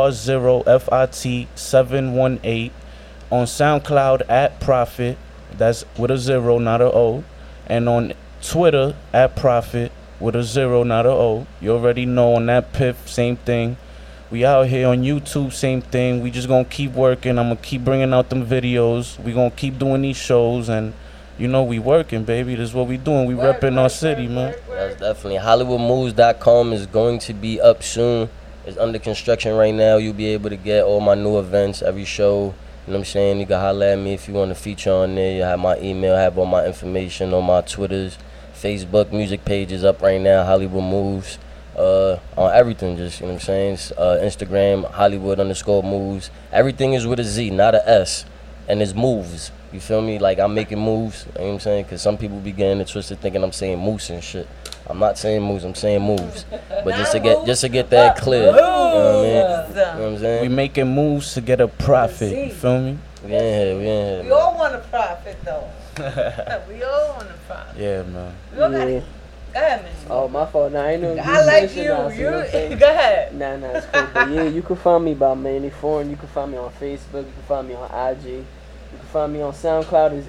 PR0FIT718, on SoundCloud at Profit, that's with a 0, not a O, and on Twitter at Profit with a 0, not a O. You already know on that Piff, same thing. We out here on YouTube, same thing. We just gonna keep working. I'm gonna keep bringing out them videos. We gonna keep doing these shows, and you know we working, baby. This is what we doing. We repping our city, man. That's definitely HollywoodMoves.com is going to be up soon. It's under construction right now. You'll be able to get all my new events, every show. You know what I'm saying? You can holler at me if you want to feature on there. You have my email, have all my information on my Twitters, Facebook, music pages up right now, Hollywood Moves. On everything, just, you know what I'm saying? Instagram, Hollywood_moves. Everything is with a Z, not a S. And it's moves. You feel me? Like, I'm making moves. You know what I'm saying? Because some people be getting it twisted thinking I'm saying moose and shit. I'm not saying moves, I'm saying moves. But just to get that clear. You know what I mean? You know what I'm saying? We making moves to get a profit. You feel me? We in here. we all want to profit though. We all want to profit. Yeah, man. We all gotta, go ahead, man. Oh, my fault. Nah, I ain't know. I like you. Now, so you know what I'm saying? Go ahead. Nah, it's cool. But yeah, you can find me by Manny Foreign. You can find me on Facebook. You can find me on IG. You can find me on SoundCloud is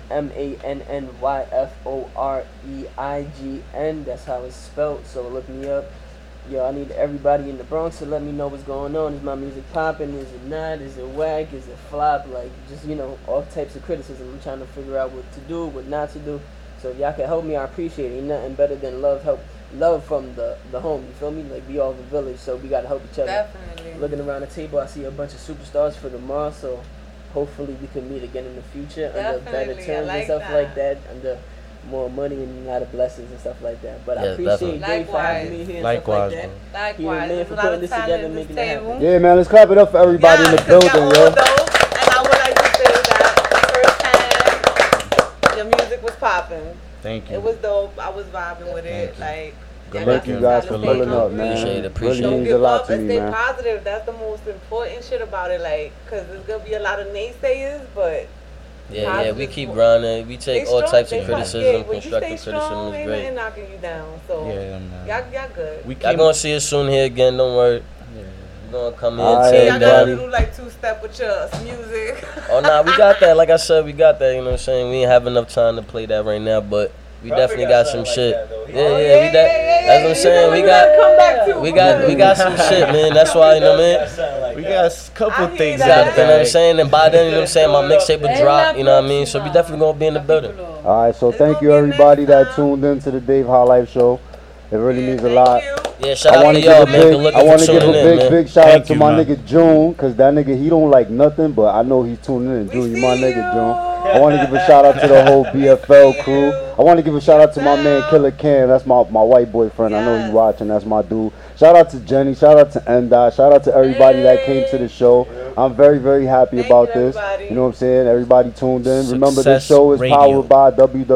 MANNYFOREIGN. That's how it's spelled. So look me up. Yo, I need everybody in the Bronx to let me know what's going on. Is my music popping? Is it not? Is it whack? Is it flop? Like, just, you know, all types of criticism. I'm trying to figure out what to do, what not to do. So if y'all can help me, I appreciate it. Ain't nothing better than love from the home. You feel me? Like, we all the village, so we gotta help each other. Definitely. Looking around the table, I see a bunch of superstars for tomorrow. So hopefully we can meet again in the future under better Definitely, I terms like and stuff that. like that. Under, more money and a lot of blessings and stuff like that. But I Yeah, appreciate definitely. Dave for having me here and Likewise, stuff like bro. that. Likewise, You and man there's for a lot putting of this talent together at and this making it happen. table. Yeah, man, let's clap it up for everybody in the Yes, 'cause building, y'all yo. all dope. And I would like to say that firsthand, your music was popping. Thank you. It was dope. I was vibing with it. Like, Good Thank you guys for pulling up, man. Appreciate it, Really don't means a give lot up to and me, stay man. positive. That's the most important shit about it. Like, cause there's gonna be a lot of naysayers, but Yeah, we keep grinding. We take all types of criticism, when you stay constructive strong, criticism is ain't great. nothing knocking you down. So Yeah, man. y'all good. Y'all gonna see us soon here again. Don't worry. We're gonna come here and Alright, tear Y'all it got a down. little like two-step with your music. Oh nah, we got that. Like I said, we got that. You know what I'm saying? We ain't have enough time to play that right now, but we definitely got some shit. Yeah, that's what I'm saying. We got some shit, man. That's why, you know what I mean? We got a couple things You know out what I'm there. saying? And by then, you know what I'm saying, my mixtape would drop, you know what I mean? So we definitely gonna be in the building. All right, so thank you everybody that tuned in to the Dave High Life Show. It really means a lot. Yeah, shout I out want to to give y'all, a man. Good big, looking I want for to give a tuning in, big, man. big shout out Thank to you, my man. nigga June, cause that nigga he don't like nothing, but I know he's tuning in. June, you my nigga, June. I want to give a shout out to the whole BFL crew. I want to give a shout out to my man Killer Cam. That's my white boyfriend. I know he watching. That's my dude. Shout out to Jenny. Shout out to Enda. Shout out to everybody that came to the show. I'm very, very happy about this. You know what I'm saying? Everybody tuned in. Remember, this Success show is Radio. powered by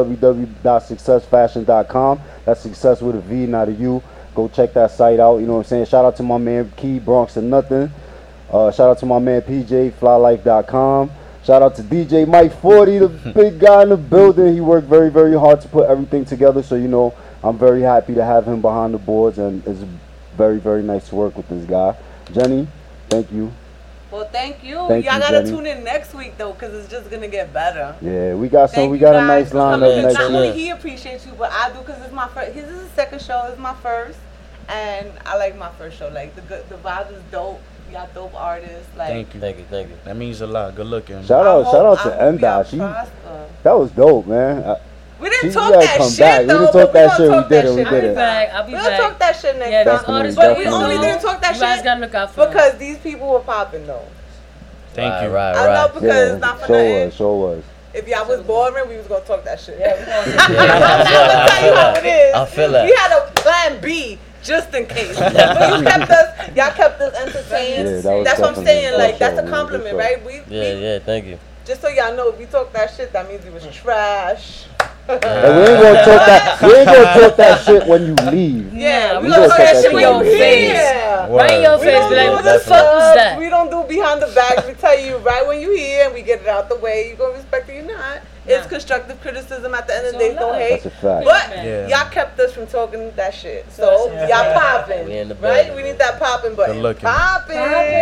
www.successfashion.com. That's success with a V, not a U. Go check that site out. You know what I'm saying? Shout out to my man Key Bronx or Nothing. Shout out to my man PJ, flylife.com. Shout out to DJ Mike 40, the big guy in the building. He worked very, very hard to put everything together. So, you know, I'm very happy to have him behind the boards, and it's very, very nice to work with this guy. Jenny, thank you. Well, thank you. Thank Y'all you, gotta Jenny. tune in next week though, cause it's just gonna get better. Yeah, we got some. Thank We you got a guys nice for coming, lineup 'cause next not only year. he appreciates you, but I do, cause it's my first. His is his second show. It's my first, and I like my first show. Like the vibe is dope. Y'all dope artists. Like Thank you. That means a lot. Good looking. Shout out to Enda. That was dope, man. We didn't She talk gotta that come shit back. We though. didn't but talk that shit. gonna We talk did that it. We shit did next it. time. I'll be We'll back. talk that shit next Yeah, time. these artists, But we definitely. only didn't talk that you guys shit gotta look out for them. because these people were popping though. Thank you. Right. I know because Yeah, not for show nothing. was, show was. If y'all was boring, we was gonna talk that shit. Yeah, we gonna I'm tell you how it is. I feel that. We had a plan B just in case. But y'all kept us entertained. Yeah, that was That's what I'm definitely saying. a Like good that's show, a man, compliment, good show. right? Yeah, thank you. Just so y'all know, if we talk that shit, that means it was trash. And we ain't gonna talk that. We ain't gonna talk that shit when you leave. Yeah, we we gonna gonna talk talk that that shit when shit you in your here. face. Right in your We face, don't be like, do what the the fuck was stuff. that? We don't do behind the back. We tell you right when you here and we get it out the way. You gonna respect it, you not. It's constructive criticism at the end of the day. Don't hate. That's a fact. But Yeah. y'all kept us from talking that shit. So y'all popping. We in the Right? building, We need that popping button. Good looking. Popping.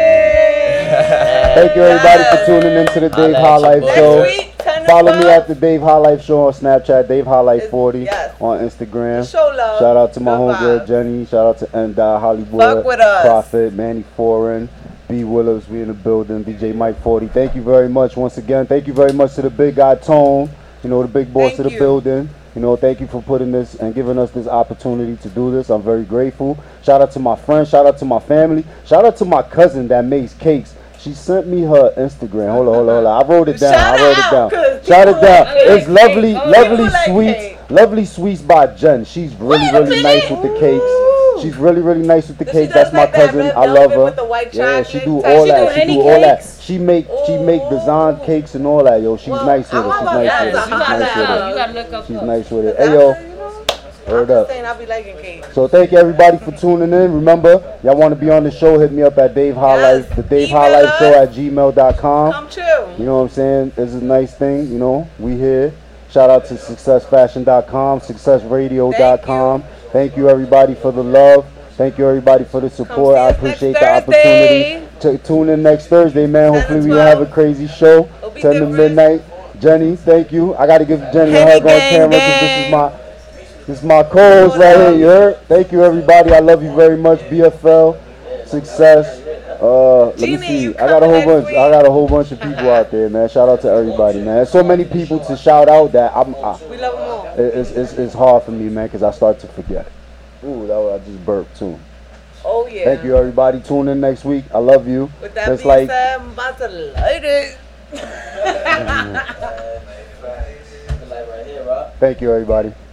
Thank you everybody for tuning in to the Dave High Life Next Show. week, 10 to Follow me 12. at the Dave High Life Show on Snapchat, Dave High Life 40 Yes. on Instagram. Show love. Shout out to my Good homegirl vibes. Jenny. Shout out to Enda, Hollywood, Fuck with us. Prophet, Manny Foreign, B Willows. We in the building. DJ Mike 40. Thank you very much once again. Thank you very much to the big guy Tone. You know, the big boss Thank of the you. building. You know, thank you for putting this and giving us this opportunity to do this. I'm very grateful. Shout out to my friends. Shout out to my family. Shout out to my cousin that makes cakes. She sent me her Instagram. Hold on. I wrote it down. Shout I wrote out, it down. 'cause Shout it people down. like cake. It's lovely, Oh, lovely people like sweets. cake. Lovely sweets by Jen. She's really, Wait a really nice minute. with the cakes. She's really, really nice with the Does she cakes. does That's my like that cousin. red I love velvet her. with the white Yeah, she chocolate do type? all She that. do She any do all that. cakes? She make design cakes and all that. Yo, she's Well, nice with I'm it. She's about nice that. with it. Yes, She's you gotta nice with look up. it. You gotta look up. She's nice with it. That's Hey yo, you know, word I'm up. just saying I be liking cake. So thank you everybody for tuning in. Remember, y'all want to be on the show, hit me up at Dave High Yes. Life, the Dave Email High Life us. Show at gmail.com. Come chill. You know what I'm saying? It's a nice thing, you know. We here. Shout out to successfashion.com, successradio.com. Thank you everybody for the love. Thank you everybody for the support. see I us appreciate next the opportunity Thursday. to tune in next Thursday, man. 10 to Hopefully we 12. have a crazy show. It'll be 10 to different. midnight. Jenny, thank you. I got to give Jenny a Henny hug on gang, camera because gang. this is my co-host right here. You heard? Thank you everybody. I love you very much. BFL, success. Let me Genie, see. you I got a coming whole next bunch. I got a whole bunch of people out there, man. Shout out to everybody, man. There's so many people to shout out that We love them all. it's hard for me, man, because I start to forget. Ooh, that was, I just burped too. Oh yeah. Thank you everybody. Tune in next week. I love you. With that It's being like said, I'm about to light it. Right here, right? Thank you, everybody.